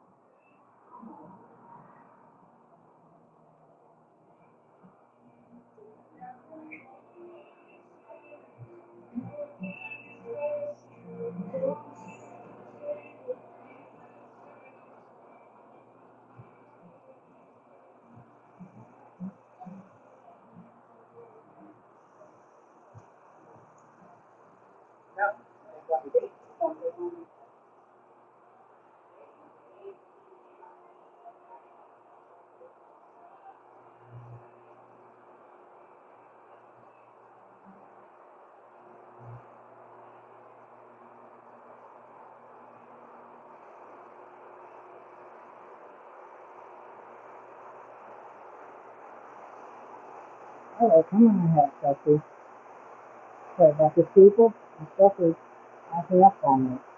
Hello, come on, help, Jockey. Sorry about the people. My stuff is acting up on me.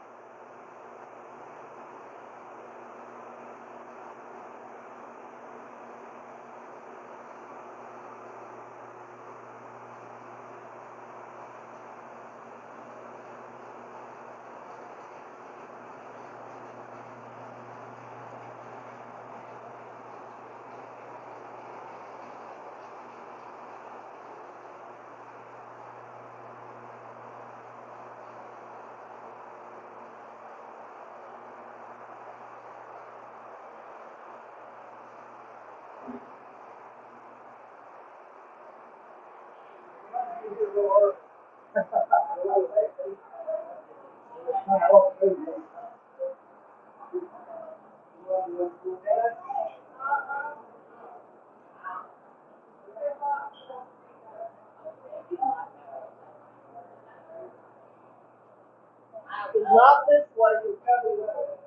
Not this way, it's coming up.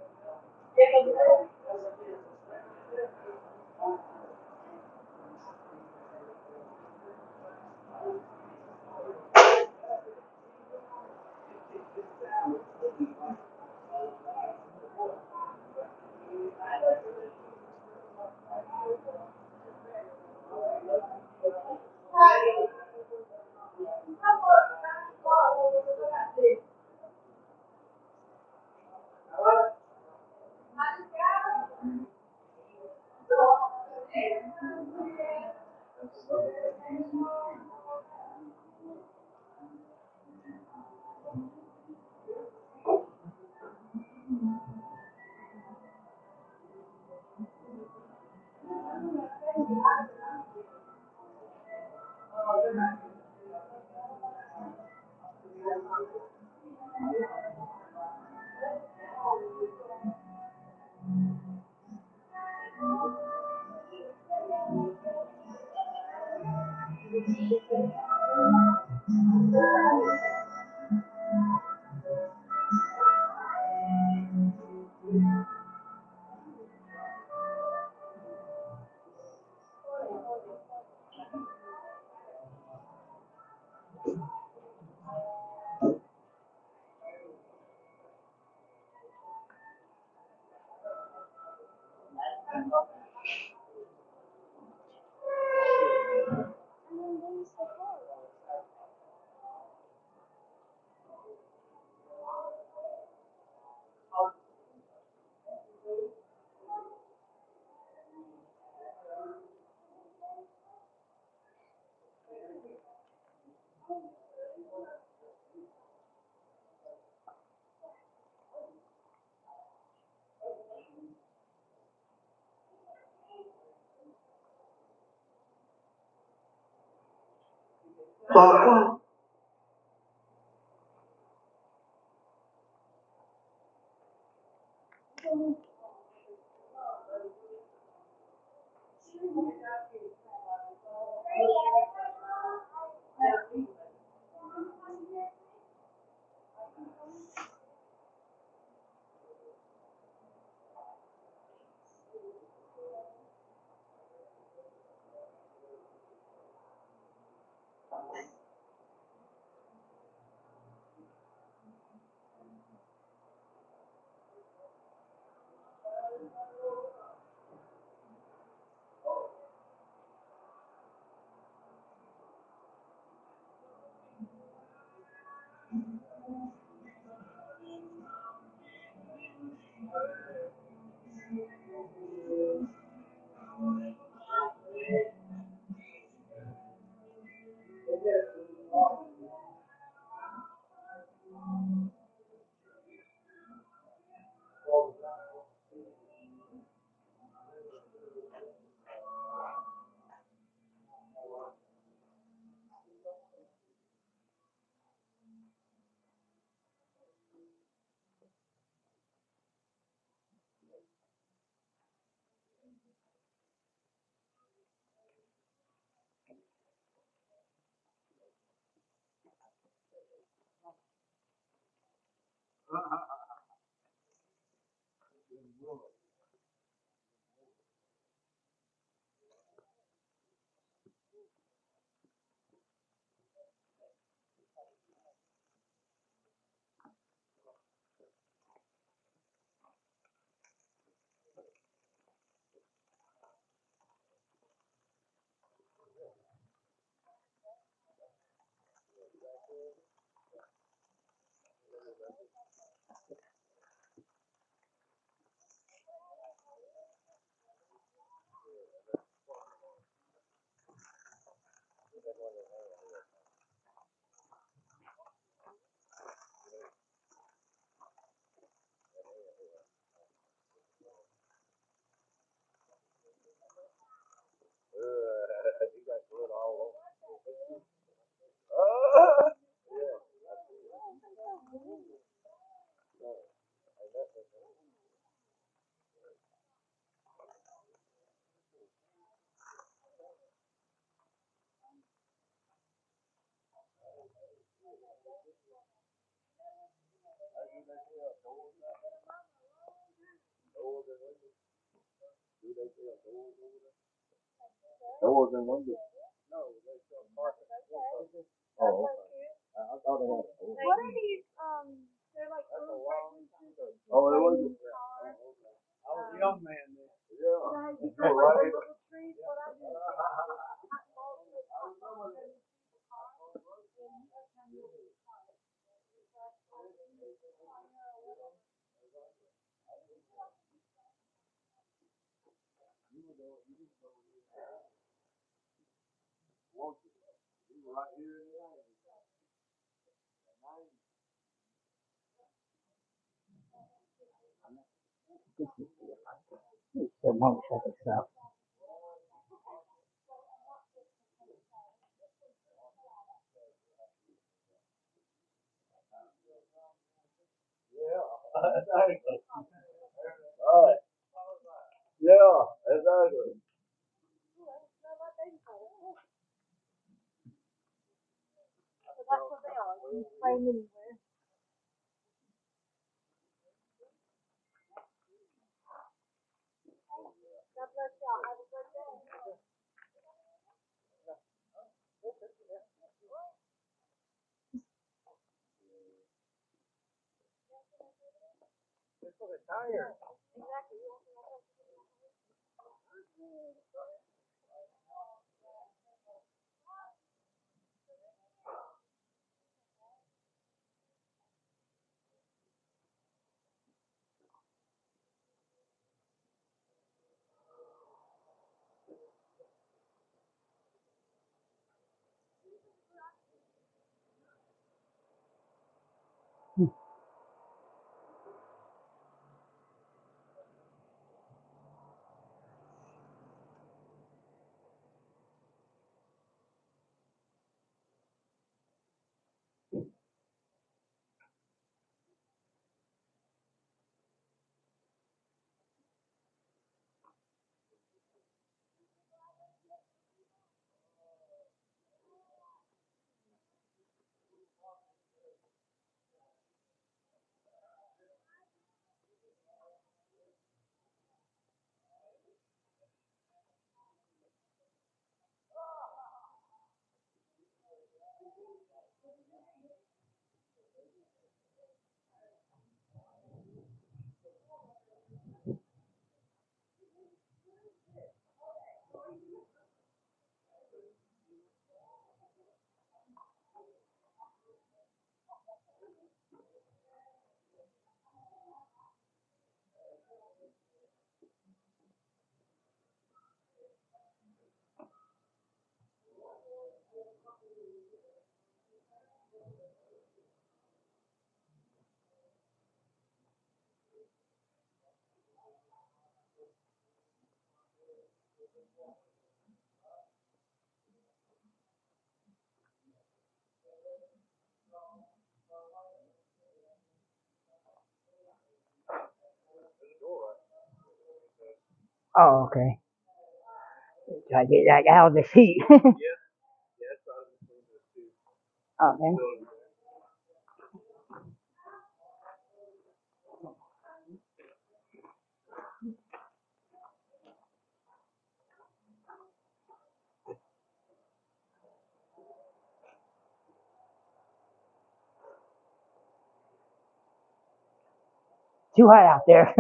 Doors and windows. Oh, okay. I thought they had a door. What are these? They're like little Oh, it was. I was a young man then. Yeah. Right. Right. Trees. What I do. The motorcycle stuff. That's ugly. Alright. Yeah, that's ugly. That's what they are. You can play them anywhere. God bless y'all. Have a good day. Oh, okay. Try to get that out of the heat. Okay. Too hot out there.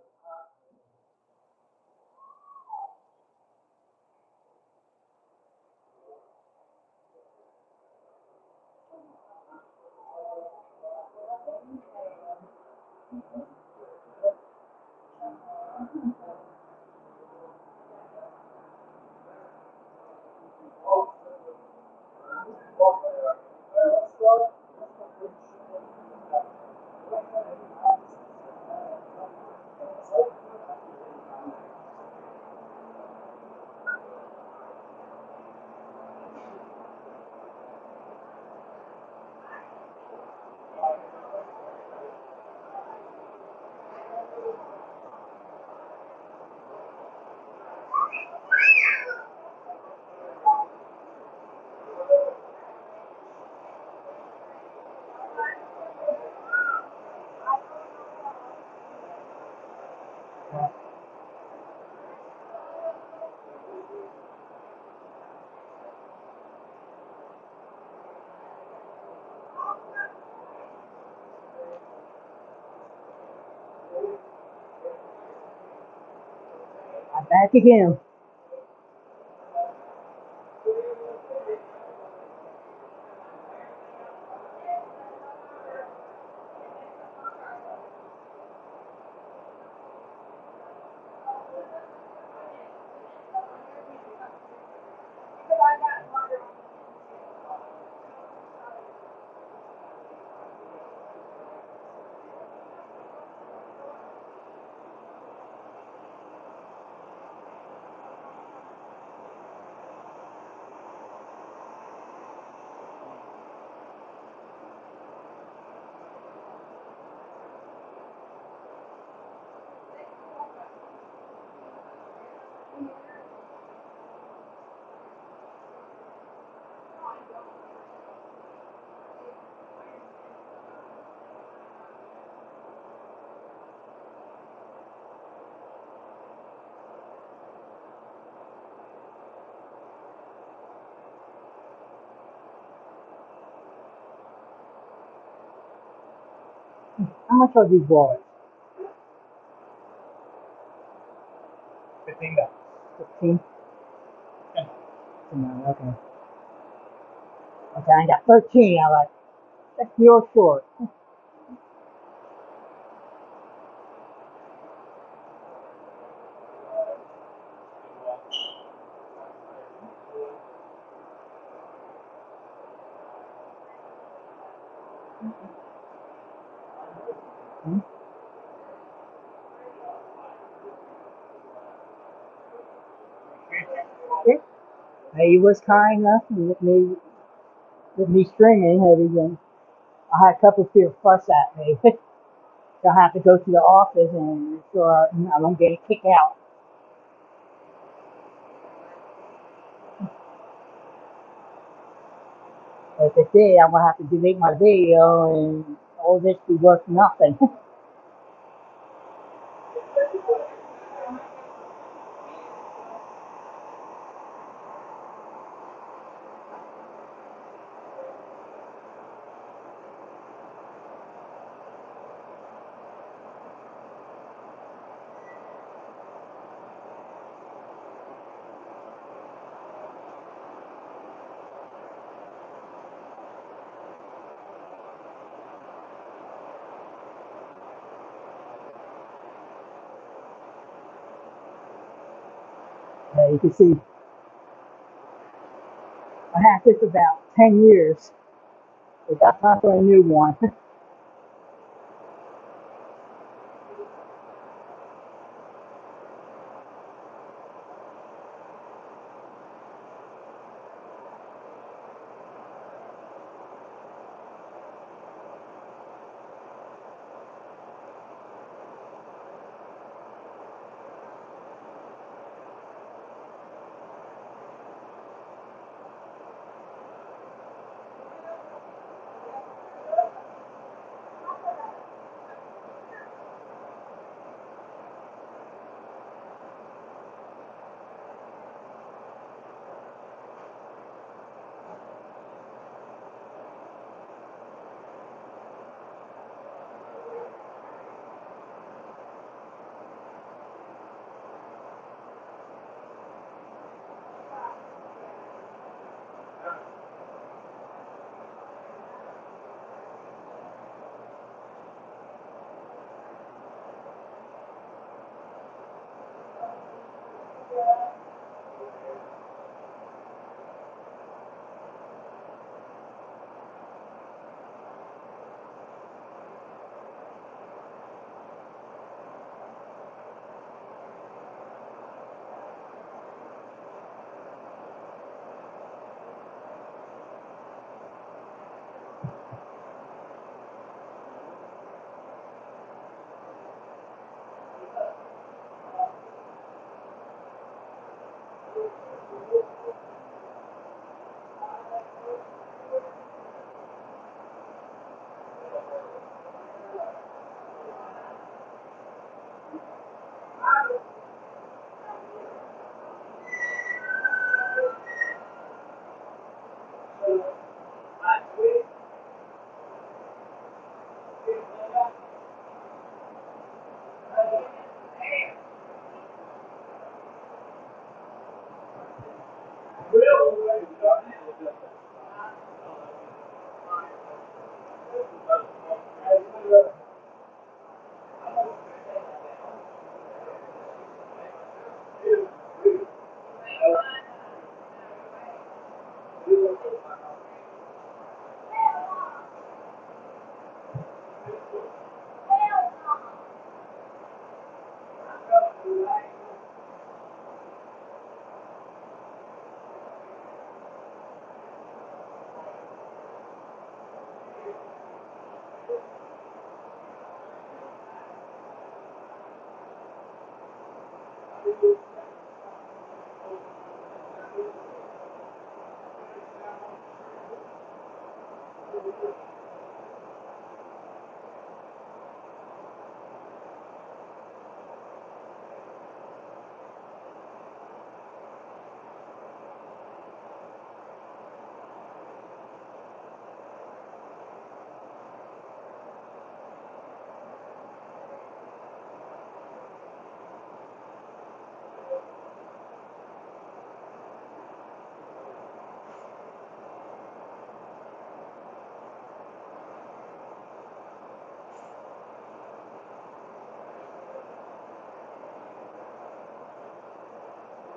I'm back again. How much are these wallets? $15. 15? No, okay. Okay, I got 13. I like, that's your short. Yeah. He was kind enough and with me stringing everything. I had a couple of people fuss at me. So I have to go to the office and make sure I don't get a kick out. If it did, I'm gonna have to delete my video and all this be worth nothing. You can see I had this about 10 years. So that's not for a new one.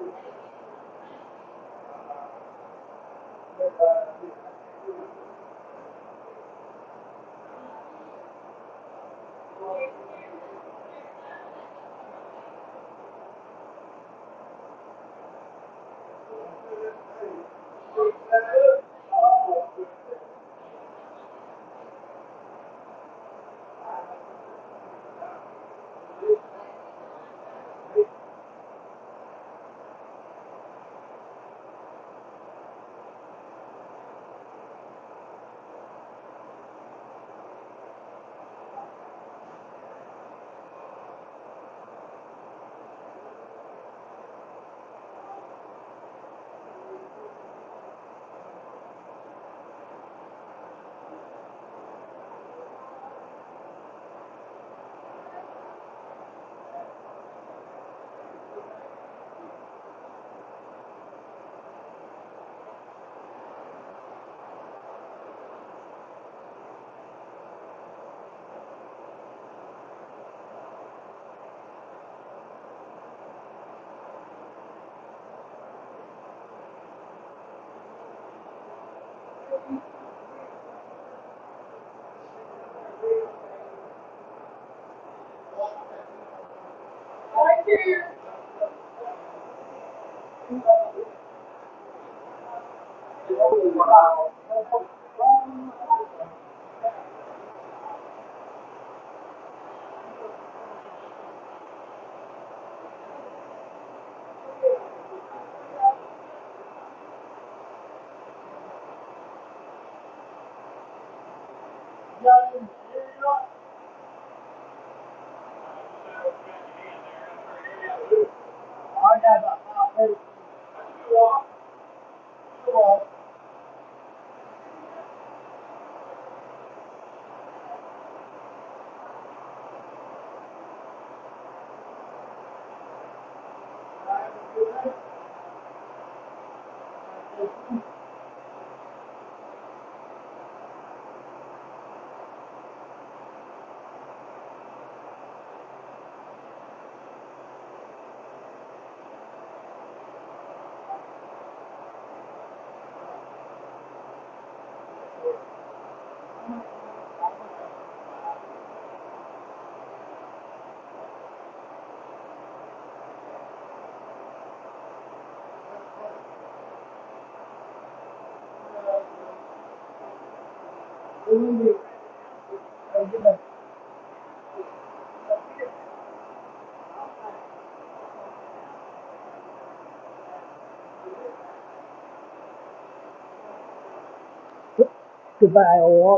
Goodbye, all.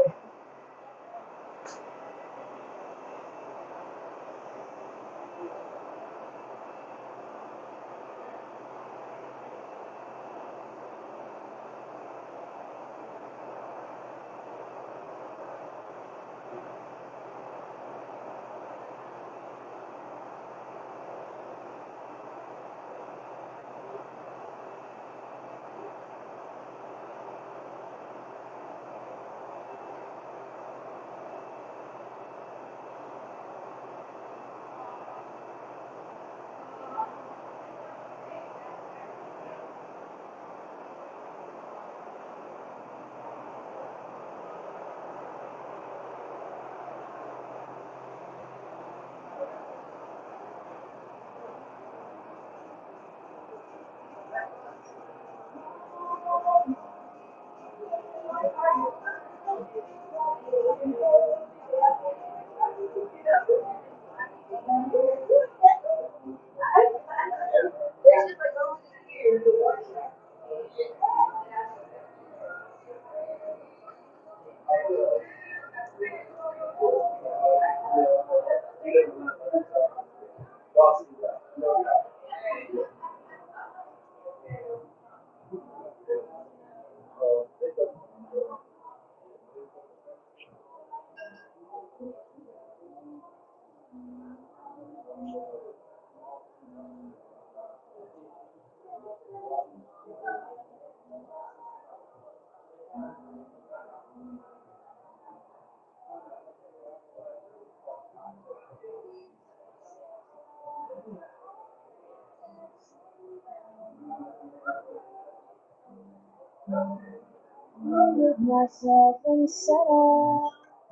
myself and set up.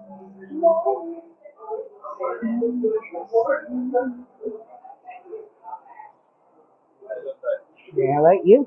Yeah, like you.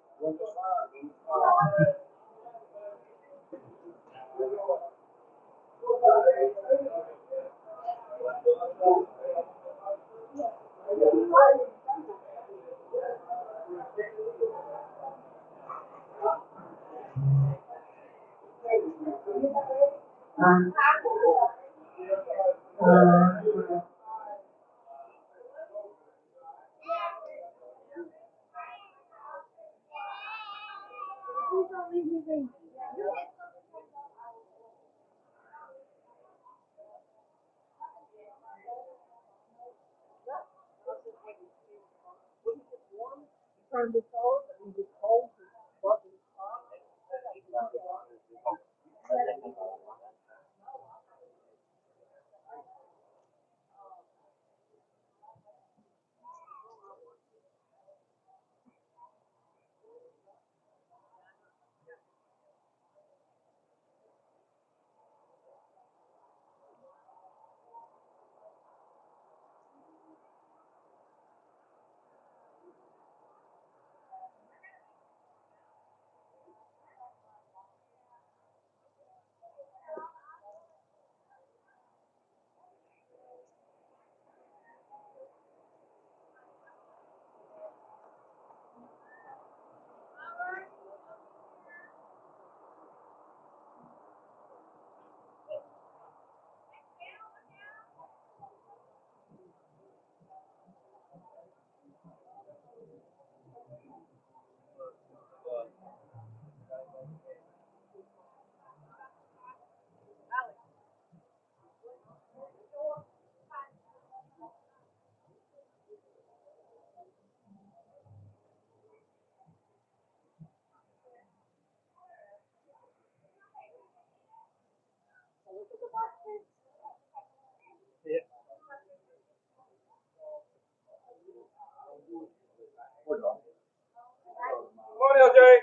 Come on, LJ.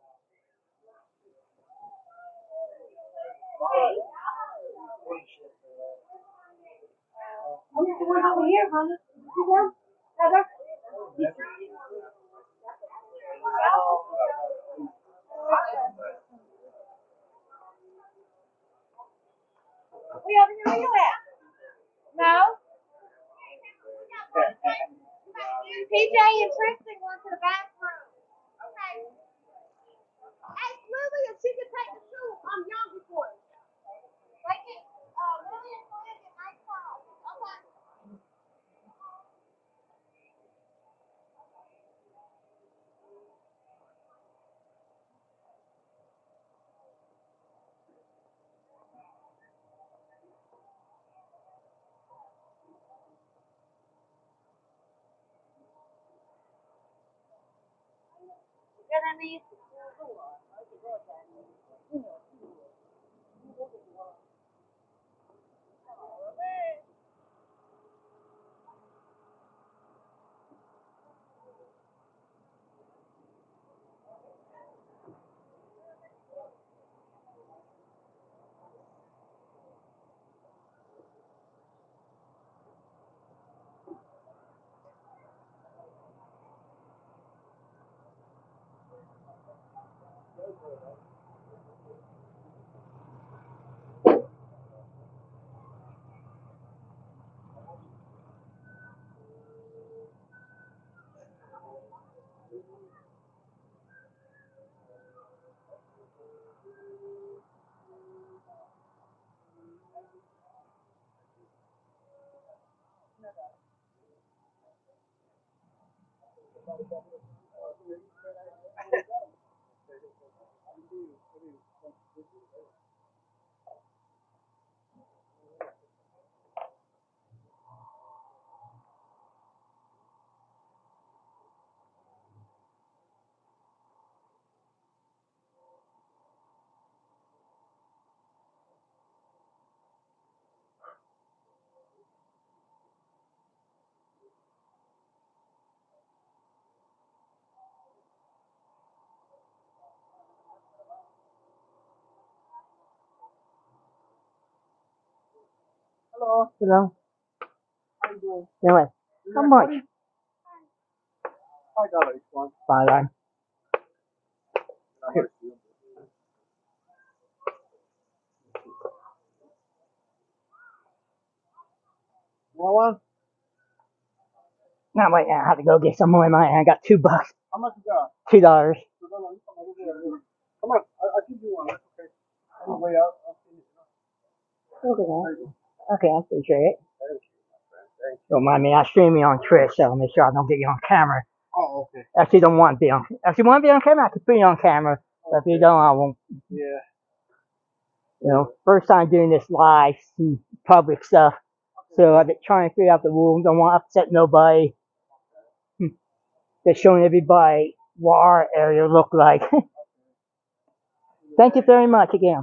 Over here, honey. Sit down. Heather. We over here, where you at? No? PJ and Tristan went to the bathroom. Okay. Hey, Lily, if she can take the stool, I'm young for it. Take it. Lily and Glenn get nice towels. Okay. We're gonna need the door. Hello. How you doing? Anyway, how much? $5 each one. $5. Want one? Not right now. I have to go get some more in my hand. I got $2. How much you got? $2. Come on, I'll give you one. That's okay. On the way out, I'll see you. Okay, I appreciate it. Don't mind me. I stream you on Twitch, so make sure I don't get you on camera. Oh, okay. Actually, don't want to be on. If you want to be on camera, I can put you on camera. But if you don't, I won't. Yeah. You know, first time doing this live, public stuff. So I've been trying to figure out the rules. Don't want to upset nobody. Just showing everybody what our area look like. Thank you very much again.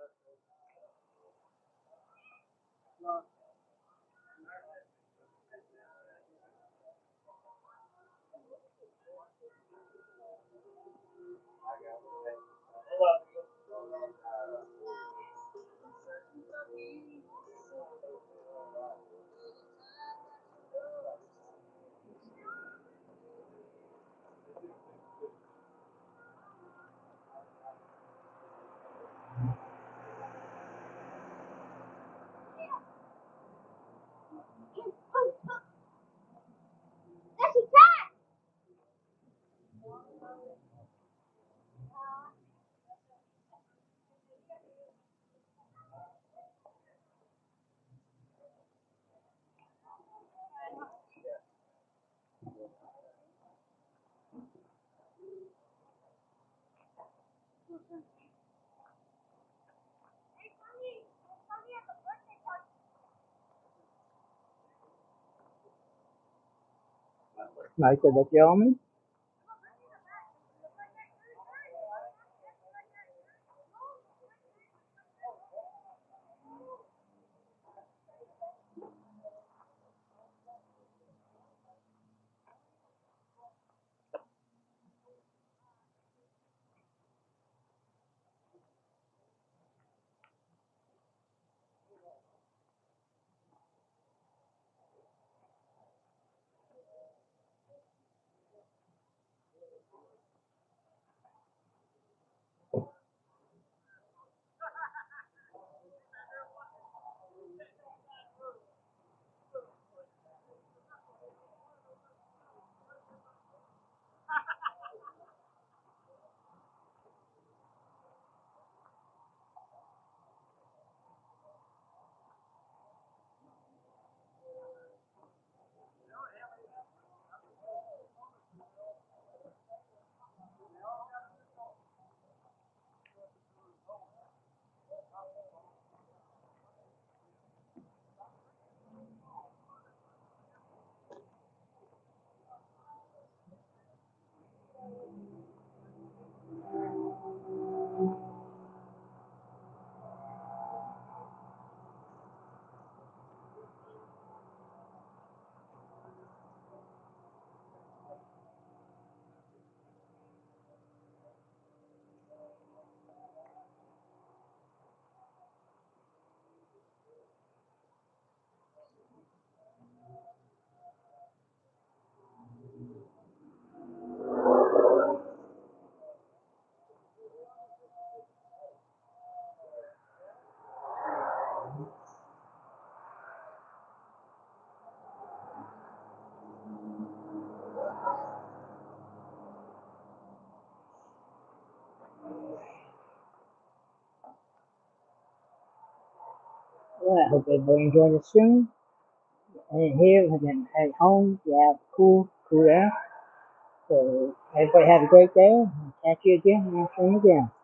That's a cat! Nice of the gentleman. Well, I hope everybody enjoyed the stream. And here, and then at home, you have cool down. So everybody have a great day. Catch you again on the stream again.